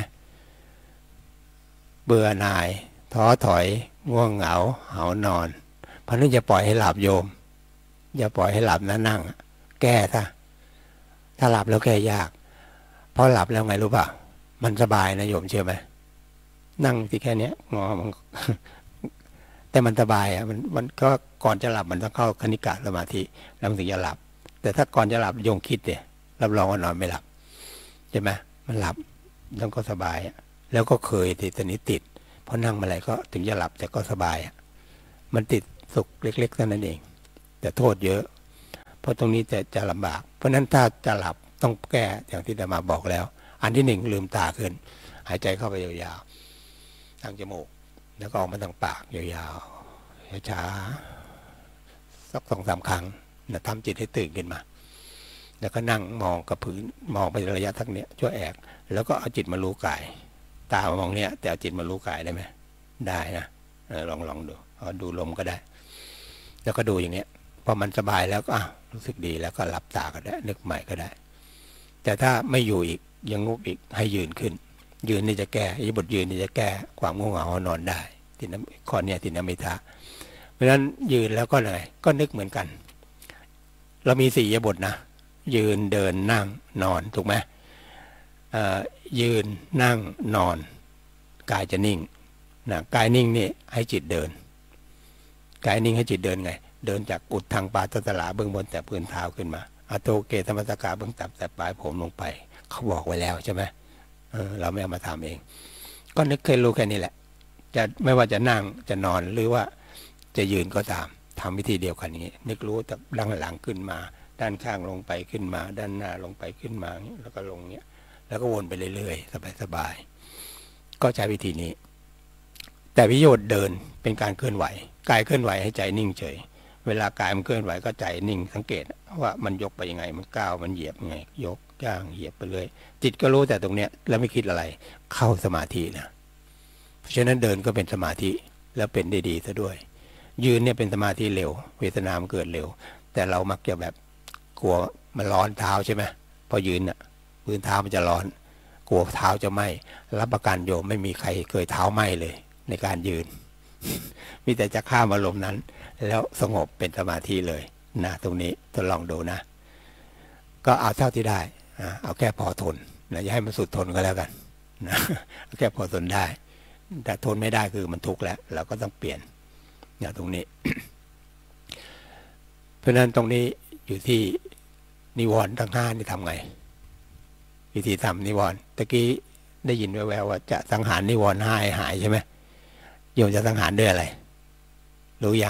เบื่อหน่ายท้อถอยง่วงเหงาหานอนเพราะนั้นอย่าปล่อยให้หลับโยมอย่าปล่อยให้หลับนะนั่งแก้ถ้าหลับแล้วแก้ยากพอหลับแล้วไงรู้ป่ะมันสบายนะโยมเชื่อไหมนั่งที่แค่นี้งอมันแต่มันสบายอ่ะมันก็ก่อนจะหลับมันต้องเข้าคณิกะสมาธิแล้วมันถึงจะหลับแต่ถ้าก่อนจะหลับโยมคิดเนี่ยรับรองว่านอนไม่หลับใช่ไหมมันหลับแล้วก็สบายแล้วก็เคยติดติดพอนั่งมาอะไรก็ถึงจะหลับแต่ก็สบายมันติดสุขเล็กๆเท่านั้นเองแต่โทษเยอะเพราะตรงนี้จะลำบากเพราะนั้นถ้าจะหลับต้องแก้อย่างที่อาตมาบอกแล้วอันที่1ลืมตาขึ้นหายใจเข้าไปยาวๆทางจมูกแล้วก็ออกมาทางปากยาวๆช้าๆสัก2-3 ครั้งนะทำจิตให้ตื่นขึ้นมาแล้วก็นั่งมองกับพื้นมองไประยะทักเนี้ยชั่วแอกแล้วก็เอาจิตมารู้กายตามองเนี้ยแต่เอาจิตมารู้กายได้ไหมได้นะลองดูดูลมก็ได้แล้วก็ดูอย่างเนี้ยพอมันสบายแล้วก็รู้สึกดีแล้วก็หลับตาก็ได้นึกใหม่ก็ได้แต่ถ้าไม่อยู่อีกยังงุบอีกให้ยืนขึ้นยืนนี่จะแก้อิบทยืนนี่จะแก้ความง่วงเหงานอนได้ติณข้อเนี้ยติณมิทะเพราะฉะนั้นยืนแล้วก็เลยก็นึกเหมือนกันเรามี4 อิริยาบถนะยืนเดินนั่งนอนถูกไหมยืนนั่งนอนกายจะนิ่งนะกายนิ่งนี่ให้จิตเดินกายนิ่งให้จิตเดินไงเดินจากอุดทางปาตัสลาเบื้องบนแต่พื้นเท้าขึ้นมาอโตเกธรรมสกาเบื้องต่ำแต่ปลายผมลงไปเขาบอกไว้แล้วใช่ไหมเราไม่เอามาทำเองก็นึกเคยรู้แค่นี้แหละจะไม่ว่าจะนั่งจะนอนหรือว่าจะยืนก็ตามทำวิธีเดียวกันนี้นึกรู้แต่ด้านหลังขึ้นมาด้านข้างลงไปขึ้นมาด้านหน้าลงไปขึ้นมาแล้วก็ลงเนี้ยแล้วก็วนไปเรื่อยๆสบายๆก็ใช้วิธีนี้แต่วิโยชน์เดินเป็นการเคลื่อนไหวกายเคลื่อนไหวให้ใจนิ่งเฉยเวลากายมันเคลื่อนไหวก็ใจนิ่งสังเกตว่ามันยกไปยังไงมันก้าวมันเหยียบยังไงยกย่างเหยียบไปเลยจิตก็รู้แต่ตรงเนี้ยแล้วไม่คิดอะไรเข้าสมาธินะเพราะฉะนั้นเดินก็เป็นสมาธิแล้วเป็นได้ดีซะด้วยยืนเนี่ยเป็นสมาธิเร็วเวทนามันเกิดเร็วแต่เรามักจะแบบกลัวมันร้อนเท้าใช่ไหมพอยืนน่ะพื้นเท้ามันจะร้อนกลัวเท้าจะไหม้รับประกันโยมไม่มีใครเคยเท้าไหม้เลยในการยืน มีแต่จะข้ามอารมณ์นั้นแล้วสงบเป็นสมาธิเลยนะตรงนี้ทดลองดูนะก็เอาเท่าที่ได้เอาแค่พอทนนะอย่าให้มันสุดทนก็แล้วกันนะเอาแค่พอทนได้แต่ทนไม่ได้คือมันทุกข์แล้วเราก็ต้องเปลี่ยนเนี่ยตรงนี้ เพราะนั้นตรงนี้อยู่ที่นิวรณ์ทั้ง5นี่ทำไงวิธีทำนิวรณ์ตะกี้ได้ยินแววๆว่าจะสังหารนิวรณ์5ให้หายใช่ไหมโยมจะสังหารด้วยอะไรรู้ยัง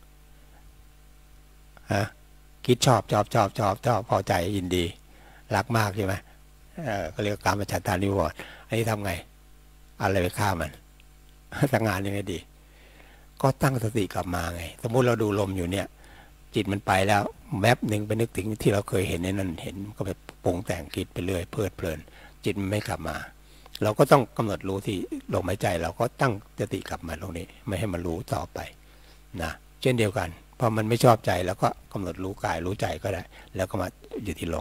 คิดชอบพอใจยินดีรักมากใช่ไหมก็เรียกกามฉัฏฐานิวรณ์อันนี้ทำไงอะไรไปฆ่ามันสังหารยังไงดีก็ตั้งสติกลับมาไงสมมุติเราดูลมอยู่เนี่ยจิตมันไปแล้วแวบหนึ่งไปนึกถึงที่เราเคยเห็นในนั้นเห็นก็ไปปรุงแต่งคิดไปเรื่อยเพลิดเพลินจิตมันไม่กลับมาเราก็ต้องกำหนดรู้ที่ลมหายใจเราก็ตั้งสติกลับมาตรงนี้ไม่ให้มันรู้ต่อไปนะเช่นเดียวกันพอมันไม่ชอบใจแล้วก็กำหนดรู้กายรู้ใจก็ได้แล้วก็มาอยู่ที่ลม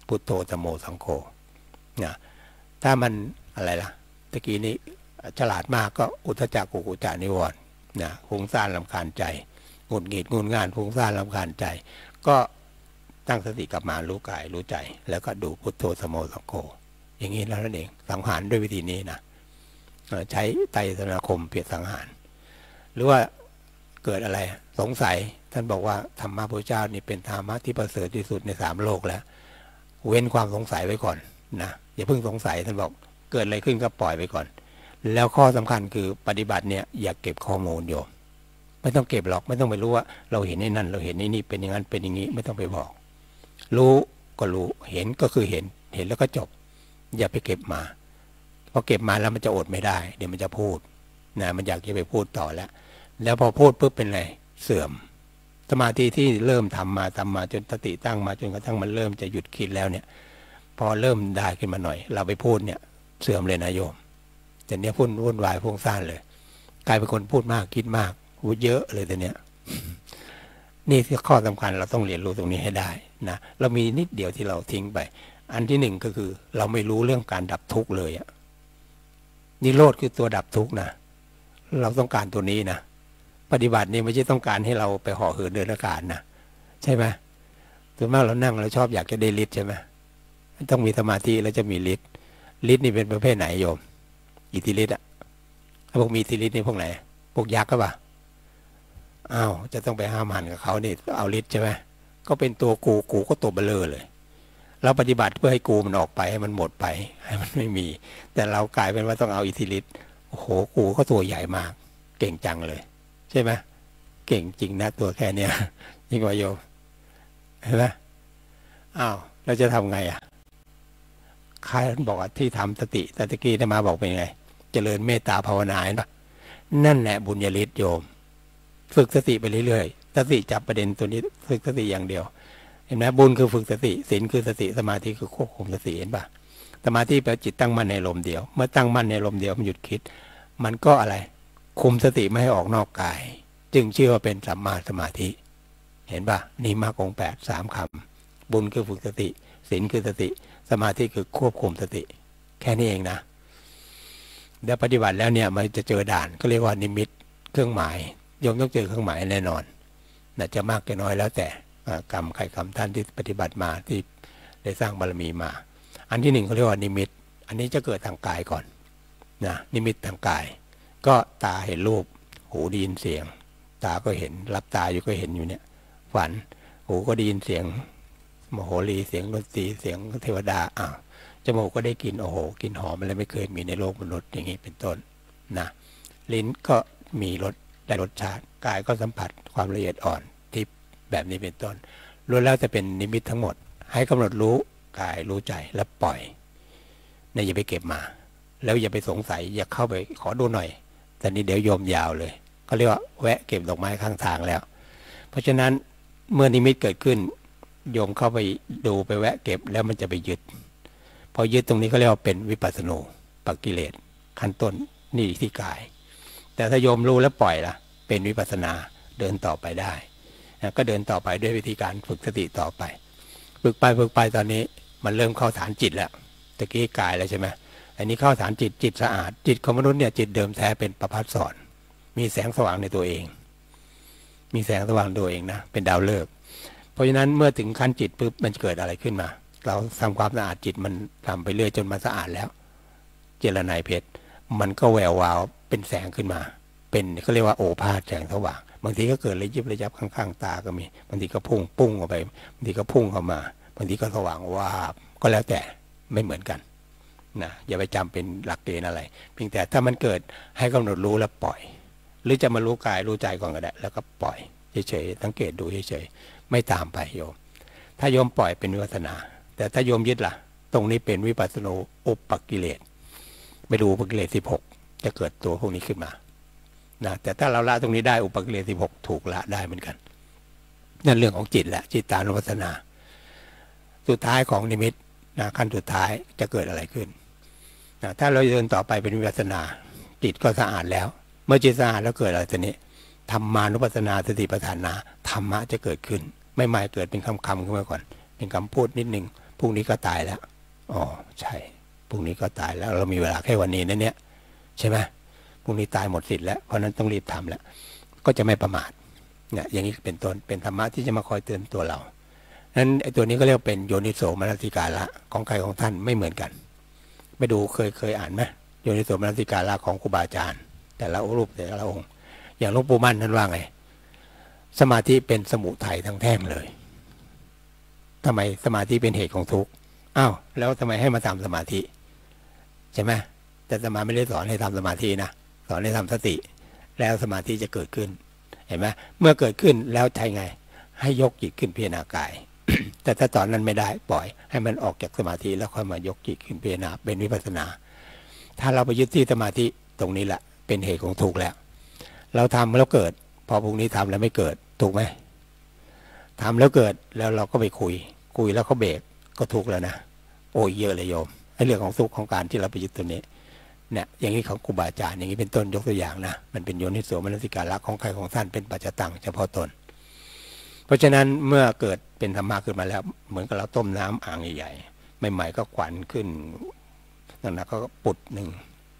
พุทโธธัมโมสังโฆนะถ้ามันอะไรล่ะตะกี้นี้ฉลาดมากก็อุทธัจจะกุกุจจะนิวรณ์นะฟุ้งซ่านรำคาญใจหงุดหงิดงุนง่านฟุ้งซ่านรำคาญใจก็ตั้งสติกลับมารู้กายรู้ใจแล้วก็ดูพุทโธธัมโมสังโฆอย่างนี้แล้วนั่นเองสังหารด้วยวิธีนี้นะใช้ไตรสนาคมเพียรสังหารหรือว่าเกิดอะไรสงสัยท่านบอกว่าธรรมะพระเจ้านี่เป็นธรรมะที่ประเสริฐที่สุดใน3โลกแล้วเว้นความสงสัยไว้ก่อนนะอย่าเพิ่งสงสัยท่านบอกเกิดอะไรขึ้นก็ปล่อยไปก่อนแล้วข้อสำคัญคือปฏิบัติเนี่ยอย่าเก็บข้อมูลโยมไม่ต้องเก็บหรอกไม่ต้องไปรู้ว่าเราเห็นในนั้นเราเห็นในนี่เป็นอย่างนั้นเป็นอย่างนี้ไม่ต้องไปบอกรู้ก็รู้เห็นก็คือเห็นแล้วก็จบอย่าไปเก็บมาพอเก็บมาแล้วมันจะอดไม่ได้เดี๋ยวมันจะพูดนะมันอยากจะไปพูดต่อแล้วพอพูดปุ๊บเป็นไรเสื่อมสมาธิที่เริ่มทำมาจนสติตั้งมาจนกระทั่งมันเริ่มจะหยุดคิดแล้วเนี่ยพอเริ่มได้ขึ้นมาหน่อยเราไปพูดเนี่ยเสื่อมเลยนะโยมแต่เนี้ยพูดวุ่นวายฟุ้งซ่านเลยกลายเป็นคนพูดมากคิดมากพูดเยอะเลยแต่เนี้ยนี่คือข้อสำคัญเราต้องเรียนรู้ตรงนี้ให้ได้นะเรามีนิดเดียวที่เราทิ้งไปอันที่หนึ่งก็คือเราไม่รู้เรื่องการดับทุกข์เลยอะนิโรธคือตัวดับทุกข์นะเราต้องการตัวนี้นะปฏิบัตินี่ไม่ใช่ต้องการให้เราไปห่อเหินเดินอากาศนะใช่ไหมส่วนมากเรานั่งเราชอบอยากจะได้ฤทธิ์ใช่ไหมต้องมีสมาธิแล้วจะมีฤทธิ์นี่เป็นประเภทไหนโยมอิทธิฤทธิ์อะพวกมีอิทธิฤทธิ์นี่พวกไหนพวกยักษ์ก็ป่ะอ้าวจะต้องไปห้ามหันกับเขานี่เอาฤทธิ์ใช่ไหมก็เป็นตัวกูก็ตัวเบลอเลยเราปฏิบัติเพื่อให้กูมันออกไปให้มันหมดไปให้มันไม่มีแต่เรากลายเป็นว่าต้องเอาอิทธิฤทธิ์โอ้โหกูก็ตัวใหญ่มากเก่งจังเลยใช่ไหมเก่งจริงนะตัวแค่เนี้ยยิ่งกว่าโยมเห็นไหมอ้าวเราจะทำไงอ่ะใครบอกว่าที่ทำสติตะกี้ได้มาบอกเป็นไงเจริญเมตตาภาวนาเห็นปะนั่นแหละบุญญาฤทธิ์โยมฝึกสติไปเรื่อยๆสติจับประเด็นตัวนี้ฝึกสติอย่างเดียวเห็นไหมบุญคือฝึกสติศีลคือสติสมาธิคือควบคุมสติเห็นปะสมาธิแปลจิตตั้งมั่นในลมเดียวเมื่อตั้งมั่นในลมเดียวมันหยุดคิดมันก็อะไรคุมสติไม่ให้ออกนอกกายจึงชื่อว่าเป็นสัมมาสมาธิเห็นปะนี่มรรคองค์ 8 3คำบุญคือฝึกสติศีลคือสติสมาธิคือควบคุมสติแค่นี้เองนะแล้วปฏิบัติแล้วเนี่ยมันจะเจอด่านก็เรียกว่านิมิตเครื่องหมายโยมต้องเจอเครื่องหมายแน่นอนนะจะมากจะน้อยแล้วแต่กรรมใครกรรมท่านที่ปฏิบัติมาที่ได้สร้างบารมีมาอันที่หนึ่งเขาเรียกว่านิมิตอันนี้จะเกิดทางกายก่อนนะนิมิตทางกายก็ตาเห็นรูปหูได้ยินเสียงตาก็เห็นรับตาอยู่ก็เห็นอยู่เนี่ยฝันหูก็ได้ยินเสียงมโหรีเสียงดนตรีเสียงเทวดาจมูกก็ได้กลิ่นโอ้โหกลิ่นหอมอะไรไม่เคยมีในโลกมนุษย์อย่างนี้เป็นต้นนะลิ้นก็มีรสได้รสชาติกายก็สัมผัสความละเอียดอ่อนที่แบบนี้เป็นต้นล้วนแล้วจะเป็นนิมิตทั้งหมดให้กำหนดรู้กายรู้ใจแล้วปล่อยเนี่ยอย่าไปเก็บมาแล้วอย่าไปสงสัยอย่าเข้าไปขอดูหน่อยแต่นี้เดี๋ยวโยมยาวเลยเขาเรียกว่าแวะเก็บดอกไม้ข้างทางแล้วเพราะฉะนั้นเมื่อนิมิตเกิดขึ้นโยมเข้าไปดูไปแวะเก็บแล้วมันจะไปยึดพอยึดตรงนี้เขาเรียกว่าเป็นวิปัสสนูปกิเลสขั้นต้นนี่ที่กายแต่ถ้าโยมรู้แล้วปล่อยล่ะเป็นวิปัสสนาเดินต่อไปได้นะก็เดินต่อไปด้วยวิธีการฝึกสติต่อไปฝึกไปตอนนี้มันเริ่มเข้าฐานจิตแล้วตะกี้กายแล้วใช่ไหมอันนี้เข้าฐานจิตสะอาดจิตของมนุษย์เนี่ยจิตเดิมแท้เป็นประภัสสรมีแสงสว่างในตัวเองมีแสงสว่างตัวเองนะเป็นดาวฤกษ์เพราะฉะนั้นเมื่อถึงขั้นจิตปุ๊บมันเกิดอะไรขึ้นมาเราทำความสะอาดจิตมันทำไปเรื่อยจนมันสะอาดแล้วเจรไนเพชรมันก็แวววาวเป็นแสงขึ้นมาเป็นเขาเรียกว่าโอภาสแสงสว่างบางทีก็เกิดระยิบระยับข้างๆตาก็มีบางทีก็พุ่งออกไปบางทีก็พุ่งเข้ามาบางทีก็สว่างวาบก็แล้วแต่ไม่เหมือนกันนะอย่าไปจำเป็นหลักเกณฑ์อะไรเพียงแต่ถ้ามันเกิดให้กำหนดรู้แล้วปล่อยหรือจะมารู้กายรู้ใจก่อนก็ได้แล้วก็ปล่อยเฉยๆสังเกตดูเฉยๆไม่ตามไปโยมถ้าโยมปล่อยเป็นวิปัสสนาแต่ถ้าโยมยึดล่ะตรงนี้เป็นวิปัสสนูอุปกิเลสไปดูอุปกิเลส16จะเกิดตัวพวกนี้ขึ้นมานะแต่ถ้าเราละตรงนี้ได้อุปกิเลส16ถูกละได้เหมือนกันนั่นเรื่องของจิตแหละจิตตานุปัสสนาสุดท้ายของนิมิตนะขั้นสุดท้ายจะเกิดอะไรขึ้นนะถ้าเราเดินต่อไปเป็นวิปัสสนาจิตก็สะอาดแล้วเมื่อจิตสะอาดแล้วเกิดอะไรทีนี้ธรรมานุปัสสนาสติปัฏฐานาธรรมะจะเกิดขึ้นไม่เกิดเป็นคำขึ้นมาก่อนเป็นคำพูดนิดนึงพรุ่งนี้ก็ตายแล้วอ๋อใช่พรุ่งนี้ก็ตายแล้วเรามีเวลาแค่วันนี้นั่นเนี่ยใช่ไหมพรุ่งนี้ตายหมดสิทธิ์แล้วเพราะนั้นต้องรีบทำแล้วก็จะไม่ประมาทเนี่ยอย่างนี้เป็นต้นเป็นธรรมะที่จะมาคอยเตือนตัวเรานั้นไอ้ตัวนี้ก็เรียกเป็นโยนิโสมนสิการะของใครของท่านไม่เหมือนกันไปดูเคยอ่านไหมโยนิโสมนสิการะของครูบาอาจารย์แต่ละรูปแต่ละองค์อย่างหลวงปู่มั่นท่านว่าไงสมาธิเป็นสมุทัยทั้งแท่งเลยทำไมสมาธิเป็นเหตุของทุกข์อ้าวแล้วทำไมให้มาทำสมาธิใช่ไหมแต่สมาไม่ได้สอนให้ทำสมาธินะสอนให้ทำสติแล้วสมาธิจะเกิดขึ้นเห็นไหมเมื่อเกิดขึ้นแล้วใช่ไงให้ยกจิตขึ้นพิจารณากาย แต่ถ้าตอนนั้นไม่ได้ปล่อยให้มันออกจากสมาธิแล้วค่อยมายกจิตขึ้นพิจารณาเป็นวิปัสสนาถ้าเราไปยึดที่สมาธิตรงนี้แหละเป็นเหตุของทุกข์แล้วเราทำแล้วเกิดพอพรุ่งนี้ทำแล้วไม่เกิดถูกไหมทำแล้วเกิดแล้วเราก็ไปคุยแล้วเขาเบรกก็ทุกข์แล้วนะโอ้ยเยอะเลยโยมไอ้เรื่องของทุกข์ของการที่เราไปยึดตัวนี้เนี่ยอย่างนี้ของครูบาอาจารย์อย่างนี้เป็นต้นยกตัวอย่างนะมันเป็นโยนิโสมนสิการะของใครของท่านเป็นปัจจตังเฉพาะตนเพราะฉะนั้นเมื่อเกิดเป็นธรรมะขึ้นมาแล้วเหมือนกับเราต้มน้ำอ่างใหญ่ๆใหม่ๆก็ขวัญขึ้นนั่นนะก็ปุดหนึ่ง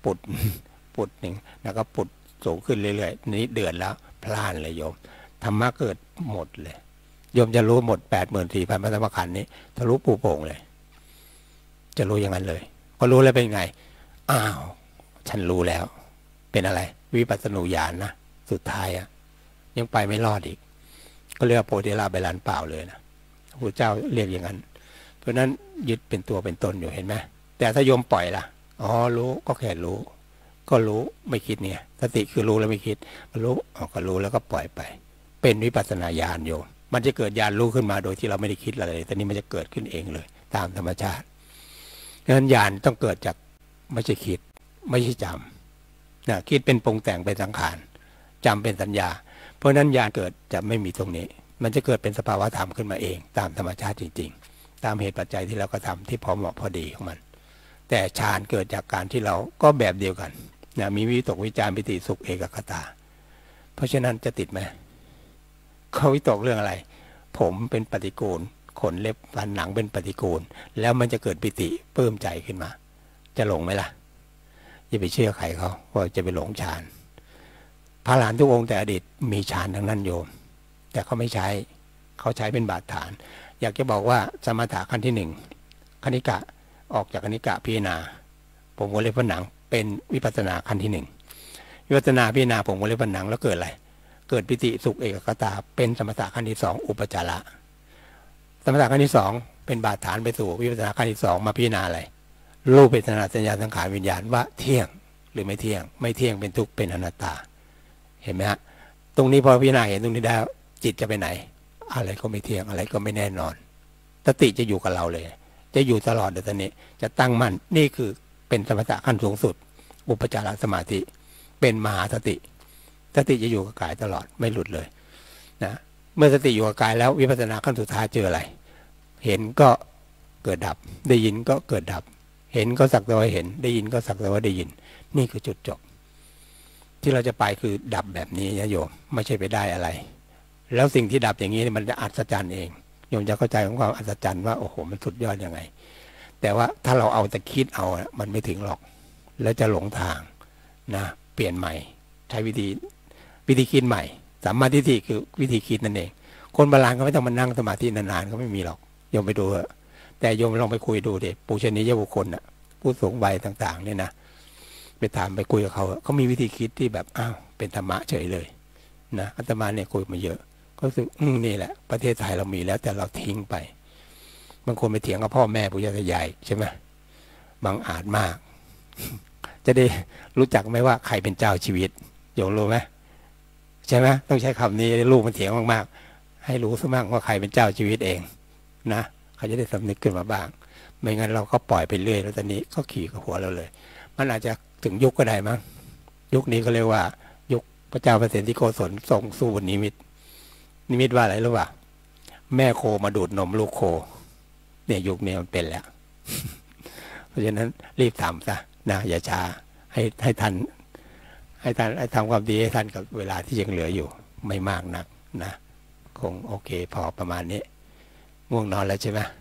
แล้วก็ปุดสูงขึ้นเรื่อยๆนี้เดือดแล้วพล่านเลยโยมธรรมะเกิดหมดเลยโยมจะรู้หมด 84,000 พระธรรมขันธ์นี้ทะลุปูโป่งเลยจะรู้อย่างนั้นเลยพอรู้แล้วเป็นไงอ้าวฉันรู้แล้วเป็นอะไรวิปัสสนูญาณนะสุดท้ายยังไปไม่รอดอีกก็เรียกว่าโพธิลาภใบลานเปล่าเลยนะพระพุทธเจ้าเรียกอย่างนั้นเพราะนั้นยึดเป็นตัวเป็นตนอยู่เห็นไหมแต่ถ้าโยมปล่อยล่ะอ๋อรู้ก็แค่รู้ก็รู้ไม่คิดเนี่ยสติคือรู้แล้วไม่คิดรู้ก็รู้แล้วก็ปล่อยไปเป็นวิปัสสนาญาณโยมมันจะเกิดญาณรู้ขึ้นมาโดยที่เราไม่ได้คิดอะไรแต่นี้มันจะเกิดขึ้นเองเลยตามธรรมชาติดังนั้นญาณต้องเกิดจากไม่ใช่คิดไม่ใช่จำนะคิดเป็นปรุงแต่งเป็นสังขารจำเป็นสัญญาเพราะนั้นญาณเกิดจะไม่มีตรงนี้มันจะเกิดเป็นสภาวะธรรมขึ้นมาเองตามธรรมชาติจริงๆตามเหตุปัจจัยที่เราก็ทำที่พอเหมาะพอดีของมันแต่ฌานเกิดจากการที่เราก็แบบเดียวกันนะมีวิตกวิจารปิติสุขเอกคตาเพราะฉะนั้นจะติดไหมเขาวิตกเรื่องอะไรผมเป็นปฏิกูลขนเล็บฟันหนังเป็นปฏิกูลแล้วมันจะเกิดปิติปลื้มใจขึ้นมาจะหลงไหมล่ะอย่าไปเชื่อใครเขาว่าจะไปหลงฌานพระอรหันต์ทุกองค์แต่อดีตมีฌานทั้งนั้นโยมแต่เขาไม่ใช้เขาใช้เป็นบาดฐานอยากจะบอกว่าสมถะขั้นที่หนึ่งคณิกะออกจากคณิกะพิจารณาผมวงเล็บผนังเป็นวิปัสสนาขั้นที่หนึ่งวิปัสสนาพิจารณาผมวงเล็บผนังแล้วเกิดอะไรเกิดปิติสุขเอกคตาเป็นสมถะขั้นที่สองอุปจาระสมถะขั้นที่สองเป็นบาดฐานไปสู่วิปัสสนาขั้นที่สองมาพิจารณาอะไรรูปเวทนาสัญญาสังขารวิญญาณว่าเที่ยงหรือไม่เที่ยงไม่เที่ยงเป็นทุกข์เป็นอนัตตาเห็นไหมฮะตรงนี้พอพิจารณาเห็นตรงนี้ได้จิตจะไปไหนอะไรก็ไม่เที่ยงอะไรก็ไม่แน่นอนสติจะอยู่กับเราเลยจะอยู่ตลอดเดี๋ยวตอนนี้จะตั้งมั่นนี่คือเป็นสมถะขั้นสูงสุดอุปจารสมาธิเป็นมหาสติจะอยู่กับกายตลอดไม่หลุดเลยนะเมื่อสติอยู่กับกายแล้ววิปัสสนาขั้นสุดท้ายเจออะไรเห็นก็เกิดดับได้ยินก็เกิดดับเห็นก็สักแต่ว่าเห็นได้ยินก็สักแต่ว่าได้ยินนี่คือจุดจบที่เราจะไปคือดับแบบนี้นะโยมไม่ใช่ไปได้อะไรแล้วสิ่งที่ดับอย่างนี้มันจะอัศจรรย์เองโยมจะเข้าใจของความอัศจรรย์ว่าโอ้โหมันสุดยอดยังไงแต่ว่าถ้าเราเอาแต่คิดเอามันไม่ถึงหรอกแล้วจะหลงทางนะเปลี่ยนใหม่ใช้วิธีคิดใหม่สัมมาทิฏฐิคือวิธีคิดนั่นเองคนโบราณก็ไม่ต้องมานั่งสมาธินานๆก็ไม่มีหรอกโยมไปดูแต่โยมลองไปคุยดูดิปูชนียบุคคลน่ะผู้สูงวัยต่างๆเนี่ยนะไปถามไปคุยกับเขามีวิธีคิดที่แบบอ้าวเป็นธรรมะเฉยเลยนะอาตมาเนี่ยคุยมาเยอะก็รู้สึกนี่แหละประเทศไทยเรามีแล้วแต่เราทิ้งไปบางคนไปเถียงกับพ่อแม่ปู่ย่าตายายใช่ไหมบังอาจมาก จะได้รู้จักไหมว่าใครเป็นเจ้าชีวิตโยมรู้ไหมใช่ไหมต้องใช้คำนี้ลูกมันเถียงมากๆให้รู้ซะบ้างว่าใครเป็นเจ้าชีวิตเองนะเขาจะได้สำนึกขึ้นมาบ้างไม่งั้นเราก็ปล่อยไปเรื่อยแล้วตอนนี้ก็ขี่กับหัวเราเลยมันอาจจะถึงยุคก็ได้มั้งยุคนี้ก็เรียกว่ายุคพระเจ้าเปรตที่โกศลทรงสู้บนนิมิตว่าอะไรรู้ป่ะแม่โคมาดูดนมลูกโคเนี่ยยุคนี้มันเป็นแล้ว เพราะฉะนั้นรีบทำซะนะอย่าช้าให้ทันให้ทำความดีให้ทันกับเวลาที่ยังเหลืออยู่ไม่มากนักนะคงโอเคพอประมาณนี้ง่วงนอนแล้วใช่ไหม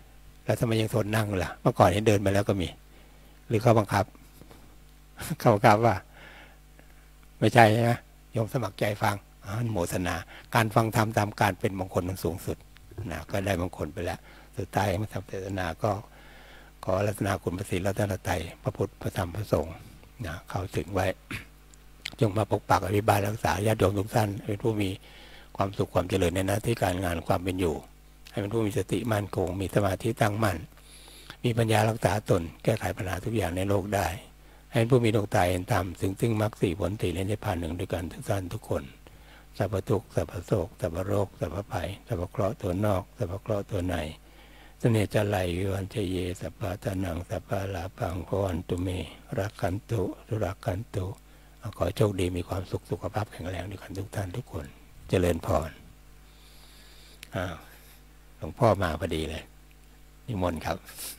แล้วทำไมยังทนนั่งล่ะเมื่อก่อนเห็นเดินมาแล้วก็มี หรือเขาบังคับ เขาบังคับว่า ไม่ใช่นะโยมสมัครใจฟังโมทนาการฟังธรรมตามการเป็นมงคลมันสูงสุดนะก็ได้มงคลไปแล้วสุดท้ายมาทำเทศนาก็ขอรัตนาคุณพระศรีรัตนตรัยพระพุทธพระธรรมพระสงฆ์นะเข้าถึงไว้ จงมาปกปักอภิบาลรักษาญาติโยมทุกท่านเป็นผู้มีความสุขความเจริญในหน้าที่การงานความเป็นอยู่ให้เป็นผู้มีสติมั่นคงมีสมาธิตั้งมั่นมีปัญญารักษาตนแก้ไขปัญหาทุกอย่างในโลกได้ให้ผู้มีดวงตาเห็นธรรมซึ่งมรรคสี่ผลสี่และนิพพานหนึ่งด้วยกันทุกท่านทุกคนสัพพทุกข์สัพพโศกสัพพโรคสัพพภัยสัพพเคราะห์ตัวนอกสัพพเคราะห์ตัวในเสน่ห์จะไหลวิวันเจเยสัพพะตานังสัพพะลาปังพวันตุเมรักขันตุรักขันตุขอโชคดีมีความสุขสุขภาพแข็งแรงด้วยกันทุกท่านทุกคนเจริญพรหลวงพ่อมาพอดีเลยนิมนต์ครับ